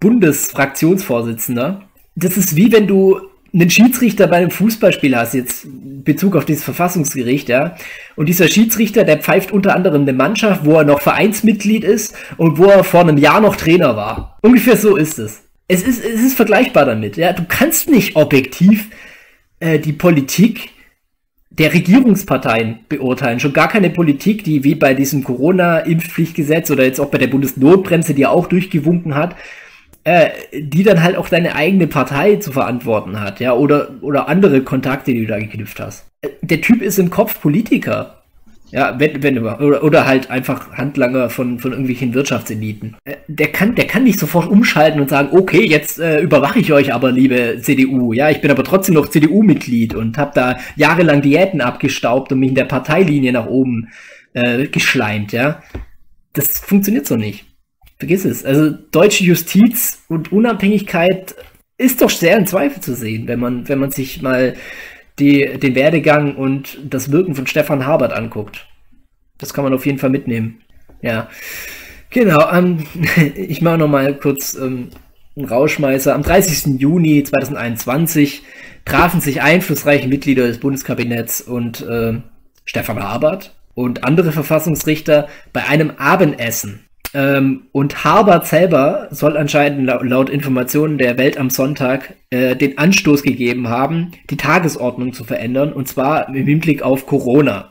Bundesfraktionsvorsitzender. Das ist wie wenn du einen Schiedsrichter bei einem Fußballspiel hast, jetzt in Bezug auf dieses Verfassungsgericht, ja, und dieser Schiedsrichter, der pfeift unter anderem eine Mannschaft, wo er noch Vereinsmitglied ist und wo er vor einem Jahr noch Trainer war. Ungefähr so ist es. Es ist, es ist vergleichbar damit. Ja, du kannst nicht objektiv äh, die Politik der Regierungsparteien beurteilen. Schon gar keine Politik, die wie bei diesem Corona-Impfpflichtgesetz oder jetzt auch bei der Bundesnotbremse, die ja auch durchgewunken hat, äh, die dann halt auch deine eigene Partei zu verantworten hat, ja, oder, oder andere Kontakte, die du da geknüpft hast. Äh, der Typ ist im Kopf Politiker. Ja, wenn, wenn oder, oder halt einfach Handlanger von, von irgendwelchen Wirtschaftseliten. Äh, Der kann, der kann nicht sofort umschalten und sagen, okay, jetzt äh, überwache ich euch aber, liebe C D U. Ja, ich bin aber trotzdem noch C D U-Mitglied und habe da jahrelang Diäten abgestaubt und mich in der Parteilinie nach oben äh, geschleimt, ja. Das funktioniert so nicht. Vergiss es. Also deutsche Justiz und Unabhängigkeit ist doch sehr in Zweifel zu sehen, wenn man, wenn man sich mal die, den Werdegang und das Wirken von Stefan Habert anguckt. Das kann man auf jeden Fall mitnehmen. Ja, genau. Ähm, ich mache noch mal kurz ähm, einen Rauschmeißer. Am dreißigsten Juni zweitausendeinundzwanzig trafen sich einflussreiche Mitglieder des Bundeskabinetts und äh, Stefan Habert und andere Verfassungsrichter bei einem Abendessen. Ähm, und Habert selber soll anscheinend laut, laut Informationen der Welt am Sonntag äh, den Anstoß gegeben haben, die Tagesordnung zu verändern, und zwar im Hinblick auf Corona.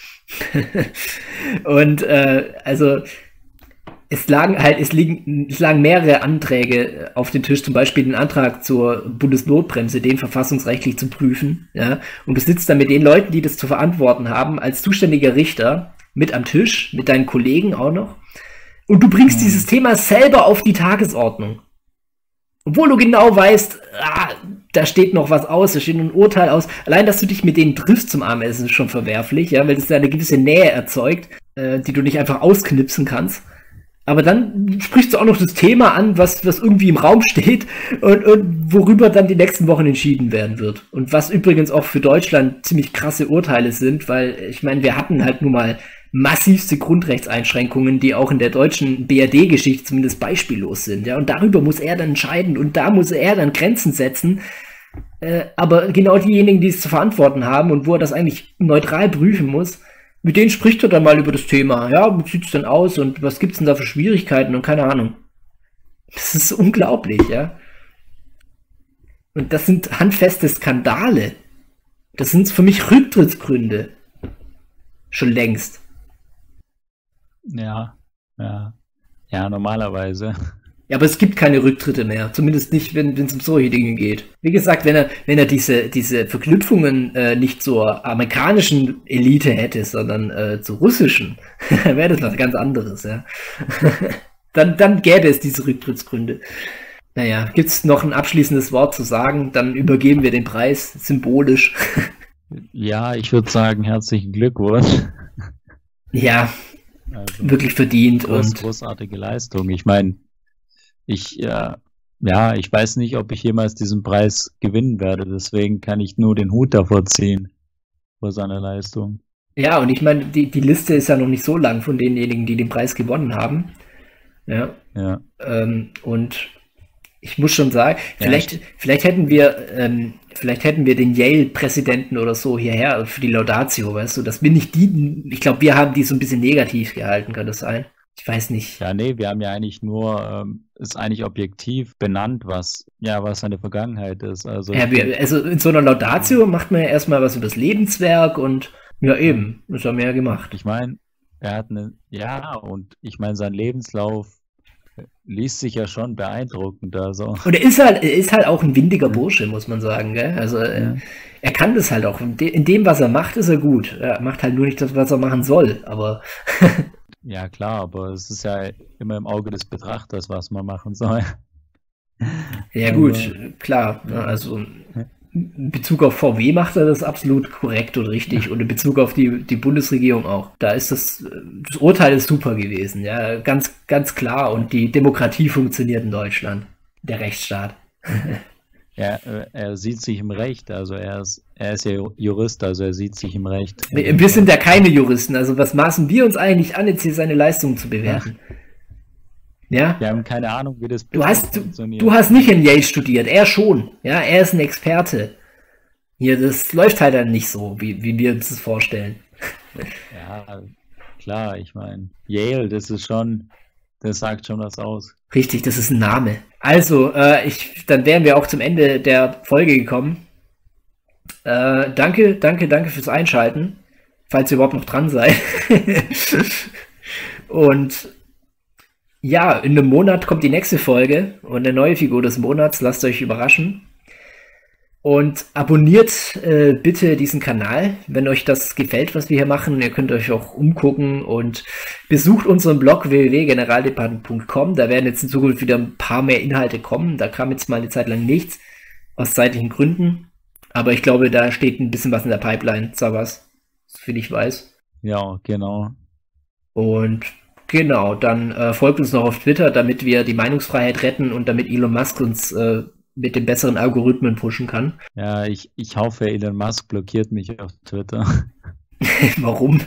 Und äh, also es lagen halt, es liegen, es lagen mehrere Anträge auf den Tisch, zum Beispiel den Antrag zur Bundesnotbremse, den verfassungsrechtlich zu prüfen, ja, und du sitzt dann mit den Leuten, die das zu verantworten haben, als zuständiger Richter mit am Tisch, mit deinen Kollegen auch noch. Und du bringst mhm. dieses Thema selber auf die Tagesordnung. Obwohl du genau weißt, ah, da steht noch was aus, da steht ein Urteil aus. Allein, dass du dich mit denen triffst zum Abendessen, ist schon verwerflich, ja, weil es da eine gewisse Nähe erzeugt, äh, die du nicht einfach ausknipsen kannst. Aber dann sprichst du auch noch das Thema an, was, was irgendwie im Raum steht und, und worüber dann die nächsten Wochen entschieden werden wird. Und was übrigens auch für Deutschland ziemlich krasse Urteile sind, weil ich meine, wir hatten halt nun mal massivste Grundrechtseinschränkungen, die auch in der deutschen B R D-Geschichte zumindest beispiellos sind. Ja, und darüber muss er dann entscheiden und da muss er dann Grenzen setzen. Äh, aber genau diejenigen, die es zu verantworten haben und wo er das eigentlich neutral prüfen muss, mit denen spricht er dann mal über das Thema. Ja, wie sieht es denn aus und was gibt es denn da für Schwierigkeiten und keine Ahnung. Das ist unglaublich, ja. Und das sind handfeste Skandale. Das sind für mich Rücktrittsgründe. Schon längst. Ja, ja, ja, normalerweise. Ja, aber es gibt keine Rücktritte mehr. Zumindest nicht, wenn es um solche Dinge geht. Wie gesagt, wenn er, wenn er diese, diese Verknüpfungen äh, nicht zur amerikanischen Elite hätte, sondern äh, zur russischen, wäre das was ganz anderes, ja. dann, dann gäbe es diese Rücktrittsgründe. Naja, gibt es noch ein abschließendes Wort zu sagen? Dann übergeben wir den Preis symbolisch. Ja, ich würde sagen, herzlichen Glückwunsch. Ja, also, wirklich verdient. Groß, und großartige Leistung. Ich meine, ich, äh, ja, ich weiß nicht, ob ich jemals diesen Preis gewinnen werde. Deswegen kann ich nur den Hut davor ziehen, vor seiner Leistung. Ja, und ich meine, die, die Liste ist ja noch nicht so lang von denjenigen, die den Preis gewonnen haben. Ja. Ja. Ähm, und ich muss schon sagen, Ja, vielleicht, ich- vielleicht hätten wir, ähm, vielleicht hätten wir den Yale-Präsidenten oder so hierher für die Laudatio, weißt du, dass wir nicht die, ich glaube, wir haben die so ein bisschen negativ gehalten, kann das sein? Ich weiß nicht. Ja, nee, wir haben ja eigentlich nur, ähm, ist eigentlich objektiv benannt, was, ja, was seine Vergangenheit ist. Also, Ja, ich wir, find- also in so einer Laudatio macht man ja erstmal was über das Lebenswerk und ja eben, das haben wir ja gemacht. ich meine, er hat eine, ja, und ich meine, sein Lebenslauf äh, liest sich ja schon beeindruckend, also, Und er ist halt, er ist halt auch ein windiger Bursche, muss man sagen, gell? Also äh, Ja. er kann das halt auch. In de- in dem, was er macht, ist er gut. Er macht halt nur nicht das, was er machen soll. Aber ja, klar, aber es ist ja immer im Auge des Betrachters, was man machen soll. ja Aber- gut, klar. Ne, also in Bezug auf V W macht er das absolut korrekt und richtig. Und in Bezug auf die, die Bundesregierung auch. Da ist das, das Urteil ist super gewesen. Ja, ganz, ganz klar. Und die Demokratie funktioniert in Deutschland. Der Rechtsstaat. Er, äh, er sieht sich im Recht, also er ist, er ist ja Jurist, also er sieht sich im Recht. Wir, wir sind ja keine Juristen. Also was maßen wir uns eigentlich an, jetzt hier seine Leistungen zu bewerten? Ja? Wir haben keine Ahnung, wie das Du hast, du, funktioniert. du hast nicht in Yale studiert, er schon. Ja, er ist ein Experte. Hier, das läuft halt dann nicht so, wie, wie wir uns das vorstellen. Ja, klar, ich meine, Yale, das ist schon, der sagt schon was aus. Richtig, das ist ein Name. Also, äh, ich, dann wären wir auch zum Ende der Folge gekommen. Äh, danke, danke, danke fürs Einschalten, falls ihr überhaupt noch dran seid. Und ja, in einem Monat kommt die nächste Folge und eine neue Figur des Monats. Lasst euch überraschen. Und abonniert äh, bitte diesen Kanal, wenn euch das gefällt, was wir hier machen. Ihr könnt euch auch umgucken und besucht unseren Blog w w w punkt generaldepartement punkt com. Da werden jetzt in Zukunft wieder ein paar mehr Inhalte kommen. Da kam jetzt mal eine Zeit lang nichts, aus zeitlichen Gründen. Aber ich glaube, da steht ein bisschen was in der Pipeline, sowas, soviel ich weiß. Ja, genau. Und genau, dann äh, folgt uns noch auf Twitter, damit wir die Meinungsfreiheit retten und damit Elon Musk uns äh, mit den besseren Algorithmen pushen kann. Ja, ich, ich hoffe, Elon Musk blockiert mich auf Twitter. Warum?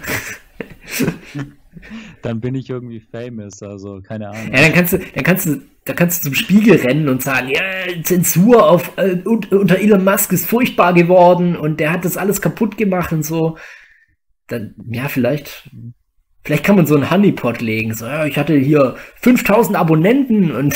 Dann bin ich irgendwie famous, also keine Ahnung. Ja, dann kannst du, dann kannst du, da kannst du zum Spiegel rennen und sagen, ja, Zensur auf äh, unter Elon Musk ist furchtbar geworden und der hat das alles kaputt gemacht und so. Dann, ja, vielleicht, vielleicht kann man so einen Honeypot legen. So, ja, ich hatte hier fünftausend Abonnenten und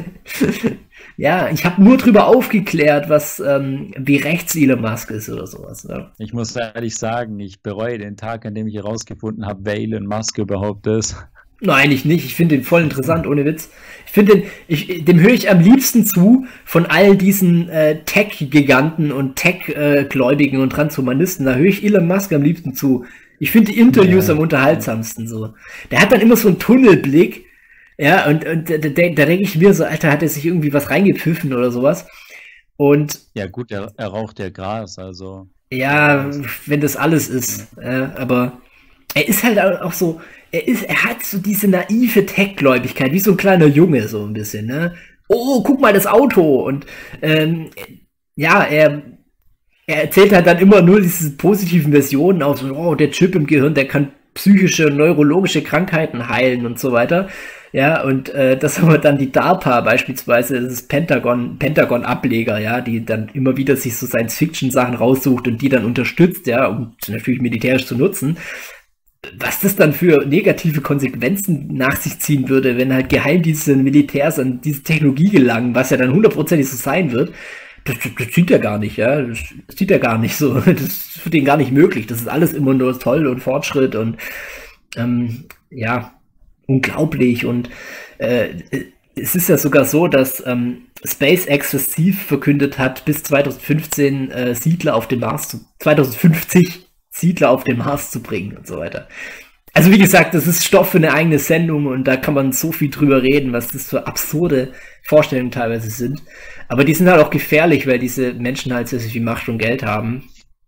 ja, ich habe nur drüber aufgeklärt, was ähm, wie rechts Elon Musk ist oder sowas. Ja. Ich muss ehrlich sagen, ich bereue den Tag, an dem ich herausgefunden habe, wer Elon Musk überhaupt ist. Nein, eigentlich nicht. Ich finde den voll interessant, ohne Witz. Ich finde den, ich, dem höre ich am liebsten zu von all diesen äh, Tech-Giganten und Tech-Gläubigen äh, und Transhumanisten. Da höre ich Elon Musk am liebsten zu. Ich finde die Interviews ja am unterhaltsamsten so. Der hat dann immer so einen Tunnelblick. Ja, und, und da, da, da denke ich mir so, Alter, hat er sich irgendwie was reingepfiffen oder sowas. Und ja gut, er, er raucht ja Gras, also. Ja, wenn das alles ist. Ja, aber er ist halt auch so, er ist, er hat so diese naive Tech-Gläubigkeit, wie so ein kleiner Junge, so ein bisschen, ne? Oh, guck mal das Auto! Und ähm, ja, er, er erzählt halt dann immer nur diese positiven Versionen aus, so, oh, der Chip im Gehirn, der kann psychische, neurologische Krankheiten heilen und so weiter. Ja, und äh, das haben wir dann die DARPA beispielsweise, das ist Pentagon, Pentagon-Ableger, ja, die dann immer wieder sich so Science-Fiction-Sachen raussucht und die dann unterstützt, ja, um natürlich militärisch zu nutzen. Was das dann für negative Konsequenzen nach sich ziehen würde, wenn halt Geheimdienste und Militärs an diese Technologie gelangen, was ja dann hundertprozentig so sein wird, das, das, das sieht er gar nicht, ja, das, das sieht er gar nicht so, das ist für den gar nicht möglich, das ist alles immer nur toll und Fortschritt und ähm, ja, unglaublich und äh, es ist ja sogar so, dass ähm, SpaceX das Ziel verkündet hat, bis zweitausendfünfzehn äh, Siedler auf den Mars zu, zweitausendfünfzig Siedler auf den Mars zu bringen und so weiter. Also wie gesagt, das ist Stoff für eine eigene Sendung und da kann man so viel drüber reden, was das für absurde Vorstellungen teilweise sind. Aber die sind halt auch gefährlich, weil diese Menschen halt sehr, sehr viel Macht und Geld haben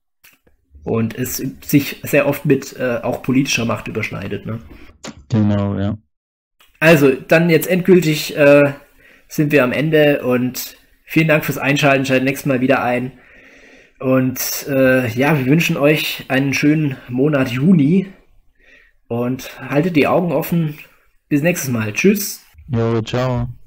und es sich sehr oft mit äh, auch politischer Macht überschneidet, ne? Genau, ja. Also, dann jetzt endgültig äh, sind wir am Ende und vielen Dank fürs Einschalten. Schaltet nächstes Mal wieder ein. Und äh, ja, wir wünschen euch einen schönen Monat Juni und haltet die Augen offen. Bis nächstes Mal. Tschüss. Jo, ciao.